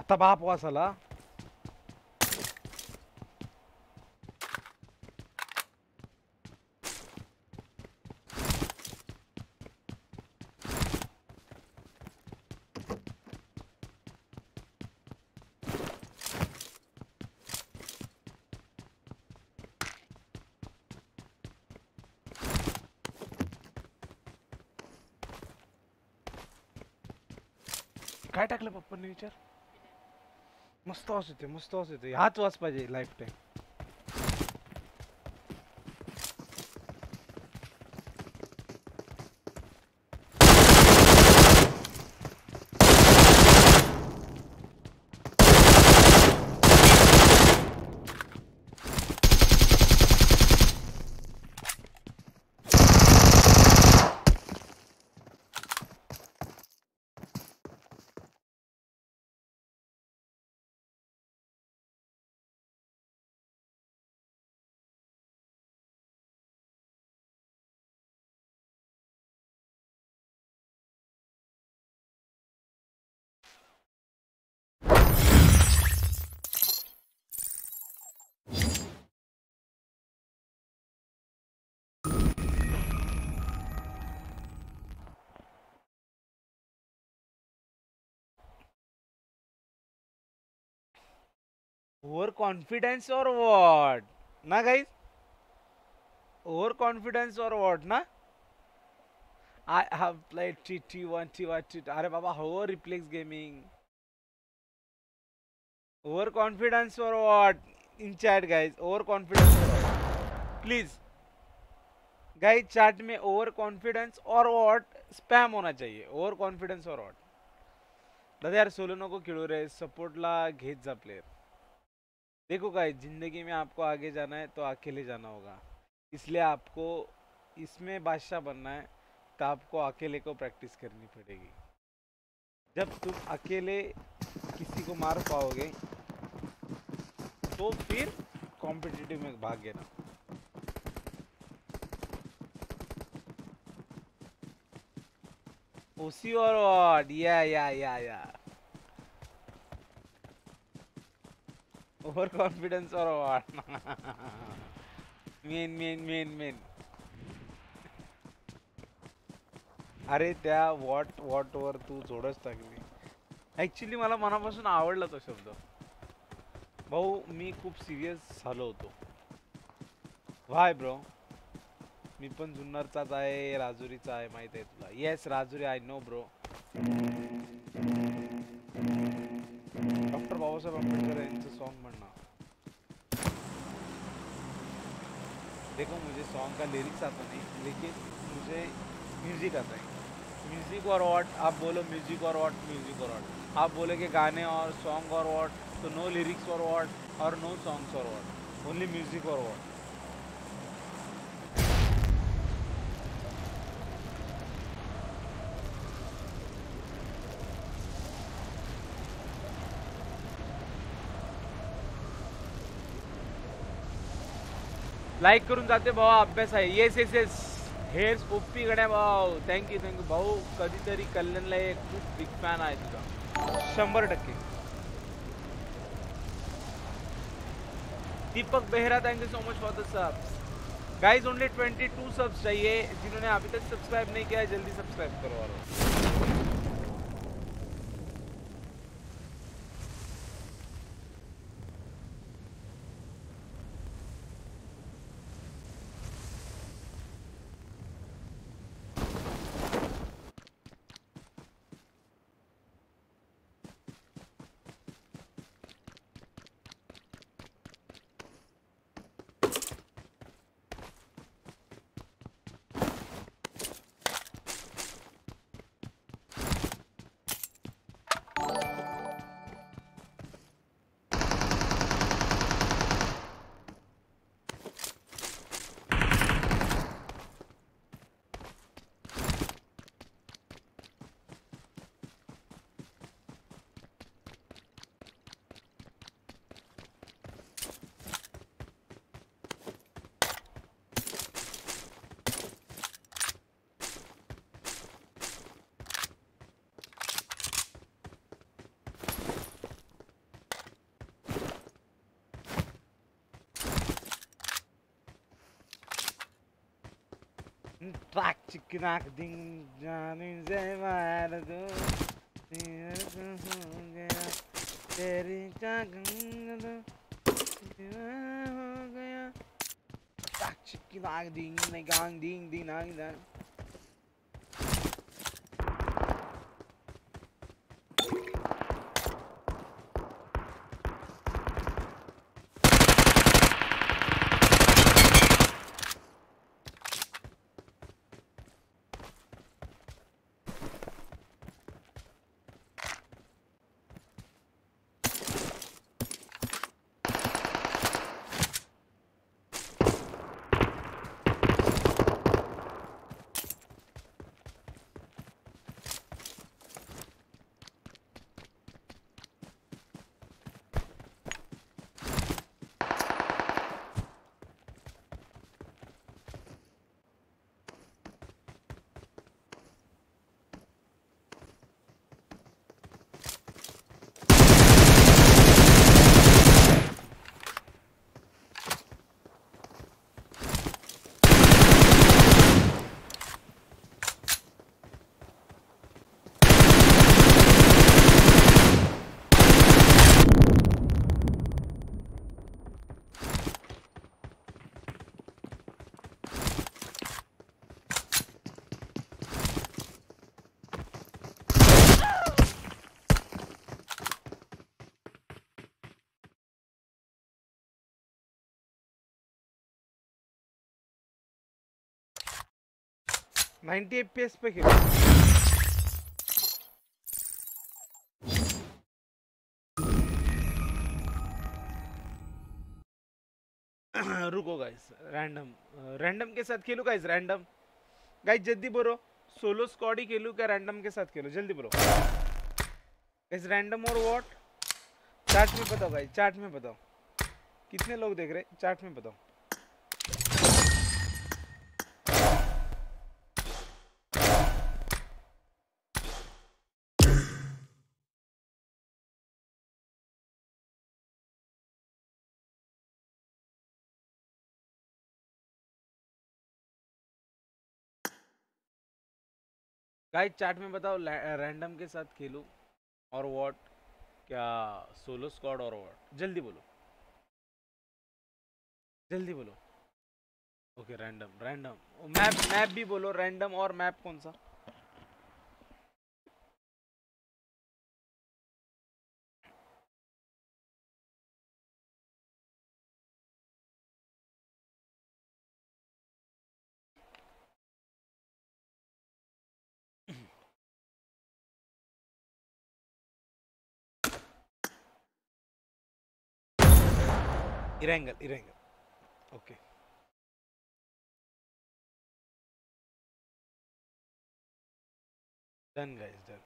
आता बाप वासाला काय टाकलं पप्पांनी विचार मस्त वास येते हाच वास पाहिजे life time over confidence or what ना guys over confidence or what ना I have played TT1 T1 अरे बाबा हो Reflex gaming over confidence or what in chat guys over confidence please guys chat में over confidence or what spam होना चाहिए over confidence or what दादा यार solo नको खेळू रे सपोर्टला घेत जा प्लेयर देखो गाइस जिंदगी में आपको आगे जाना है तो अकेले जाना होगा इसलिए आपको इसमें बादशाह बनना है तो आपको अकेले को प्रैक्टिस करनी पड़ेगी जब तुम अकेले किसी को मार पाओगे तो फिर कॉम्पिटिटिव में भाग लेना ओसी और व्हाट या ओवर कॉन्फिडेंस और व्हाट मेन अरे त्या वॉट वर तू जोडच टाकली ऍक्च्युली मला मनापासून आवडला तो शब्द भाऊ मी खूप सिरियस झालो होतो वाय ब्रो मी पण जुन्नरचाच आहे राजुरीचा आहे माहित आहे तुला येस राजुरी I know bro doctor Babasaheb Ambedkar यांचं सॉन्ग म्हणना देखो मुझे सॉन्ग का लिरिक्स आता नहीं लेकिन मुझे म्यूजिक आता है म्यूजिक और व्हाट आप बोलो म्यूजिक और व्हाट आप बोले कि गाने और सॉन्ग और व्हाट तो no lyrics or what or no songs or what only music or what like करून जाते भाऊ अभ्यास आहे येस हेअर्स ओपी गड्या भाऊ थँक्यू भाऊ कधीतरी कल्याणला एक खूप बिग फॅन आहे तुझा 100% Deepak Behera thank you so much for the subs guys only 22 subs चाहिए जिन्होंने अभी तक सब्सक्राइब नहीं किया है जल्दी सब्सक्राइब करवा लो ट्रैक चिकनाक दिन जाने से मार दो हो गया तेरी चाहत हो गया ट्रैक चिकनाक दिन गांग दिन दिन आंग दिन 90 FPS पे खेलो रुको गाइस रैंडम के साथ खेलो गाइस रैंडम गाइस जल्दी बोलो सोलो स्क्वाड ही खेलूं क्या रैंडम के साथ खेलो जल्दी बोलो guys random or what chat में बताओ गाइस चैट में बताओ कितने लोग देख रहे चैट में बताओ गाइस चैट में बताओ रैंडम के साथ खेलूं और व्हाट क्या सोलो स्क्वाड और व्हाट जल्दी बोलो ओके रैंडम मैप भी बोलो रैंडम और मैप कौन सा Erangel okay done guys done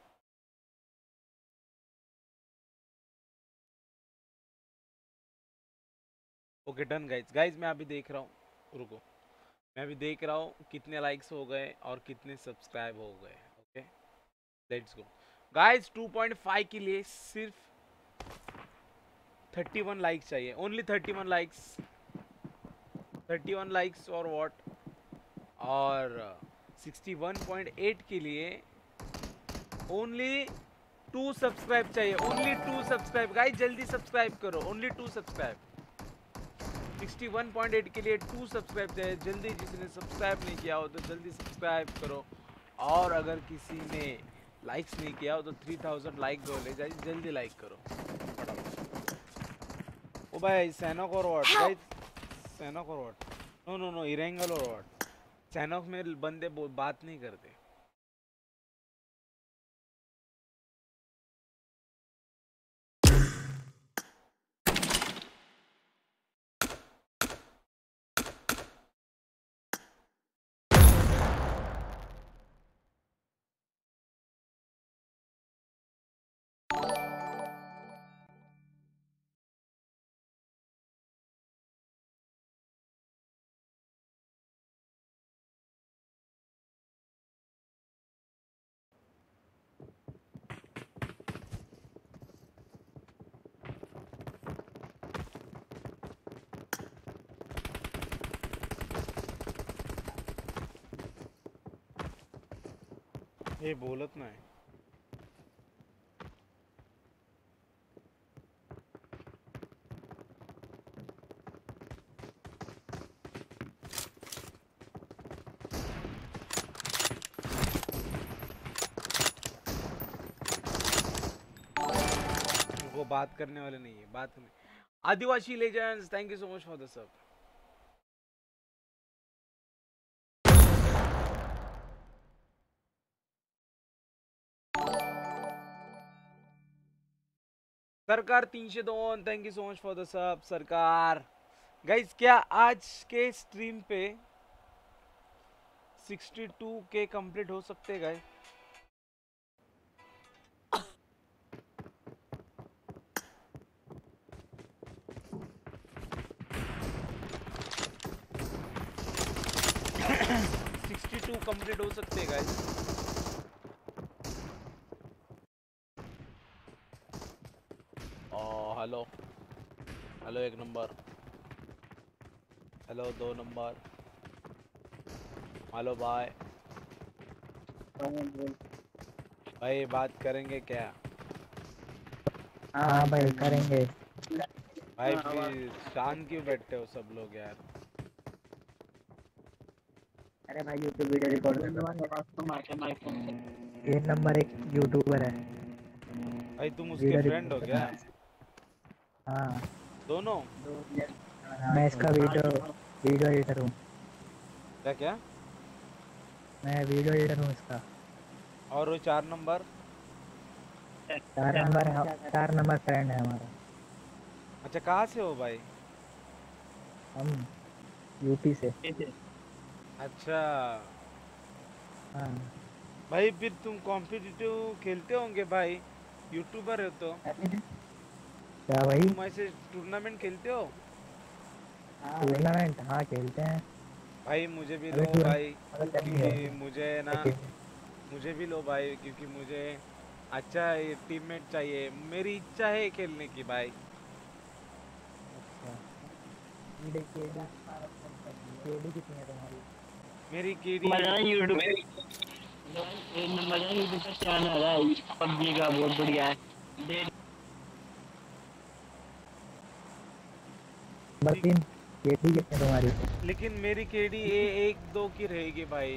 okay done guys मैं अभी देख रहा हूँ रुको मैं अभी देख रहा हूँ कितने लाइक्स हो गए और कितने सब्सक्राइब हो गए ओके लेट्स गो गाइस 2.5 के लिए सिर्फ 31 लाइक्स चाहिए ओनली 31 लाइक्स और व्हाट और 61.8 के लिए ओनली 2 सब्सक्राइब चाहिए ओनली 2 सब्सक्राइब गाइस जल्दी सब्सक्राइब करो ओनली 2 सब्सक्राइब 61.8 के लिए 2 सब्सक्राइब चाहिए जल्दी जिसने सब्सक्राइब नहीं किया हो तो जल्दी सब्सक्राइब करो और अगर किसी ने लाइक्स नहीं किया हो तो 3000 लाइक गोल है गाइस जल्दी लाइक करो ओ भाई सैनोक or what guys Sanhok or what no Erangel or what Sanhok में बंदे बात नहीं करते ये बोलत नाही. वो बात करने वाले नहीं है. बात नहीं. Adivasi legends, thank you so much for the sub. Sarkar 302, thank you so much for the sub. Sarkar guys, क्या आज के स्ट्रीम पे 62K कंप्लीट हो सकते गाइस? कंप्लीट हो सकते हैं guys. Hello hello 1 number, hello 2 number, hello भाई. भाई बात करेंगे क्या? हाँ भाई करेंगे. भाई प्लीज शांत क्यों बैठते हो सब लोग यार? अरे भाई यूट्यूब वीडियो रिकॉर्ड कर रहा हूँ. ये नंबर एक यूट्यूबर है. भाई तुम उसके वीडियो फ्रेंड हो रिकॉर्ड क्या? करना है. हाँ दोनों? मैं इसका वीडियो एडिटर हूँ. क्या क्या? मैं वीडियो एडिटर हूँ इसका. और वो 4 नंबर? 4 नंबर फ्रेंड है हमारा. अच्छा कहाँ से हो भाई? हम यूपी से. अच्छा हाँ भाई, फिर तुम कॉम्पिटिटिव खेलते होंगे भाई, यूट्यूबर हो तो. क्या भाई? तुम ऐसे टूर्नामेंट खेलते हो? टूर्नामेंट हाँ खेलते हैं भाई मुझे भी अभी लो टूर्नामेंट भाई, क्योंकि मुझे ना, मुझे भी लो भाई, क्योंकि मुझे अच्छा टीममेट चाहिए. मेरी इच्छा है खेलने की भाई. केडी कितनी है तुम्हारी? मेरी केडी यूट्यूब एक नंबर का यूट्यूब का चैनल है पबजी का, बहुत बढ़िया है. नंबर 3 केडी कितनी है तुम्हारी? लेकिन मेरी केडी 1-2 की रहेगी भाई.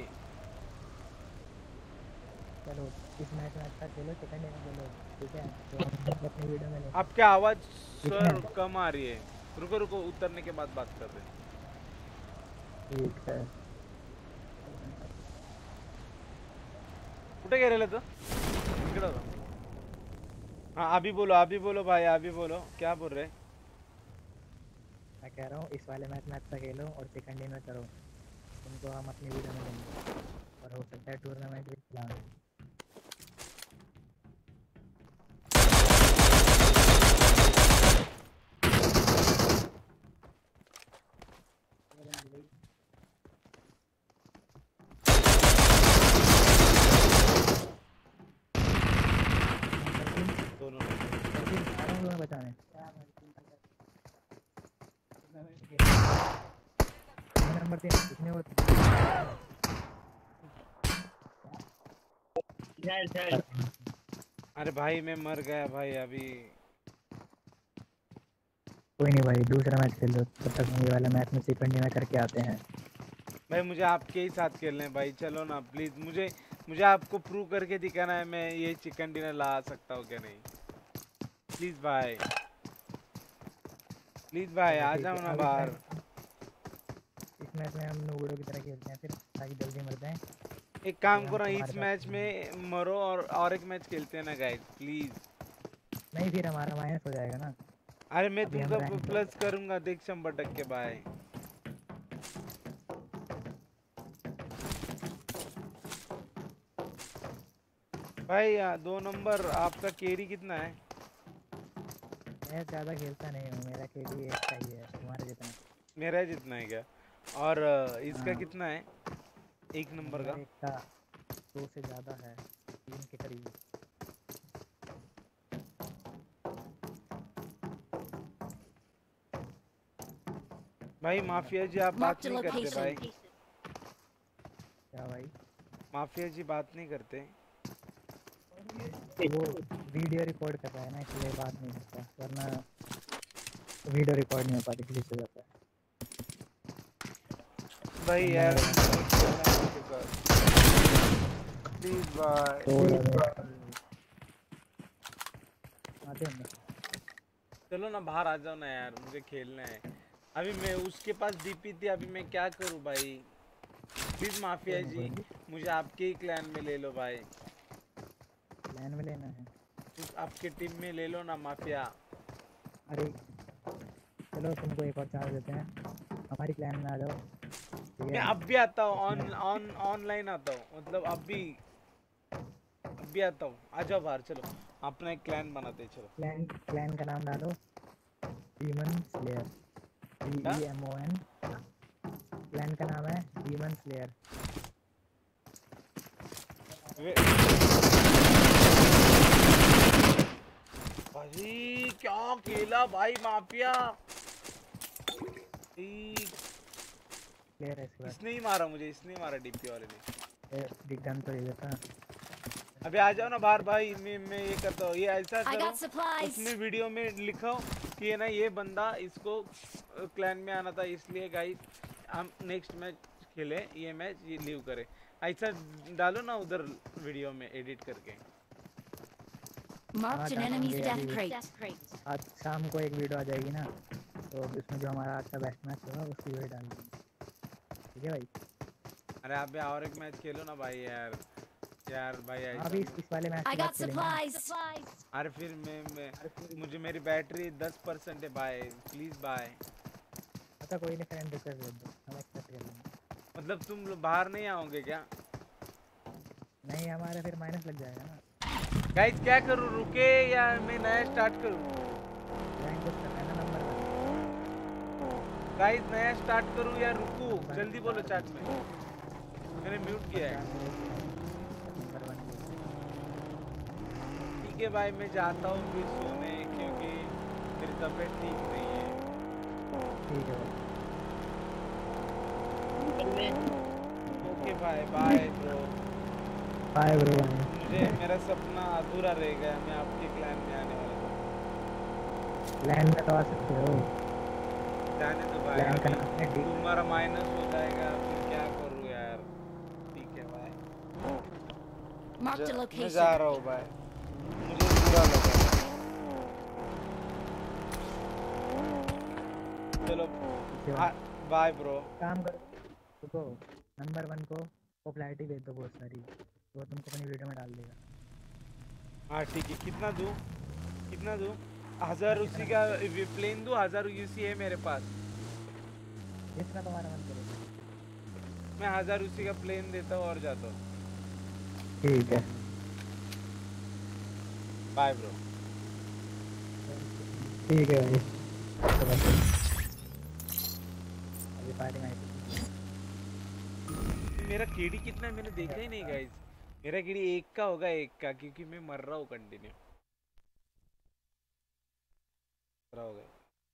चलो इस मैच में अच्छा खेलो, सेकंड में खेलो, ठीक है? तो हम अपनी वीडियो में लेंगे. आपकी आवाज सर कम आ रही है. रुको रुको, उतरने के बाद बात करते हैं. ठीक है. कुठे गेलेला तो इकडे होता. हाँ अभी बोलो भाई, अभी बोलो. क्या बोल रहे? मैं कह रहा हूँ इस वाले मैच में अच्छा खेलो और सेकंड में करो, तुमको हम अपनी वीडियो में लेंगे और हो सकता है टूर्नामेंट भी खिलाएं. दोनों बचाने नंबर 3 कितने होते? अरे भाई मैं मर गया भाई अभी. कोई नहीं भाई, दूसरा मैच खेल लो, तब तक हम ये वाला मैच में सेकंड में करके आते हैं. भाई मुझे आपके ही साथ खेलना है भाई, चलो ना प्लीज. मुझे आपको प्रूव करके दिखाना है मैं ये चिकन डिनर ला सकता हूँ क्या नहीं. प्लीज भाई, प्लीज भाई आ जाओ ना बाहर. इस मैच में हम नूबड़ों की तरह खेलते हैं फिर, ताकि जल्दी मर जाएं. एक काम करो, इस मैच में मरो और एक मैच खेलते हैं ना गाइस प्लीज. नहीं फिर हमारा माइनस हो जाएगा ना. अरे मैं तुमको प्लस करूंगा देख 100% भाई. भाई 2 नंबर आपका केरी कितना है? मैं ज़्यादा खेलता नहीं हूँ, मेरा केडी एक का ही है. तुम्हारा जितना? मेरा जितना है क्या? और इसका कितना है 1 नंबर का? एक का 2 से ज़्यादा है, 3 के करीब. भाई माफिया जी आप बात नहीं करते भाई. क्या भाई? माफिया जी बात नहीं करते. वो वीडियो रिकॉर्ड कर रहा है ना, इसलिए बात नहीं करता, वरना वीडियो रिकॉर्ड नहीं हो पाती, ग्लिच हो जाता है। भाई वरना यार मेरे मुझे खेलना है उसके साथ, प्लीज भाई। आते होंगे। चलो ना बाहर आ जाओ ना यार, मुझे खेलना है। अभी मैं उसके पास डीपी थी, अभी मैं क्या करूं भाई। प्लीज माफिया जी मुझे आपके ही क्लैन में ले लो भाई। क्लैन में लेना है? आपके टीम में ले लो ना माफिया। अरे चलो तुमको एक और चांस देते हैं, हमारी क्लैन में आ जाओ। मैं अब भी आता हूँ, ऑनलाइन आता हूँ, मतलब अब भी आता हूँ। आ जाओ बाहर, चलो अपना एक क्लैन बनाते हैं, चलो। क्लैन का नाम डालो डीमन स्लेयर, DEMON। क्लैन का नाम है डीमन स्लेयर। भाई क्या खेला भाई माफिया। इसने ही मारा मुझे, इसने ही मारा डीपी वाले ने। बिग गन तो ये देता। अबे आ जाओ ना बाहर भाई, मैं ये करता हूँ, ये ऐसा करो उसमें वीडियो में लिखो कि ये ना ये बंदा इसको क्लैन में आना था, इसलिए गाइस हम नेक्स्ट मैच खेले, ये मैच ये लीव करे, ऐसा डालो ना उधर वीडियो में एडिट करके। Marked an enemy's death crate. आज शाम को एक वीडियो आ जाएगी ना, तो इसमें जो हमारा आज का बेस्ट मैच होगा उसकी वीडियो डाल देंगे, ठीक है भाई। अरे आप भी और एक मैच खेलो ना भाई यार भाई अभी इस वाले मैच I got supplies. अरे फिर मैं मुझे मेरी बैटरी 10% है भाई, प्लीज भाई। अच्छा कोई नहीं, फ्रेंड रिक्वेस्ट भेज दो, हम एक्सेप्ट कर लेंगे। मतलब तुम लोग बाहर नहीं आओगे क्या? नहीं, हमारा फिर माइनस लग जाएगा ना। गाइस क्या करूं, रुके या मैं नया स्टार्ट करूं? रैंक पुश करना है ना, नंबर 1। गाइस नया स्टार्ट करूं या रुकूं? जल्दी बोलो चैट में, मैंने म्यूट किया है। ठीक है भाई, मैं जाता हूँ फिर सोने, क्योंकि मेरी तबीयत ठीक नहीं है। ठीक है भाई। ओके भाई, बाय ब्रो। Bye bro. मुझे मेरा सपना अधूरा रह गया, मैं आपके क्लैन में आने वाला था। क्लैन में तो आ सकते हो, जाने दो भाई, तुम्हारा माइनस हो जाएगा, फिर क्या करूँ यार। ठीक है भाई, मैं जा रहा हूँ भाई, मुझे बुरा लगा। चलो बाय ब्रो। काम करो, रुको, नंबर 1 को पॉपुलैरिटी भेज दो बहुत सारी, वो तुमको अपनी वीडियो में डाल देगा। हाँ ठीक है, कितना दूँ 1000 उसी का प्लेन दूँ? 1000 यूसी है मेरे पास, जितना तुम्हारा मन करे। मैं 1000 उसी का प्लेन देता हूँ और जाता हूँ। ठीक है, बाय ब्रो। ठीक है भाई, अभी पार्टी में मेरा केडी कितना है मैंने देखा ही नहीं गाइस। मेरा केडी 1 का होगा, 1 का, क्योंकि मैं मर रहा हूँ कंटिन्यू। हो गया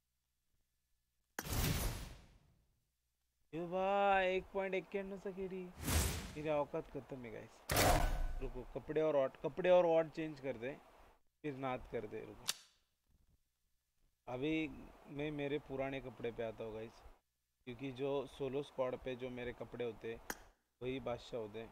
ये भाई 1.51 सा केडी, मेरी औकात खत्म है गाइस। रुको, कपड़े और वॉट चेंज कर दे, फिर नाद कर दे। रुको अभी मैं मेरे पुराने कपड़े पे आता हूँ गाइस, क्योंकि जो सोलो स्क्वाड पे जो मेरे कपड़े होते वही बादशाह होते।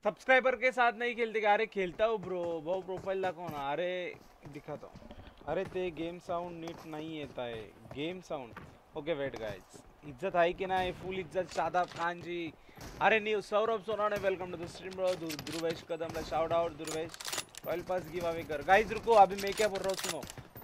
सब्सक्राइबर के साथ नहीं खेलते क्या? अरे खेलता हूँ ब्रो, वो प्रोफाइल दाखव ना. अरे दिखाता हूँ. अरे ते गेम साउंड नीट नहीं येता है. Game sound. Okay wait guys. इज्जत आहे की नाही? फुल इज्जत. शादाब खान जी. अरे new Saurabh Sonane welcome to the stream bro. Dhruvesh Kadam ला shout out. Dhruvesh royal pass give away कर. गाइस रुको, अभी मैं क्या बोल रहा हूँ सुनो.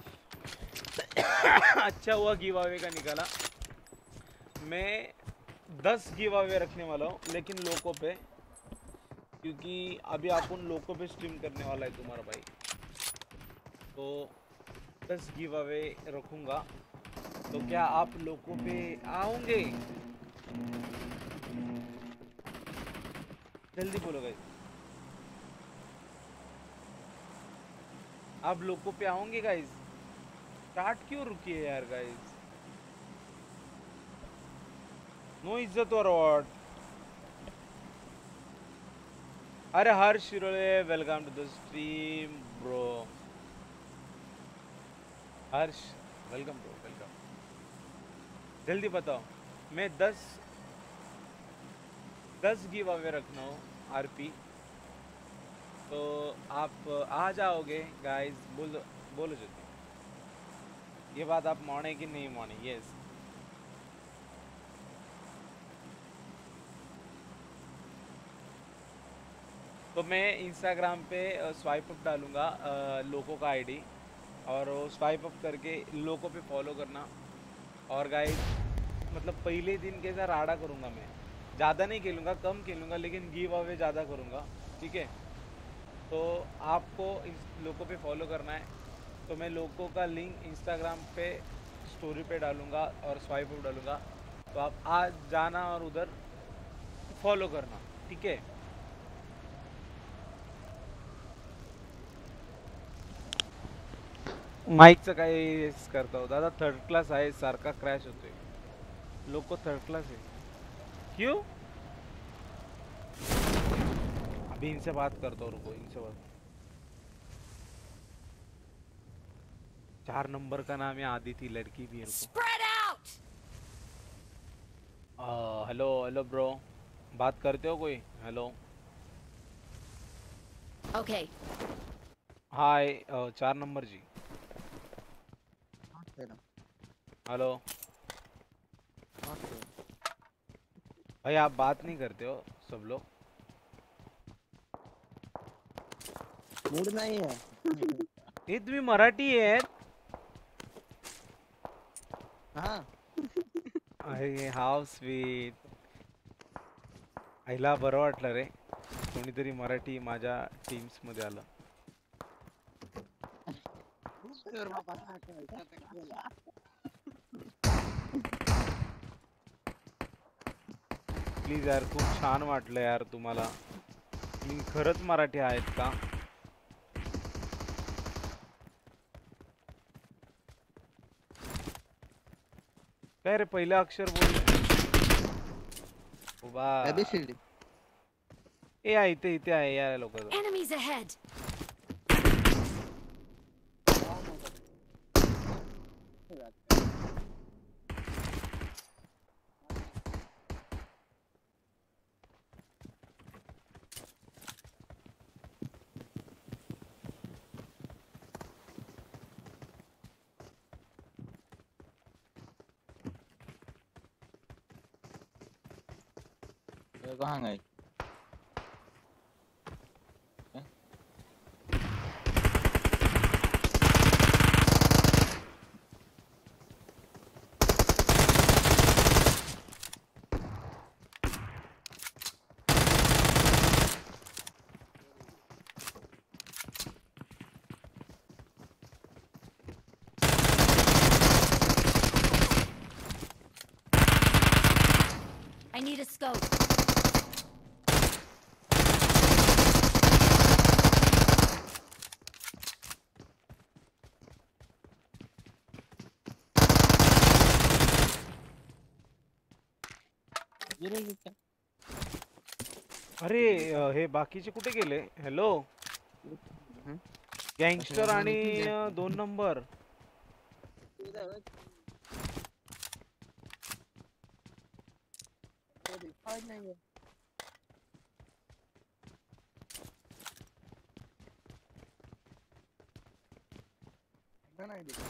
अच्छा हुआ गिव अवे का निकाला. मैं 10 गिव अवे रखने वाला हूँ, लेकिन लोगों पे, क्योंकि अभी अपन लोगों पे स्ट्रीम करने वाला है तुम्हारा भाई. तो 10 गिव अवे रखूँगा. तो क्या आप लोगों पे आओगे? जल्दी बोलो गाइस. आप लोगों पे आओगे गाइस? स्टार्ट क्यों रुकी है यार गाइस? नो इज्जत और व्हाट? अरे Harsh Shirole welcome to the stream bro. Harsh welcome bro, welcome. जल्दी बताओ. मैं 10 गिव अवे रखना हो आरपी. तो आप आ जाओगे गाइस? बोलो जल्दी. ये बात आप माने कि नहीं माने? यस. तो मैं इंस्टाग्राम पे स्वाइप अप डालूंगा लोगों का आईडी, और स्वाइप अप करके लोगों पे फॉलो करना. और गाइस मतलब पहले दिन कैसा राडा करूँगा मैं. ज़्यादा नहीं खेलूँगा, कम खेलूँगा, लेकिन गिव अवे ज़्यादा करूँगा. ठीक है? तो आपको इस लोगों पे फॉलो करना है. तो मैं लोगों का लिंक इंस्टाग्राम पे स्टोरी पे डालूँगा और स्वाइप अप डालूँगा. तो आप आज जाना और उधर फॉलो करना. ठीक है? माईकचं काय करता हो दादा? थर्ड क्लास आहे, सारखा क्रॅश होतोय. लोक थर्ड क्लास है क्यों? अभी इनसे बात करता हूँ, रुको इनसे बात. 4 नंबर का नाम है आदिति, लड़की भी है. Spread out. Hello hello bro, बात करते हो कोई? हेलो. Okay. हाय 4 नंबर जी. हेलो भाई, आप बात नहीं करते हो सब लोग? मूड नहीं है. हे तुम्ही मराठी आहेत? हाँ. अरे हाव स्वीट. आईला बरं वाटलं रे, कोणीतरी मराठी माझ्या टीम्स मध्ये आलं. प्लीज यार, खूप छान वाटलं यार तुम्हाला. तुम्ही खरंच मराठी आहेत का? काय रे, पहिलं अक्षर बोल. उभा ABCD. ए आहे इथे, इथे आहे या लोक. Enemies ahead. कहाँ गए? I need a scope. अरे हे बाकीचे कुठे गेले? हॅलो गँगस्टर आणि 2 नंबर. है ना आईडी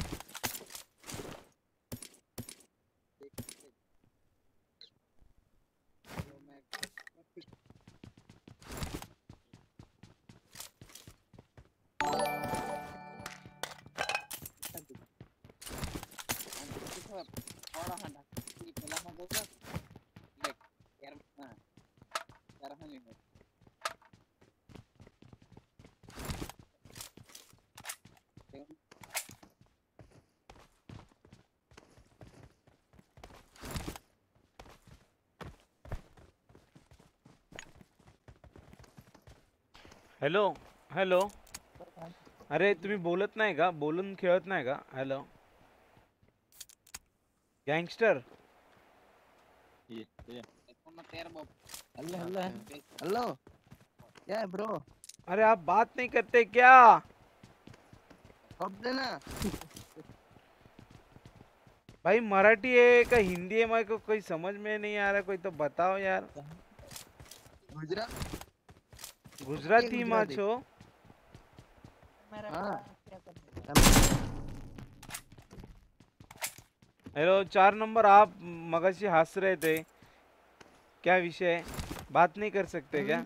हॅलो हॅलो अरे तुम्ही बोलत नाही का बोलून खेळत नाही का हॅलो गँगस्टर हेलो क्या है ब्रो अरे आप बात नहीं करते क्या कब देना भाई मराठी है का हिंदी है मेरे को कोई समझ में नहीं आ रहा कोई तो बताओ यार गुजरात गुजराती માં છો हाँ हेलो 4 नंबर आप मगसी हंस रहे थे क्या विषय है बात नहीं कर सकते क्या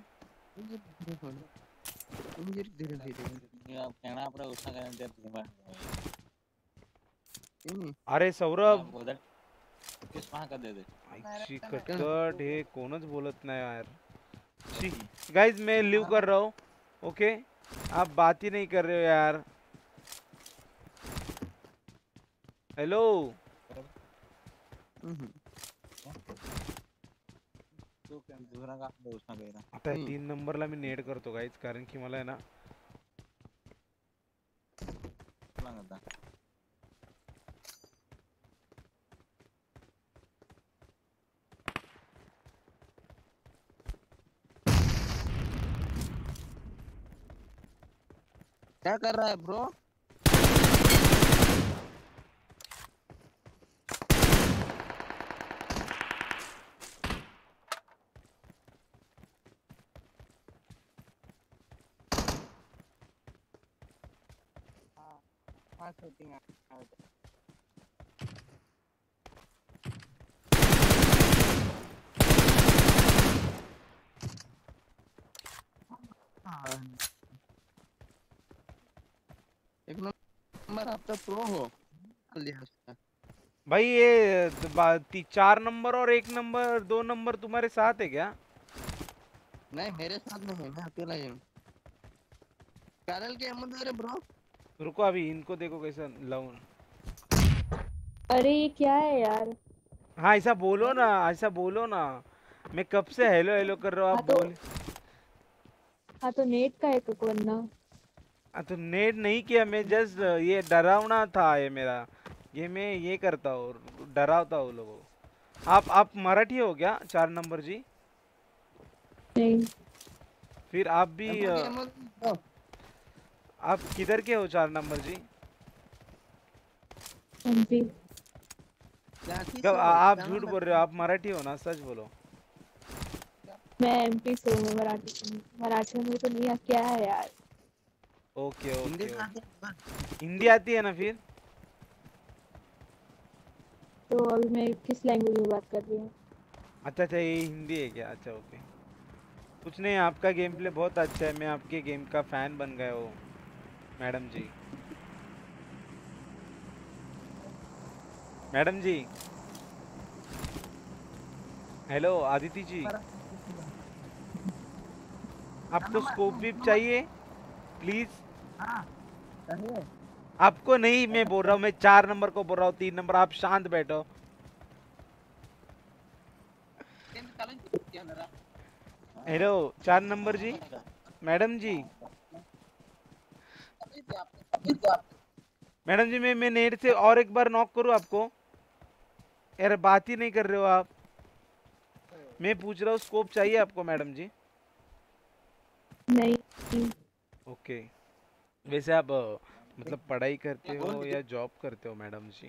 धीरे धीरे आप कहना આપણે ઓછા કરે ત્યારે अरे सौरभ उधर किस वहां कर दे दे आईची कटकट हे कोणच बोलत नाही यार गाइस मैं लीव कर रहा हूँ ओके आप बात ही नहीं कर रहे हो यार हेलो तू काय दुसरा का ओछा केला आता 3 नंबरला मी नेट करतो गाइस कारण की मला आहे ना लागता क्या कर रहा है ब्रो हाँ शूटिंग एक नंबर आप तो प्रो हो भाई ये 4 नंबर और 1 नंबर 2 नंबर तुम्हारे साथ है क्या नहीं मेरे साथ नहीं है मैं अकेला ही हूँ कैरल के अमर ब्रो रुको अभी इनको देखो कैसा लाऊं अरे ये क्या है यार हाँ ऐसा बोलो ना मैं कब से हेलो हेलो कर रहा हूँ आप बोल हाँ तो नेट का है तो वरना तो नेट नहीं किया मैं जस्ट ये डरावना था ये मेरा ये मैं ये करता हूँ डरावता हूँ लोगों को आप मराठी हो क्या 4 नंबर जी नहीं फिर आप भी आप किधर के हो 4 नंबर जी कब आप झूठ बोल रहे हो आप मराठी हो ना सच बोलो मैं एमपी से हूँ मराठी में तो नहीं क्या है यार ओके ओके हिंदी आती है ना फिर तो अभी मैं किस लैंग्वेज में बात कर रही हूँ अच्छा ये हिंदी है क्या अच्छा ओके कुछ नहीं आपका गेम प्ले बहुत अच्छा है मैं आपके गेम का फैन बन गया हूँ मैडम जी मैडम जी हेलो आदिति जी आपको स्कोप भी चाहिए प्लीज आपको नहीं मैं बोल रहा हूँ मैं 4 नंबर को बोल रहा हूँ 3 नंबर आप शांत बैठो हेलो 4 नंबर जी मैडम जी मैडम जी मैं नेट से और एक बार नॉक करूँ आपको यार बात ही नहीं कर रहे हो आप मैं पूछ रहा हूँ स्कोप चाहिए आपको मैडम जी नहीं ओके वैसे आप मतलब पढ़ाई करते हो या जॉब करते हो मैडम जी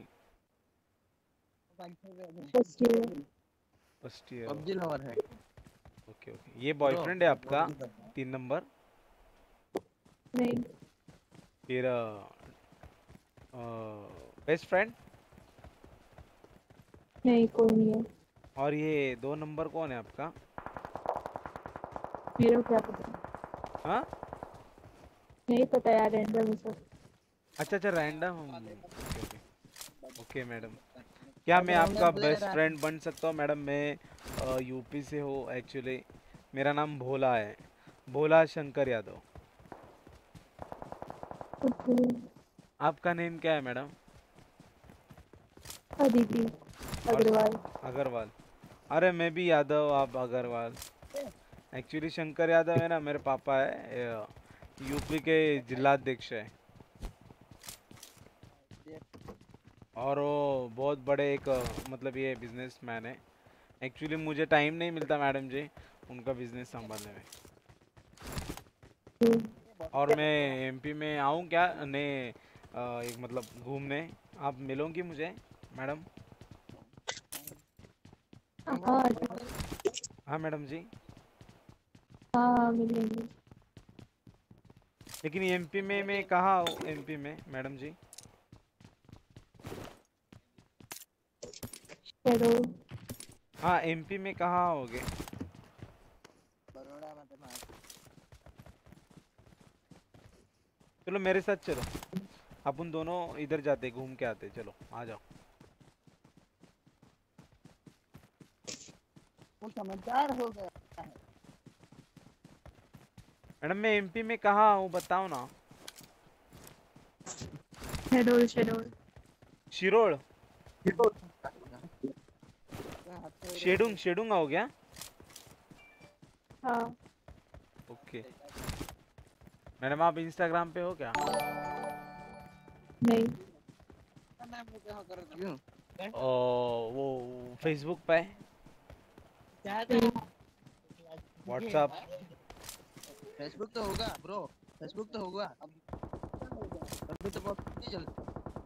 फर्स्ट ईयर पबजी लवर है ओके ओके ये बॉयफ्रेंड है आपका 3 नंबर नहीं फिर बेस्ट फ्रेंड? नहीं, कोई नहीं है। और ये 2 नंबर कौन है आपका? मेरे को क्या पता। हाँ नहीं पता यार, रैंडम है सब। अच्छा रैंडम। ओके मैडम, क्या मैं आपका बेस्ट फ्रेंड बन सकता हूँ? मैडम मैं यूपी से हूँ एक्चुअली, मेरा नाम भोला है, भोला शंकर यादव। आपका नेम क्या है मैडम? अदिति अग्रवाल। अग्रवाल। अरे मैं भी यादव, आप अग्रवाल। एक्चुअली शंकर यादव है ना, मेरे पापा है, यूपी के जिलाध्यक्ष है, और वो बहुत बड़े एक मतलब ये बिजनेसमैन है। एक्चुअली मुझे टाइम नहीं मिलता मैडम जी उनका बिजनेस संभालने में। और मैं एमपी में आऊँ क्या ने एक मतलब घूमने, आप मिलोगी मुझे मैडम? हाँ मैडम जी। हाँ मिलेंगे। लेकिन एमपी में मैं कहाँ हूँ एमपी में मैडम जी? हाँ एमपी में कहाँ होगे? चलो मेरे साथ चलो, अपन दोनों इधर जाते घूम के आते, चलो आ जाओ। वो समझदार हो गया है। मैडम मैं एमपी में कहाँ हूँ बताओ ना। शेडोल शेडोल शिरोड़ शेडुंग शेडुंग हो गया। हाँ। ओके मैडम आप इंस्टाग्राम पे हो क्या? नहीं। वो फेसबुक पे, व्हाट्सएप? फेसबुक तो होगा ब्रो, फेसबुक तो होगा। अभी तो बहुत नहीं चलता।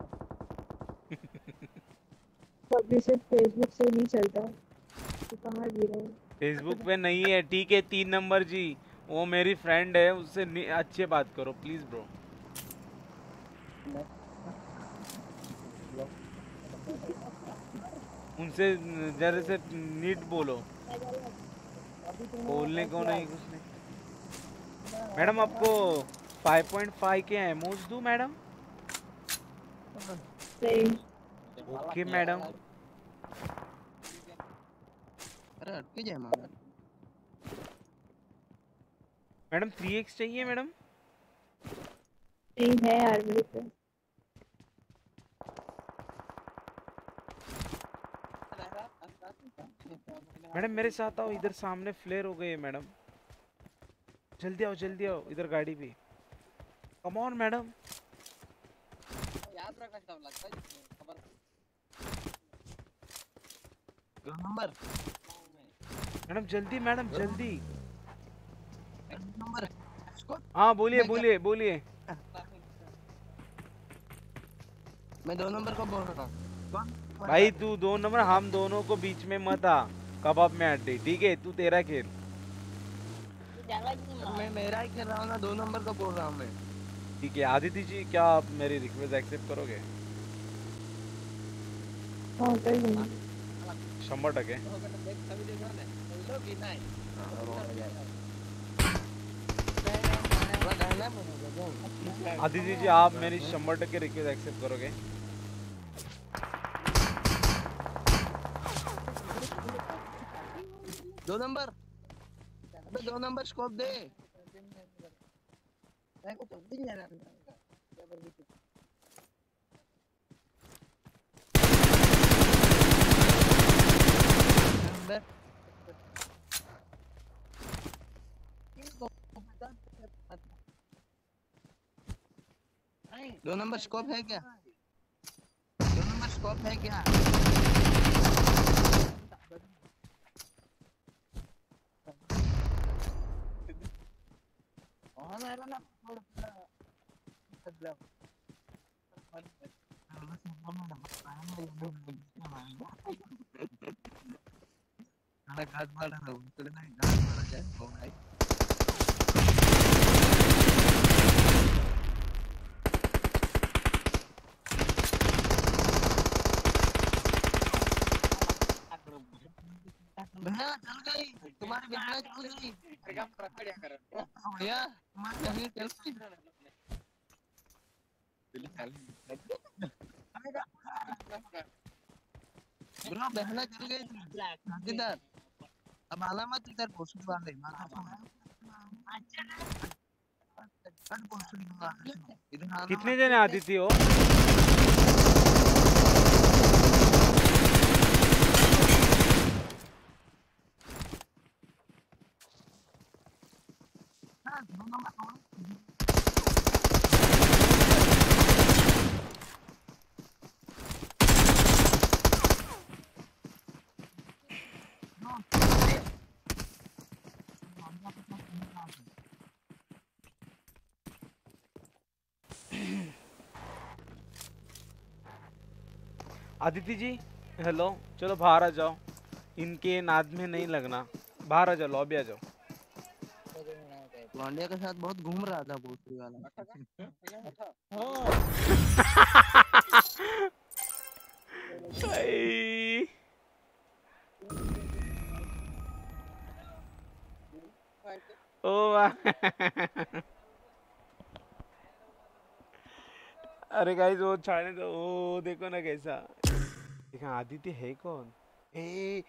अभी सिर्फ फेसबुक से नहीं चलता, तो कहाँ जी रहे? फेसबुक पे नहीं है, ठीक है 3 नंबर जी, वो मेरी फ्रेंड है, उससे अच्छे बात करो प्लीज ब्रो। उनसे जरा से नीट बोलो, बोलने को नहीं कुछ नहीं। मैडम आपको 5.5 के एमोज दूं मैडम? Okay madam. अरे अटके जाए मामा। मैडम 3x चाहिए मैडम? नहीं है यार मेरे पे। मैडम मेरे साथ आओ, इधर सामने फ्लेयर हो गए मैडम, जल्दी आओ इधर गाड़ी भी। Come on madam. याद रखना कब लगता है खबर। 2 नंबर मैडम जल्दी, मैडम जल्दी। नंबर हाँ बोलिए। मैं 2 नंबर को बोल रहा हूँ। भाई तू 2 नंबर, हम दोनों को बीच में मत आ कबाब में अड्डे, ठीक है? तू तेरा खेल। मैं मेरा ही खेल रहा हूँ ना, 2 नंबर को बोल रहा हूँ मैं। ठीक है आदित्य जी, क्या आप मेरी रिक्वेस्ट एक्सेप्ट करोगे? हाँ कर लूँगी। 100%। आदित्य जी आप मेरी 100% रिक्वेस्ट एक्सेप्ट करोगे? दो नंबर, अबे 2 नंबर स्कोप दे। दो नंबर स्कोप है क्या? 2 नंबर स्कोप है क्या? भैया चल गई तुम्हारी बहना चल गई भैया तुम्हारी बहना चल गई ब्रो बहना चल गई किधर अब आला मत इधर पोस्ट वाले कितने जने आती थी वो? आदित्य जी हेलो, चलो बाहर आ जाओ, इनके नाद में नहीं लगना, बाहर आ जाओ, लॉबी आ जाओ। लौंडिया के साथ बहुत घूम रहा था भोसड़ी वाला। अरे गाइस वो छाने दो, ओ देखो ना कैसा। देखा आदित्य है कौन? A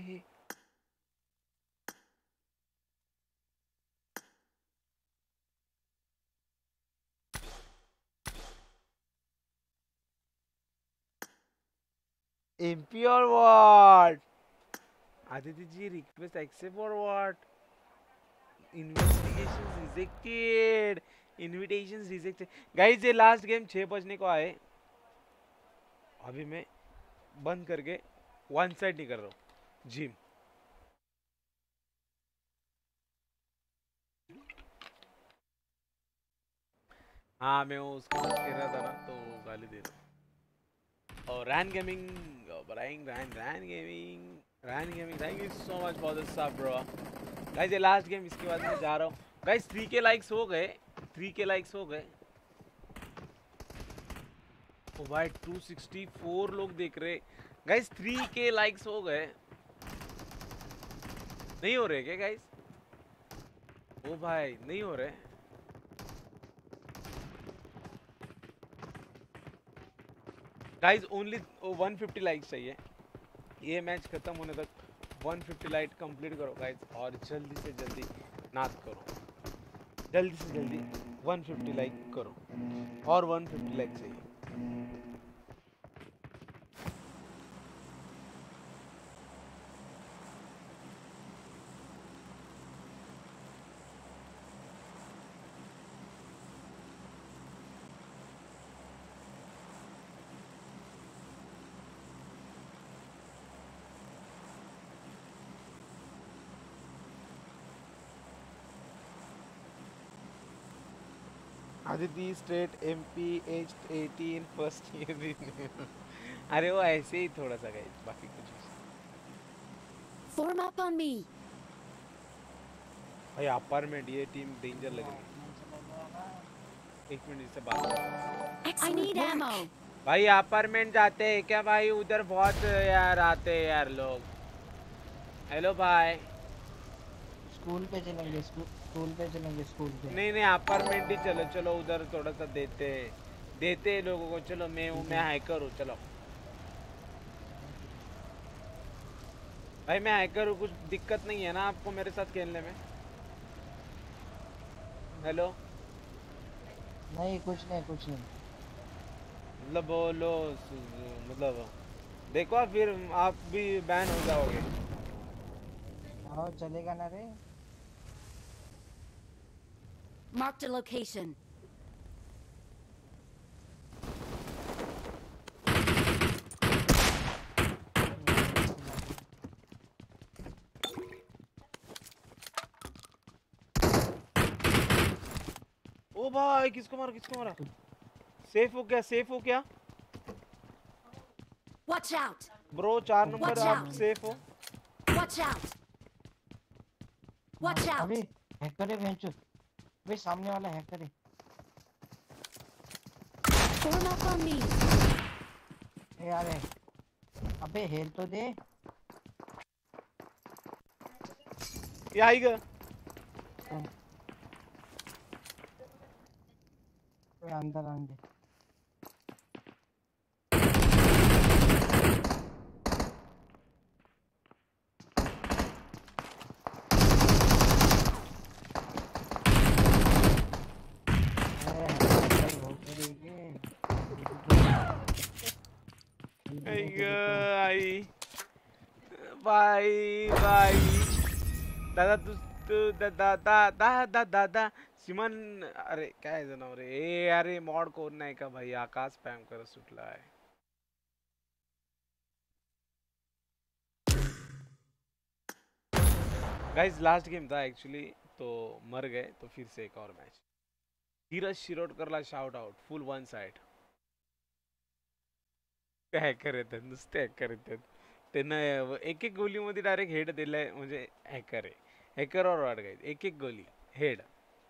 MP or what? Aditi ji, request accept or what? Investigations rejected. Invitations rejected. Guys ये लास्ट गेम 6 बजने को आए, अभी मैं बंद करके वन साइड नहीं कर रहा हूँ जिम। हाँ मैं वो उसको कह रहा था ना तो गाली दे रहा हूँ। और Rain gaming thank you so much for this sub bro. Guys ये लास्ट गेम, इसके बाद मैं जा रहा हूँ। गाइस 3K लाइक्स हो गए, 3K लाइक्स हो गए। ओ भाई 264 लोग देख रहे। गाइस 3K लाइक्स हो गए, नहीं हो रहे क्या गाइस? ओ भाई नहीं हो रहे। गाइस ओनली 150 लाइक्स चाहिए, ये मैच खत्म होने तक 150 लाइक कंप्लीट करो गाइस, और जल्दी से जल्दी नाद करो, जल्दी से जल्दी 150 लाइक करो, और 150 लाइक चाहिए। Aditya straight MP aged 18 first year. अरे वो ऐसे ही थोड़ा सा गाइस, बाकी कुछ नहीं। Form up on me. भाई अपार्टमेंट ये टीम डेंजर लग रही है। एक मिनट इससे बात कर। I need ammo. भाई अपार्टमेंट जाते हैं क्या भाई? उधर बहुत यार आते हैं यार लोग। हेलो भाई, स्कूल पे चलेंगे, स्कूल पे चलेंगे, स्कूल पे। नहीं अपार्टमेंट ही चलो, चलो उधर थोड़ा सा देते हैं लोगों को। चलो मैं हैकर हूँ, चलो भाई मैं हैकर हूँ, कुछ दिक्कत नहीं है ना आपको मेरे साथ खेलने में? हेलो नहीं कुछ नहीं मतलब बोलो, मतलब देखो फिर आप भी बैन हो जाओगे। हाँ चलेगा ना रे। Marked a location. ओ भाई किसको मारा? सेफ हो क्या Watch out. ब्रो? 4 नंबर आप सेफ हो? Watch out. Watch out. अबे हैकर है बेंचो, वे सामने वाला हैकर है। Form up on me. यार अबे हेल तो दे। ये आएगा अंदर आएंगे। आई बाय बाय दादा तू दादा दादा दादा सिमन अरे काय जनावर रे ए अरे मॉड कोण नाही का भाई आकाश स्पॅम करत सुटला आहे गाइस लास्ट गेम था एक्चुअली तो मर गए तो फिर से एक और मैच धीरज शिरोडकरला shout out full one side hacker येतात नुसते हॅकर येतात त्यांना एक एक गोलीमध्ये डायरेक्ट हेड दिलाय म्हणजे हॅकर आहे हॅकर और वाट गाइस एक एक गोली head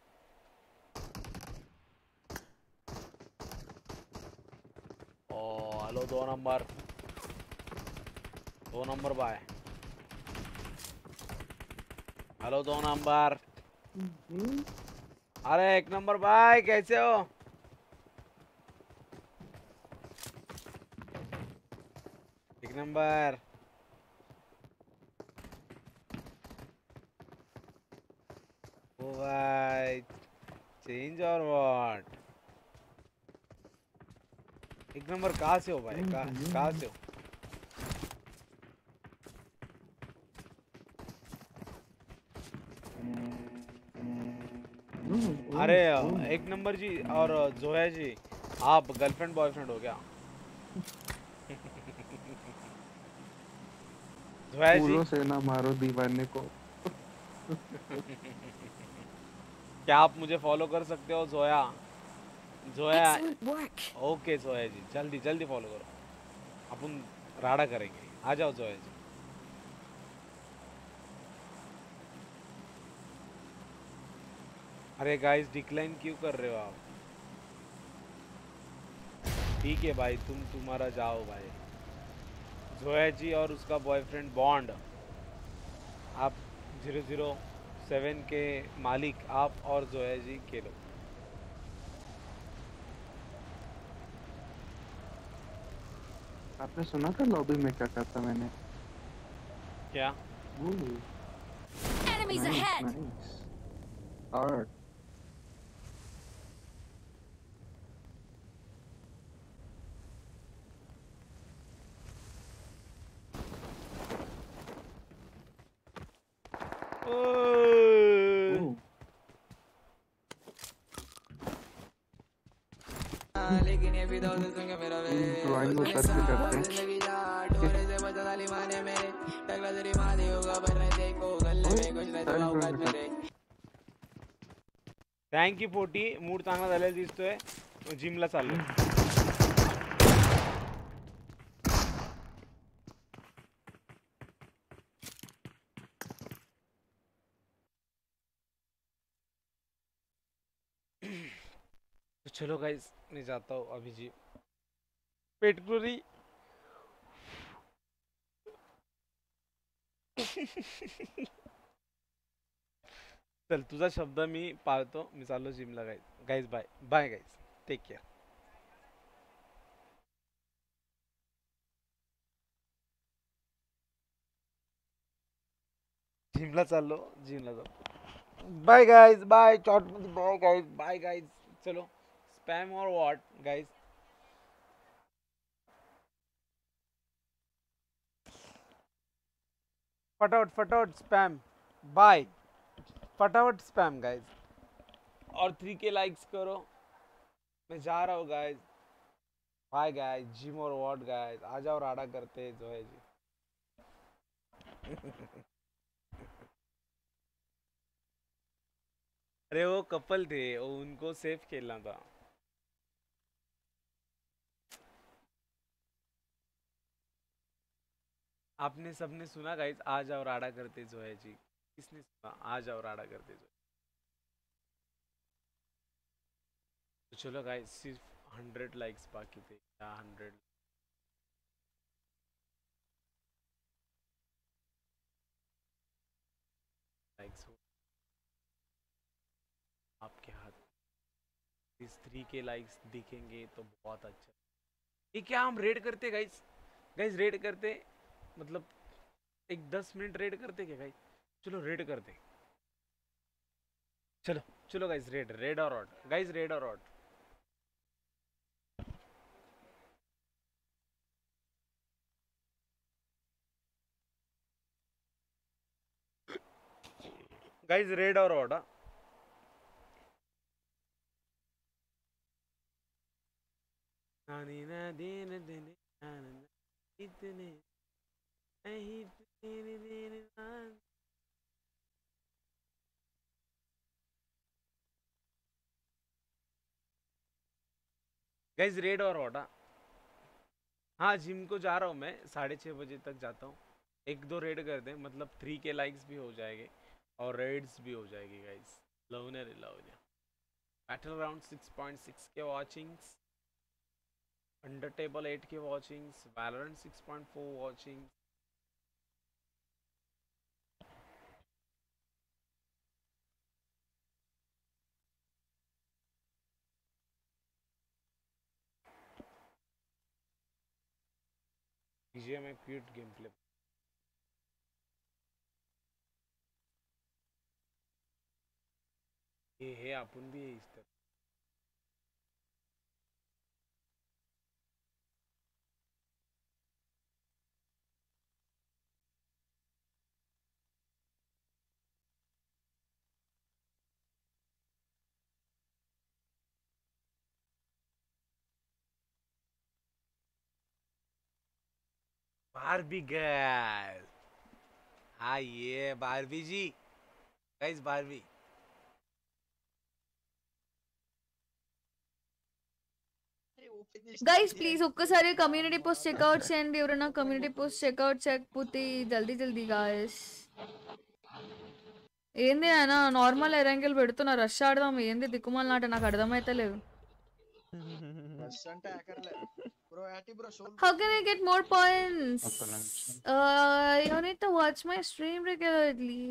oh hello 2 number bye hello 2 number अरे 1 नंबर भाई कैसे हो एक नंबर ओ भाई चेंज और व्हाट एक नंबर कहाँ से हो भाई कहाँ से हो अरे एक नंबर जी और जोया जी आप गर्लफ्रेंड बॉयफ्रेंड हो क्या जोया जी फूलों से ना मारो दीवाने को क्या आप मुझे फॉलो कर सकते हो जोया जोया ओके जोया जी जल्दी जल्दी फॉलो करो अपन राडा करेंगे आ जाओ जोया जी अरे गाइस डिक्लाइन क्यों कर रहे हो आप ठीक है भाई तुम्हारा जाओ भाई जोया जी और उसका बॉयफ्रेंड बॉन्ड आप 007 के मालिक आप और जोया जी के लोग आपने सुना था लॉबी में क्या कहा था मैंने क्या Enemies ahead. और लेकिन ये भी दौड़ दूंगा मेरा वे जिंदगी जा डोरे से बचा डाली माने मेरे टकला तेरी माँ होगा पर देखो गले में कुछ नहीं तो औकात मेरे थँक यू 40 मूड चांगला झालेला दिसतोय जिमला चाललो तो चलो गाइस मैं जाता हूँ अभी जी पेट पूरी चल तुझा शब्द मी पाळतो मी चाललो जिमला guys guys bye bye guys take care जिमला चाललो जिमला जातो बाय गाइस बाय चॉट मध्ये बाय गाइस चलो स्पैम और व्हाट गाइस फटाफट स्पैम बाय फटाफट स्पैम गाइस और 3K लाइक्स करो मैं जा रहा हूँ guys bye guys gym or what guys आ जाओ राडा करते हैं जो है जी अरे वो कपल थे वो उनको सेफ खेलना था आपने सबने सुना गाइस आ जाओ राडा करते जो है जी किसने सुना आ जाओ राडा करते जो तो चलो गाइस सिर्फ 100 लाइक्स बाकी थे या 100 लाइक लाइक्स हो आपके हाथ। इस 3K लाइक्स दिखेंगे तो बहुत अच्छा। ये क्या हम रेड करते गाइस? गाइस रेड करते मतलब एक 10 मिनट रेड करते क्या गाइस? चलो रेड करते। चलो चलो guys raid or what guys, raid or what. Guys raid or what. Guys raid or what. हाँ जिम को जा रहा हूँ मैं, 6:30 बजे तक जाता हूँ। 1-2 रेड कर दे, मतलब 3K लाइक्स भी हो जाएंगे और रेड्स भी हो जाएगी गाइस। लवनर बैटल राउंड 6.6K वॉचिंग्स, अंडरटेबल 8K watchings, Valorant 6.4 watchings. BGM में क्यूट गेम प्ले। ये है अपन भी है इस तरह। बारबी गर्ल, हाँ ये Barbie ji, guys Barbie. Guys please ఒక్కసారి కమ్యూనిటీ పోస్ట్ చెక్అవుట్ చేయండి. ఎవరైనా కమ్యూనిటీ పోస్ట్ చెక్అవుట్ చేయకపోతే జల్దీ జల్దీ గాయస్. ఏంది ఆయన నార్మల్ ఎరంగిల్ పెడుతున్నా, రష్ ఆడదాం. ఏంది దిక్కుమాల నాట, నాకు అర్థమైతలేదు. How can I get more points? You need to watch my stream regularly.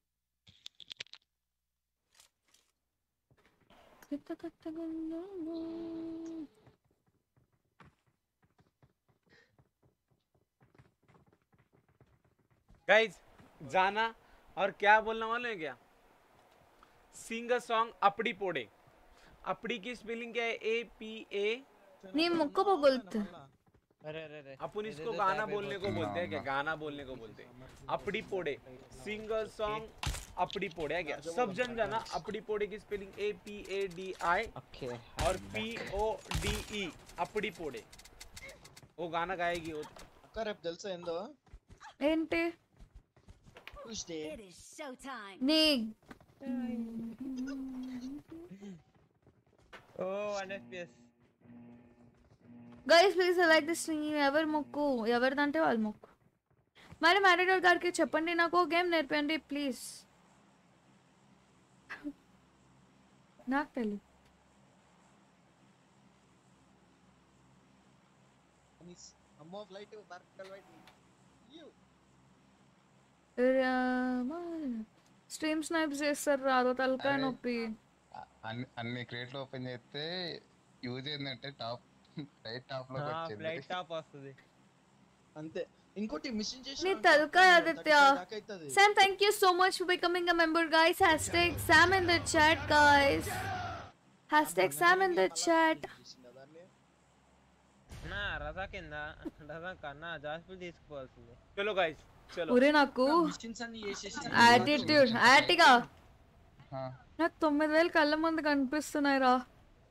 Guys जाना और क्या बोलना वाले हैं क्या? सिंग अ सॉन्ग अपड़ी पोड़े। अपड़ी की स्पेलिंग क्या है? APA। नहीं मुक्को बोलते। अरे अपन इसको गाना बोलने को बोलते हैं क्या? गाना बोलने को बोलते हैं अपड़ी पोड़े। सिंग अ सॉन्ग अपड़ी पोड़े है क्या? सब जन जाना। अपड़ी पोड़े की स्पेलिंग APADI और PODE अपड़ी पोड़े। वो गाना गाएगी वो। अकर अब जलसा इंदो ఏంటి Tuesday. It is showtime. నీ Oh, 1 FPS. Guys please like this stream. ఎవరు మొక్కు ఎవరిదంటే వాళ్ళు మొక్కు. మరి మ్యారేడర్ గారికి చెప్పండి నాకు గేమ్ నేర్పండి ప్లీజ్. నాకు తెలియదు. అమ్మో ఫ్లైట్ బార్కల్ వైట్ యు స్ట్రీమ్ స్నైప్స్ చేస్తారు రాదో తలకాయ నొప్పి. అన్ని క్రియేట్లు ఓపెన్ చేస్తే యూజ్ ఏంటంటే టాప్ రైట్ టాప్ లో వచ్చింది. ఫ్లైట్ టాప్ వస్తుంది అంతే. ఇంకోటి మిషన్ చేసి నీ తలకాయ Aditya. Sam, thank you so much for becoming a member guys. #Sam in the chat guys. #Sam in the chat. నా రజా కింద రజా కన్నా జాస్పిల్ తీసుకోవాల్సింది. चलो गाइस चलो. ఒరే నాకు యాటిట్యూడ్ యాటిగా నాకు 9000 కళ్ళ ముందు కనిపిస్తున్నాయి రా.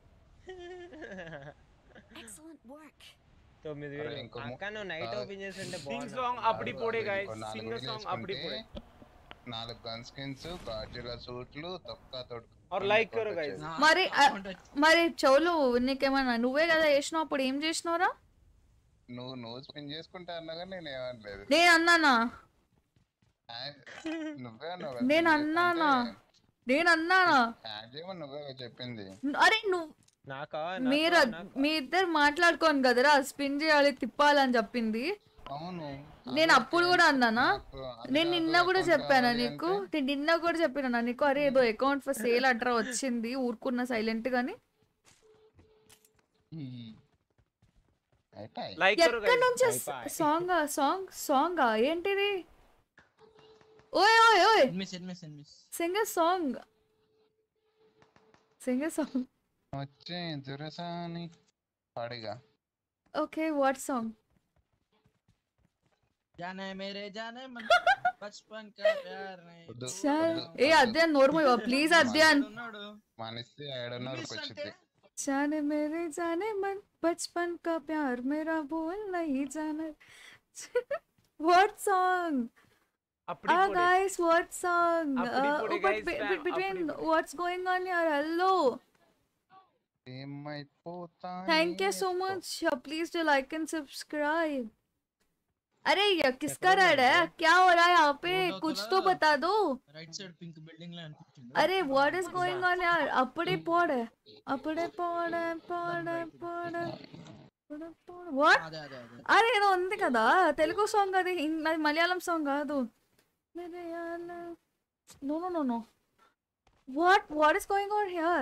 Excellent work. 9000 అక్క నువ్వు నైట్ ఓపెన్ చేస్తుంటే sing song Apadi Pode guys. Sing song Apadi Pode. 4 gun skins, Godzilla సూట్లు, తొక్కా తొడుకు. और लाइक करो गाइस. మరి చెవులు నీకేమన్నా నువ్వే కదా చేసినావు, అప్పుడు ఏం చేసినావురా? నువ్వు స్పిన్ చేసుకుంటా అన్నా కానీ నేను ఏమనలేదు. నేను అన్నానా? నువ్వే అన్నావు. నేను అన్నానా? నువ్వే చెప్పింది. అరే నువ్వు మీ ఇద్దరు మాట్లాడుకోను కదరా స్పిన్ చేయాలి తిప్పాలని చెప్పింది. అవును నేను అప్పుడు కూడా అన్నానా అది నేను నిన్న కాదు కూడా అకౌంట్ చెప్పానా కావాలి నీకు అంటే నేను నిన్న కూడా చెప్పినా నీకు అరే ఏదో అకౌంట్ ఫర్ సేల్ అట్రా వచ్చింది ఊరుకున్న సైలెంట్ గాని అయిపోయి లైక్ కరో ఎక్కడి నుంచి సాంగ్ ఏంటిది ఓయ్ ఓయ్ ఓయ్ సింగర్ సాంగ్ వచ్చే దురసాని పాడిగా ఓకే వాట్ సాంగ్ जाने मेरे जाने मन बचपन का प्यार नहीं ఏ అధ్యాన్ నోర్మల్ ప్లీజ్ అధ్యాన్ మానేస్తే 7:30 వరకు వచ్చింది जाने मेरे जाने मन बचपन का प्यार मेरा भूल नहीं जाना what song guys what song between what's going on here hello thank you so much please do like and subscribe अरे ये किसका राइड है क्या हो रहा है यहाँ पे कुछ तो बता दो राइट साइड पिंक बिल्डिंग ला अनिपिंचिंदो अरे व्हाट इज गोइंग ऑन यार अपड़े पड़ व्हाट अरे ఏదో ఉంది కదా తెలుగు సాంగ్ అది అది మలయాళం సాంగ్ కాదు no what is going on here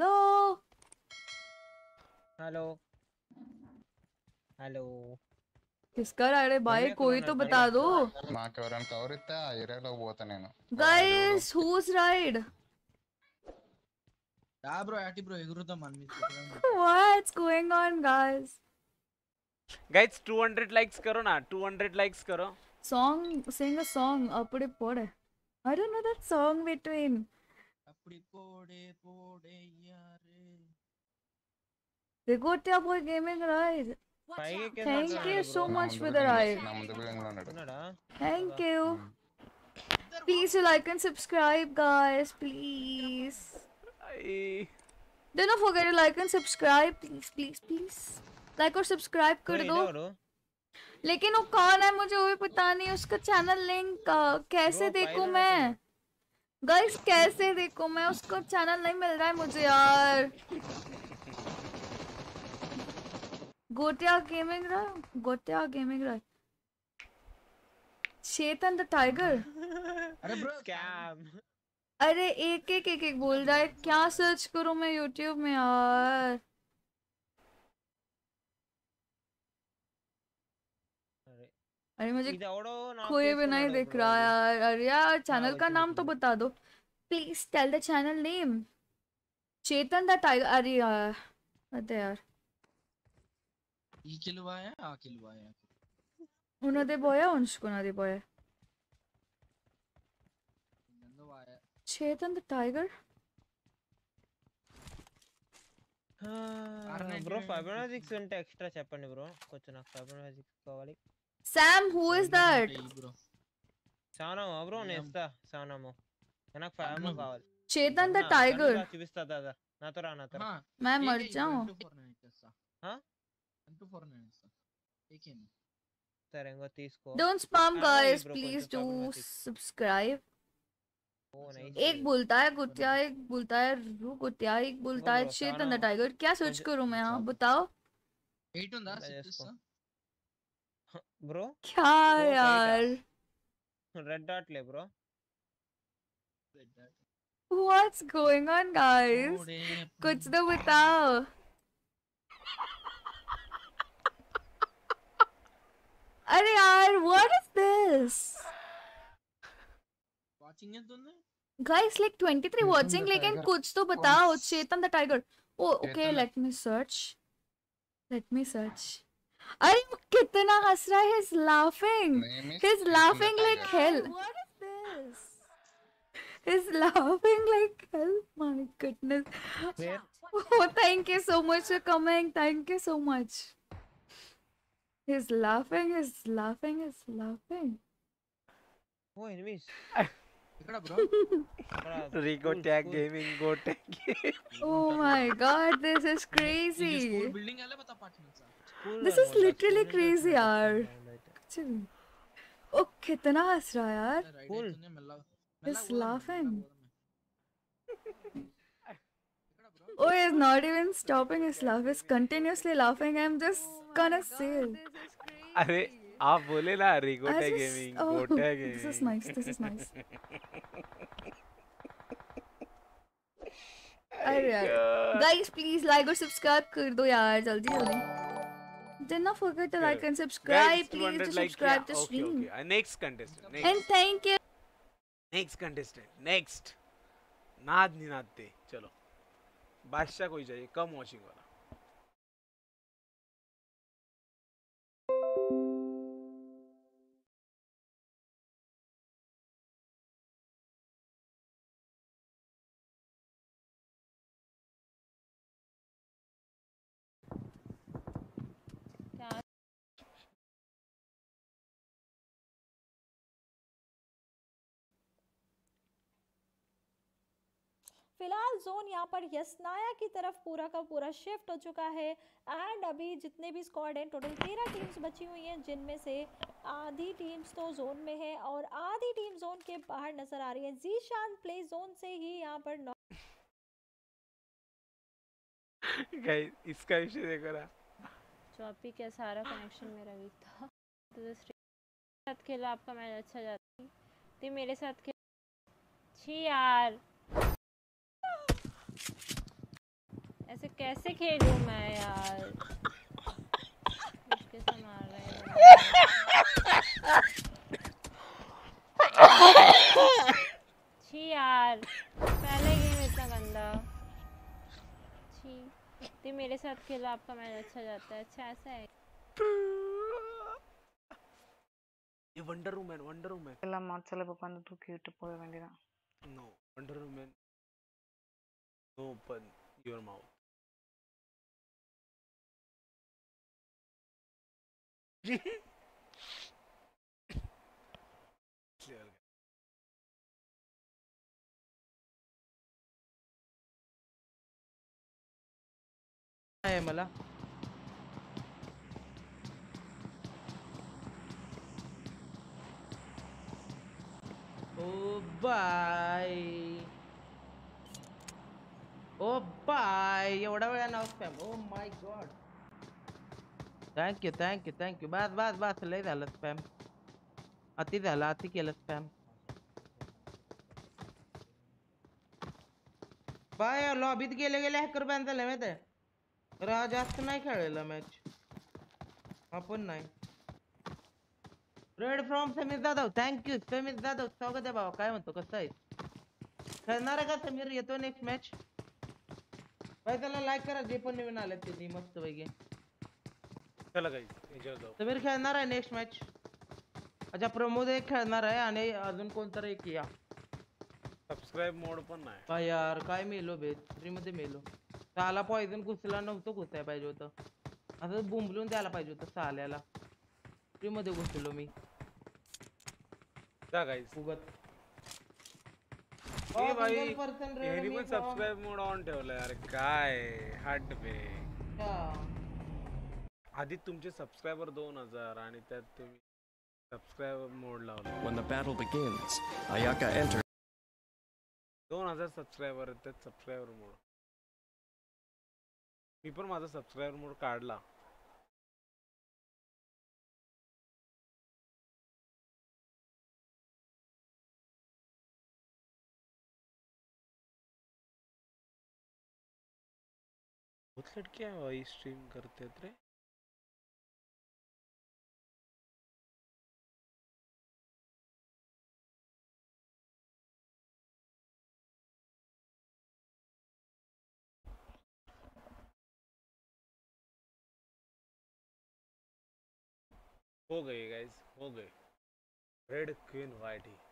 hello किसका राइड है भाई कोई तो बता दो నాకు ఎవరైనా కవర్ ఇస్తే ఆ ఏరియాలో పోతా నేను guys whose ride డా బ్రో యాటి బ్రో ఎగురుదాం అన్ని what's going on guys 200 likes करो ना 200 likes करो song sing a song appude pode I don't know that song between appudi pode yaare Rigotia boy gaming ride thank you so much for the ride thank you please like and subscribe guys please do not forget to like and subscribe please like और subscribe कर दो लेकिन वो कौन है मुझे वो भी पता नहीं उसका चैनल लिंक कैसे देखूं मैं गाइस कैसे देखूं मैं उसका चैनल नहीं मिल रहा है मुझे यार गोटिया गेमिंग रहा चेतन द टाइगर अरे ब्रो स्कैम अरे एक बोल रहा है क्या सर्च करूं मैं यूट्यूब में यार अरे मुझे कोई भी नहीं दिख रहा यार अरे यार चैनल का नाम तो बता दो please tell the channel name Chetan the Tiger अरे यार ఈ కిలువాయా ఆ కిలువాయా ఉన్నదే పోయా ఉంచుకున్నది పోయా చేతన్ ద టైగర్ బ్రో ఫైబర్నాజిక్స్ ఉంటే ఎక్స్ట్రా చెప్పండి బ్రో కొంచెం నాకు ఫైబర్నాజిక్స్ కావాలి సామ్ హూ ఇస్ దట్ సానమో బ్రో నేస్తా సానమో నాకు ఫైబర్ కావాలి చేతన్ ద టైగర్ చూపిస్తా దాదా నాతో రా मैं मर जाऊं हां 249 एक ही तरेंगो తీసుకో don't spam guys please do subscribe एक बोलता है गुटिया एक बोलता है रू गुटिया एक बोलता है चेतन द टाइगर क्या सर्च करूं मैं यहां बताओ 8 ఉందా 6 ब्रो क्या यार रेड डॉट ले bro what's going on guys कुछ तो बताओ अरे यार what is this watching है तुमने guys like 23 watching लेकिन कुछ तो बताओ Chetan the Tiger oh okay let me search अरे वो कितना हंस रहा है he's laughing like hell what is this he's laughing like hell my goodness oh thank you so much for coming thank you so much he's laughing oh enemies ఇక్కడ bro Rigo tag gaming go tag oh my god this is crazy building वाले बता apartments this is literally crazy यार ओ कितना हंस रहा है यार he's laughing oh he's not even stopping his laugh he's continuously laughing I'm just gonna say अरे आप बोले ना रिगोटे I just- गेमिंग oh, गोटे this is gaming nice, this is nice. अरे यार guys please like और subscribe कर दो यार जल्दी जल्दी. Do not forget to like and subscribe. Please to subscribe to stream. Okay. Next contestant. And thank you. Next contestant. Next. नाद नहीं नादते. चलो. बादशाह कोई चाहिए कम वॉचिंग वाला. फिलहाल जोन यहाँ पर यस्नाया की तरफ पूरा का पूरा शिफ्ट हो चुका है एंड अभी जितने भी स्क्वाड हैं टोटल 13 टीम्स बची हुई हैं जिनमें से आधी टीम्स तो जोन में है और आधी टीम जोन के बाहर नजर आ रही है। जीशान प्ले जोन से ही यहाँ पर गाइस इसका विषय देखो ना। चौपी का सारा कनेक्शन मेरा वीक था तो साथ खेला आपका मैच अच्छा जाता थी मेरे साथ छी यार ऐसे कैसे खेलूं मैं यार कैसे मार रहे हैं छी यार पहले गेम इतना गंदा छी ते मेरे साथ खेला आपका मैच अच्छा जाता है अच्छा ऐसा है ये वंडर वुमन எல்லாம் மாச்சல உட்கார்ந்து தூக்கிட்டு போக வேண்டியதா no wonder woman no open your mouth आहे मला ओ बाय एवढा वेळा नाव spam oh my god thank you बस लय झालं स्पॅम अति केलं स्पॅम बाय लॉबीत गेले हॅकर बॅन झाले माहिती आहे जास्त नाही खेळलेला मॅच आपण नाही raid from Sameer Jadhav thank you Sameer Jadhav स्वागत आहे बाबा काय म्हणतो कसं आहे खेळणार आहे का समीर येतो नेक्स्ट मॅच भाई त्याला लाईक करा जे पण नवीन आले ते मस्त पैकी चला गाइस एन्जॉय करो समीर खेळणार आहे नेक्स्ट मॅच अच्छा प्रमोद एक खेळणार आहे आणि अजून कोणतरी एक या सबस्क्राइब मोड पण नाही काय यार काय मेलो बे फ्री मध्ये मेलो साला पॉइझन घुसला नव्हतं घुसायला पाहिजे होतं असं बुंबलून द्यायला पाहिजे होतं साल्याला फ्री मध्ये घुसलो मी जा गाइस उगत ए भाई यांनी पण सबस्क्राइब मोड ऑन ठेवला यार काय हट बे आधी तुमचे सबस्क्राइबर 2000 आणि त्यात तुम्ही सबस्क्राइबर मोड लावला When the battle begins, Ayaka enters 2000 subscriber आहेत त्यात सबस्क्राइबर मोड मी पण माझा सबस्क्राइबर मोड काढला बहुत लड़कियां भाई स्ट्रीम करते थे हो गए गाइस हो गए रेड क्वीन वाइट ही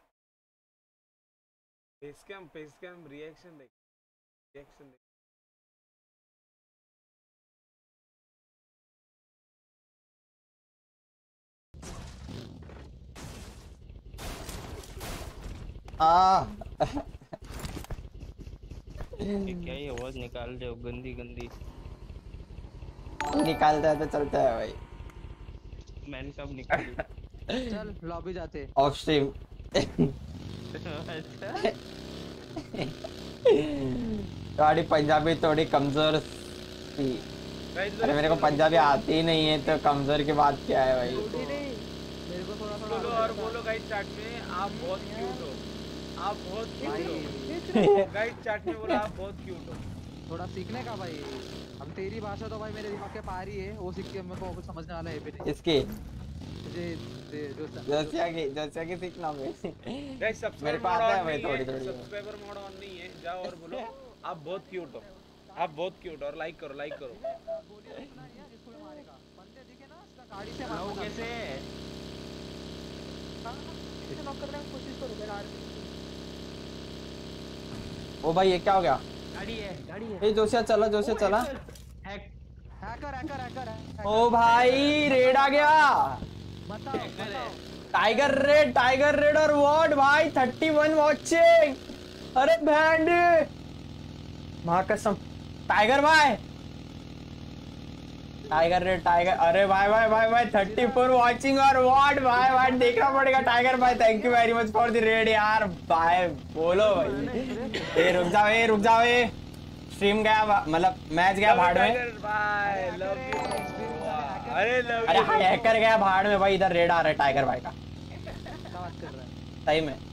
फेस कैम रिएक्शन देख ये क्या ही आवाज निकाल रहे हो गंदी निकालता है तो चलता है भाई मैंने कब निकाली चल लॉबी जाते ऑफ स्ट्रीम थोड़ी पंजाबी थोड़ी कमजोर थी अरे मेरे को पंजाबी आती ही नहीं है तो कमजोर की बात क्या है भाई खोलो और बोलो गाइस चैट में आप बहुत क्यूट हो, आप बहुत क्यूट हो। गाइस चैट में बोलो आप बहुत क्यूट हो। थोड़ा सीखने का भाई, अब तेरी भाषा तो भाई मेरे दिमाग के पार ही है, वो सीख के मेरे को कुछ समझने वाला है भी नहीं। इसकी जोसिया की सीखना में गाइस मेरे को आता है भाई थोड़ी थोड़ी। सब्सक्राइबर मोड ऑन नहीं है, जाओ और बोलो आप बहुत क्यूट हो, आप बहुत क्यूट हो और लाइक करो, लाइक करो। गाड़ी से मारो कैसे इसे नॉक करने की कोशिश करो यार। ओ भाई ये क्या हो गया? गाड़ी है ए जोशिया चला हैकर ओ भाई रेड आ गया। टाइगर रेड और वॉट भाई 31 वॉचिंग। अरे बैंड मां कसम टाइगर रेड अरे भाई 34 वॉचिंग और वॉट भाई देखना पड़ेगा। टाइगर भाई thank you very much for the raid यार भाई। बोलो भाई ए रुक जाओ स्ट्रीम गया मतलब मैच गया भाड़ में। अरे हैकर गया भाड़ में भाई। इधर रेड आ रहा है टाइगर भाई का सही में।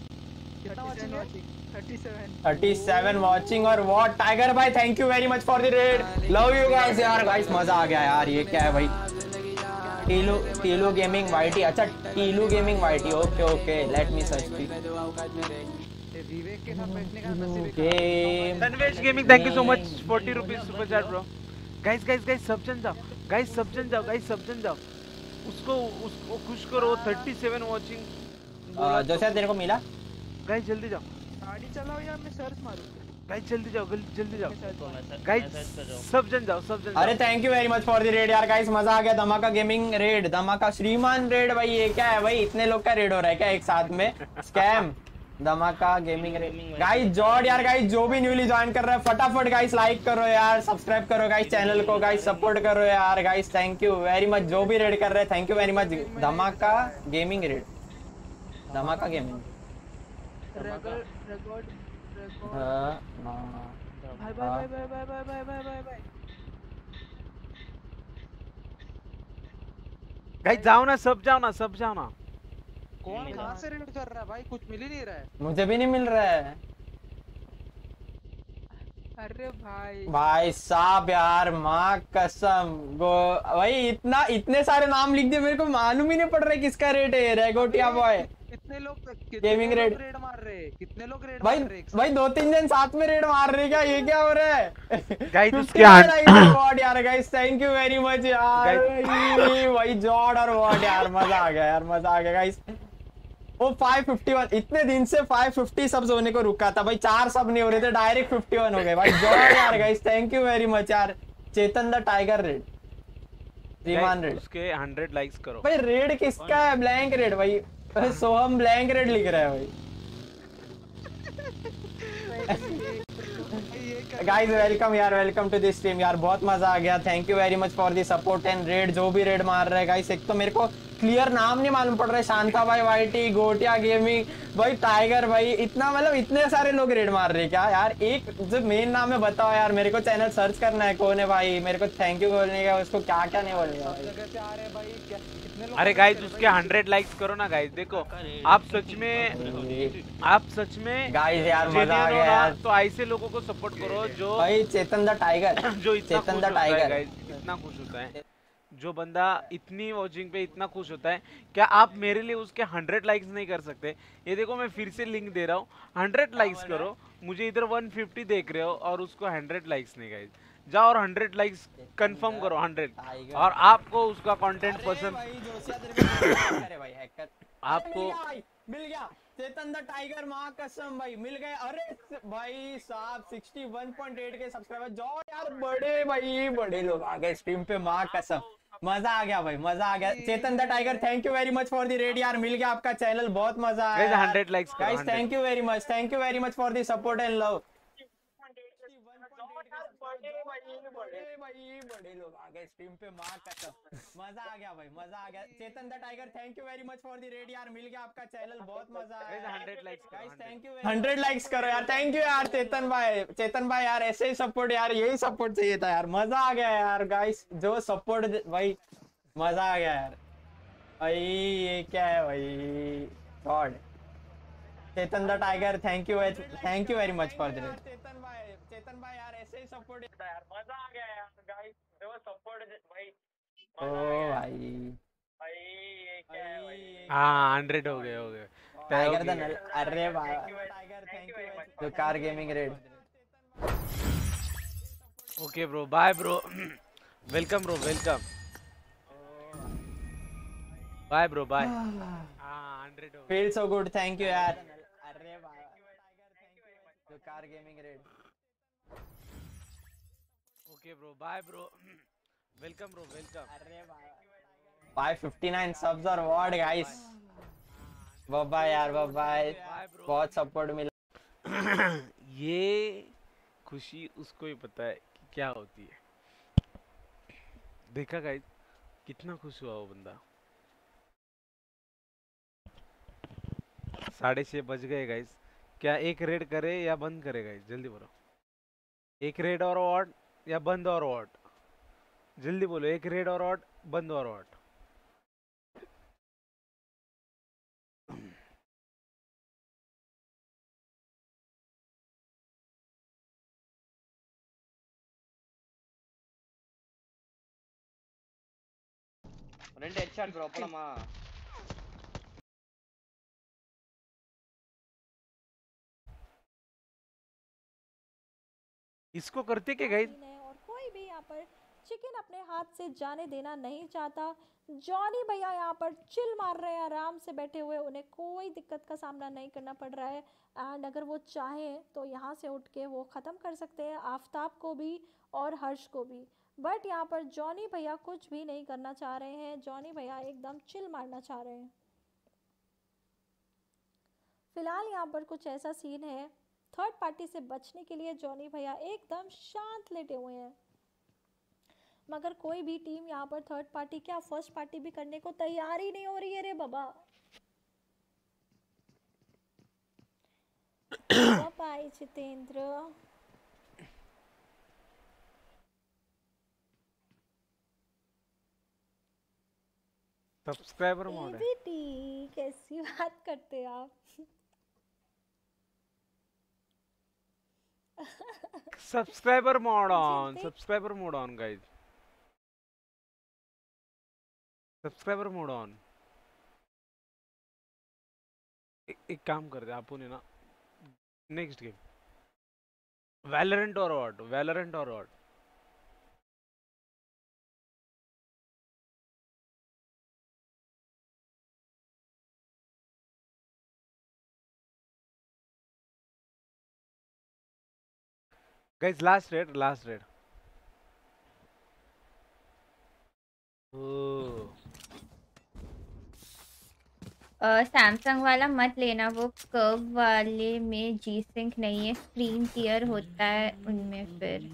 37 वॉचिंग और वॉट टाइगर भाई thank you very much for the raid. Love you guys यार गाइस मजा आ गया यार। ये क्या है भाई? Teelu gaming YT. अच्छा Teelu gaming YT okay let me search Vivek के साथ बैठने का नसीब game. Tanvesh gaming thank you so much 40 rupees super chat bro. Guys सब जन जाओ उसको खुश करो। 37 वॉचिंग जोशिया तेरे को मिला? गाइस जल्दी जाओ, गाड़ी चलाओ या मैं सर्च मारूं? गाइस जल्दी जाओ गाइस सब जन जाओ। अरे thank you very much for the raid यार गाइस मजा आ गया। धमाका गेमिंग रेड, धमाका श्रीमान रेड भाई। ये क्या है भाई? इतने लोग का रेड हो रहा है क्या एक साथ में? स्कैम धमाका गेमिंग रेड। गाइस जॉर्ड यार गाइस जो भी न्यूली ज्वाइन कर रहा है फटाफट गाइस लाइक करो यार, सब्सक्राइब करो गाइस चैनल को गाइस, सपोर्ट करो यार guys. Thank you very much जो भी रेड कर रहे हैं thank you very much. Dhamaka gaming raid, Dhamaka gaming guys जाओ ना सब जाओ ना। कौन कहां से रेड कर रहा है भाई? कुछ मिल ही नहीं रहा है। मुझे भी नहीं मिल रहा है। अरे भाई साहब यार माँ कसम भाई इतने सारे नाम लिख दिए मेरे को मालूम ही नहीं पड़ रहा है किसका रेट है। रेगोटिया बॉय कितने लोग गेमिंग रेड मार रहे हैं? कितने लोग रेड भाई मार रहे हैं? भाई 2-3 जन साथ में रेड मार रहे हैं क्या? ये क्या हो रहा है? गाइस उसके यार guys thank you very much यार भाई जॉर्ड और वॉट यार मजा आ गया गाइस। वो 551 इतने दिन से 550 सब्स होने को रुका था भाई। 4 सब नहीं हो रहे थे डायरेक्ट 51 हो गए भाई। जॉर्ड यार guys thank you very much यार। चेतन द टाइगर रेड, श्रीमान रेड उसके 100 लाइक्स करो भाई। रेड किसका है? ब्लैंक रेड भाई। सोहम ब्लैंक रेड लिख रहा है भाई। Guys welcome to this stream यार। बहुत मजा आ गया। Thank you very much for the support and raid जो भी रेड मार रहे हैं गाइस। एक तो मेरे को क्लियर नाम नहीं मालूम पड़ रहा है। शांता भाई वाईटी, गोटिया गेमिंग भाई, टाइगर भाई, इतना मतलब इतने सारे लोग रेड मार रहे हैं क्या यार? एक जो मेन नाम है बताओ यार मेरे को। चैनल सर्च करना है कौन है भाई। मेरे को थैंक यू बोलने का उसको क्या नहीं बोलने का। अरे गाइस उसके 100 लाइक्स करो ना गाइस। देखो आप सच में गाइस यार मजा आ गया यार। तो ऐसे लोगों को सपोर्ट करो जो भाई चेतन द टाइगर जो इतना खुश होता है। जो बंदा इतनी वॉचिंग पे इतना खुश होता है, क्या आप मेरे लिए उसके 100 लाइक्स नहीं कर सकते? ये देखो मैं फिर से लिंक दे रहा हूँ, 100 लाइक्स करो। मुझे इधर 150 देख रहे हो और उसको 100 लाइक्स नहीं गाइस। जाओ और 100 लाइक्स कंफर्म करो 100 और आपको उसका कंटेंट पसंद आपको मिल गया। चेतन द टाइगर माँ कसम भाई मिल गए। अरे भाई साहब 61.8 के सब्सक्राइबर जाओ यार। बड़े लोग आ गए स्ट्रीम पे माँ कसम। मजा आ गया भाई मजा आ गया। Chetan the tiger thank you very much for the raid यार। मिल गया आपका चैनल बहुत मजा आया। 100 likes guys thank you very much for the support and love. बड़े लोग आ गए स्ट्रीम पे माँ कसम। मजा आ गया भाई मजा आ गया। Chetan the tiger thank you very much for the raid यार। मिल गया आपका चैनल बहुत मजा आया। 100 likes guys thank you 100 likes करो यार। थैंक यू यार चेतन भाई यार। ऐसे ही सपोर्ट यार, यही सपोर्ट चाहिए था यार। मजा आ गया यार गाइस जो सपोर्ट भाई मजा आ गया यार। भाई ये क्या है भाई god Chetan the tiger thank you very much for the Chetan भाई यार ऐसे ही सपोर्ट यार मजा आ गया यार गाइस देखो सपोर्ट भाई ओ भाई ये क्या है भाई हाँ 100 हो गए टाइगर द नल अरे भाई टाइगर थैंक यू तो car gaming raid okay bro bye bro welcome bro welcome bye bro bye हाँ 100 हो feel so good thank you यार अरे भाई तो car gaming raid okay bro bye bro welcome bro welcome अरे भाई 59 subs और व्हाट गाइस बाय यार बाय बहुत सपोर्ट मिला ये खुशी उसको ही पता है कि क्या होती है देखा गाइस कितना खुश हुआ वो बंदा 6:30 बज गए गाइस क्या एक रेड करे या बंद करे गाइस जल्दी बोलो एक रेड और वॉट या बंद और वॉट जल्दी बोलो एक रेड और वॉट बंद और वॉट ரெண்டு ஹெட்ஷாட் ப்ரோ போலாமா इसको करते क्या गाइस और कोई भी यहाँ पर चिकन अपने हाथ से जाने देना नहीं चाहता। जॉनी भैया यहाँ पर चिल मार रहे हैं आराम से बैठे हुए, उन्हें कोई दिक्कत का सामना नहीं करना पड़ रहा है। एंड अगर वो चाहें तो यहाँ से उठ के वो ख़त्म कर सकते हैं आफ्ताब को भी और हर्ष को भी, बट यहाँ पर जॉनी भैया कुछ भी नहीं करना चाह रहे हैं। जॉनी भैया एकदम चिल मारना चाह रहे हैं। फिलहाल यहाँ पर कुछ ऐसा सीन है, थर्ड पार्टी से बचने के लिए जॉनी भैया एकदम शांत लेटे हुए हैं, मगर कोई भी टीम यहाँ पर थर्ड पार्टी क्या फर्स्ट पार्टी भी करने को तैयार ही नहीं हो रही है रे बाबा। बाय जितेंद्र। सब्सक्राइबर मोड है एबीटी कैसी बात करते हैं आप। Subscriber mode on guys, subscriber mode on. एक काम करते हैं अपन है ना, नेक्स्ट गेम वैलोरेंट और what guys last raid Samsung वाला मत लेना, वो कर्व वाले में जी सिंक नहीं है, स्क्रीन टियर होता है उनमें फिर।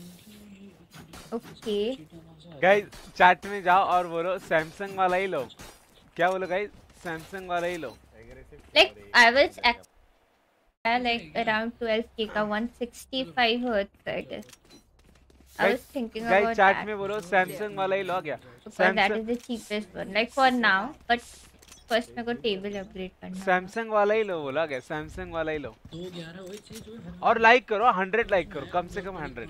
ओके गाइस चैट में जाओ और बोलो सैमसंग वाला ही लो। क्या बोलो गाइस, सैमसंग वाला ही लो। Like I was like around 12K का 165 hertz I guess. I was thinking about that. Chat में बोलो सैमसंग वाला ही लो क्या? That is the cheapest one. Like for now, but first मेरे को टेबल अपग्रेड करना है। सैमसंग वाला ही लो बोला क्या? सैमसंग वाला ही लो। और लाइक करो 100 लाइक करो, कम से कम 100।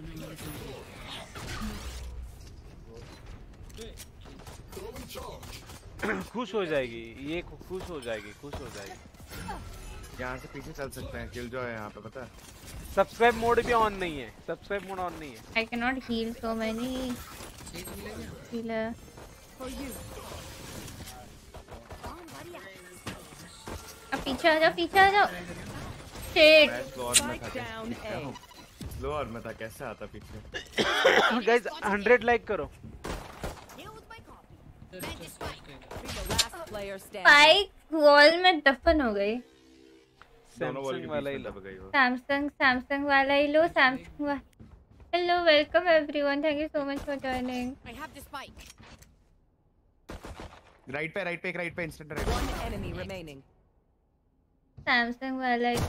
खुश हो जाएगी ये, खुश हो जाएगी। यहाँ से पीछे चल सकते हैं, किल जो है यहाँ पे पता है। सब्सक्राइब मोड भी ऑन नहीं है, I cannot heal so many healer. अब पीछे आ जाओ। Shit. फ्लोर में था कैसे आता पीछे। गाइस 100 लाइक करो। स्पाइक वॉल में दफन हो गई। सैमसंग वाला ही लो। सैमसंग वाला ही लो। Hello welcome everyone, thank you so much for joining. Right पे instant right. One enemy remaining. Samsung वाला ही।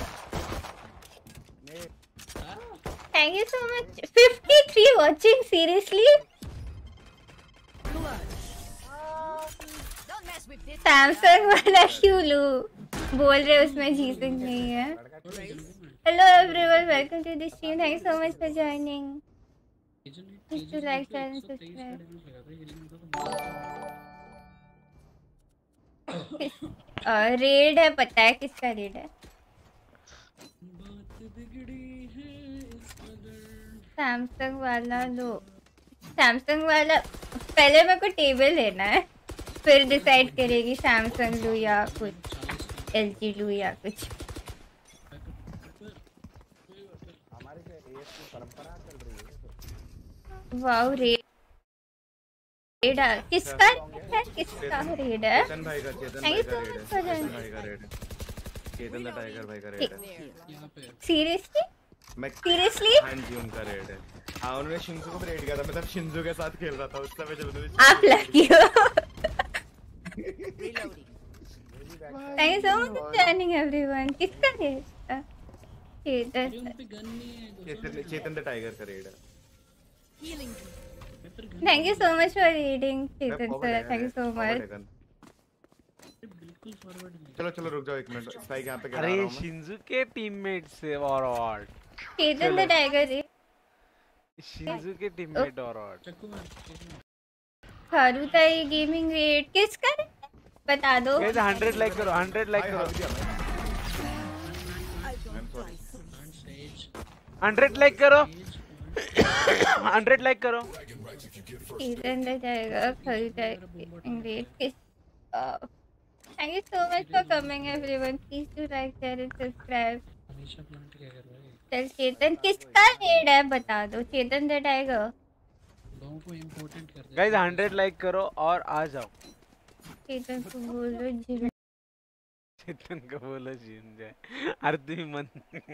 Thank you so much. 53 watching seriously. Samsung वाला क्यों लूं? बोल रहे उसमें G-Sync नहीं है। Hello everyone, welcome to the stream. Thank you so much for joining. Please do like, share and subscribe. Raid है, पता है किसका रेड है? सैमसंग वाला लो। सैमसंग वाला पहले मेरे को टेबल लेना है, फिर डिसाइड करेगी सैमसंग लूँ या कुछ LG लूँ या कुछ। वाओ रेड किसका है? किसका रेड है? चेतन भाई का, चेतन Thank भाई you का so रेड much है, for चेतन joining. भाई का रेड है, चेतन द टाइगर भाई का रेड है। सीरियसली? मैं सीरियसली? हाँ जी, उनका रेड है। हाँ, उन्होंने शिंजू को भी रेड किया था, मैं तब शिंजू के साथ खेल रहा था उस समय जब उन्होंने आप लकी हो। Thank you so much for joining everyone. किसका रेड था? चेतन द टाइगर का रेड है। Thank you so much for reading, Chetan sir. Thank you so much. चलो चलो रुक जाओ एक मिनट, स्पाइक यहाँ पे गिरा अरे रहा हूँ मैं। शिंजू के टीममेट से और Chetan the tiger raid. Shinju के टीममेट और हारूताई गेमिंग रेड किसका है? बता दो। 100 लाइक करो, 100 लाइक करो, 100 लाइक करो, 100 लाइक करो। Chetan the tiger Harutai gaming raid किस? Thank you so much for coming everyone. Please do like, share and subscribe. चल चेतन किसका रेड है बता दो। Chetan the tiger. Guys 100 like करो और आ जाओ। चेतन को बोलो जिम। चेतन को बोलो जिम जाए। अर्धी मन।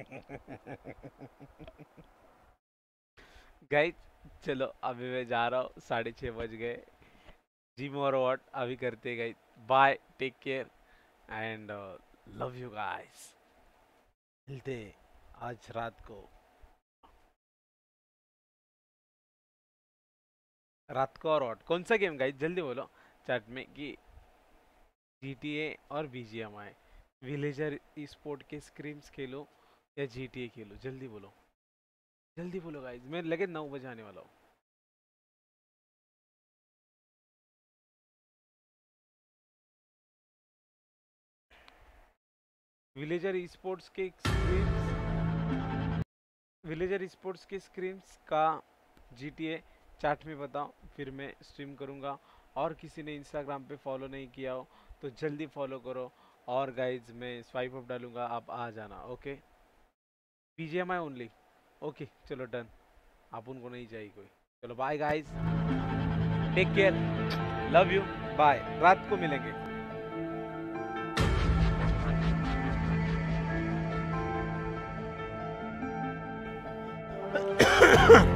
गाइस चलो अभी मैं जा रहा हूँ, 6:30 बज गए। जिम और व्हाट अभी करते guys. Bye, take care and love you guys. मिलते आज रात को, और व्हाट कौन सा गेम गाइस जल्दी बोलो चैट में कि GTA और BGMI विलेजर स्पोर्ट के स्क्रीम्स खेलो या GTA खेलो। जल्दी बोलो गाइस, मैं लगे 9 बजे आने वाला हूँ। विलेजर स्पोर्ट्स के स्क्रीम्स का GTA चैट में बताओ, फिर मैं स्ट्रीम करूँगा। और किसी ने इंस्टाग्राम पे फॉलो नहीं किया हो तो जल्दी फॉलो करो। और गाइज मैं स्वाइप अप डालूंगा, आप आ जाना। Okay BGMI only. ओके चलो डन, आप उनको नहीं चाहिए कोई। चलो bye guys, take care, love you, bye, रात को मिलेंगे।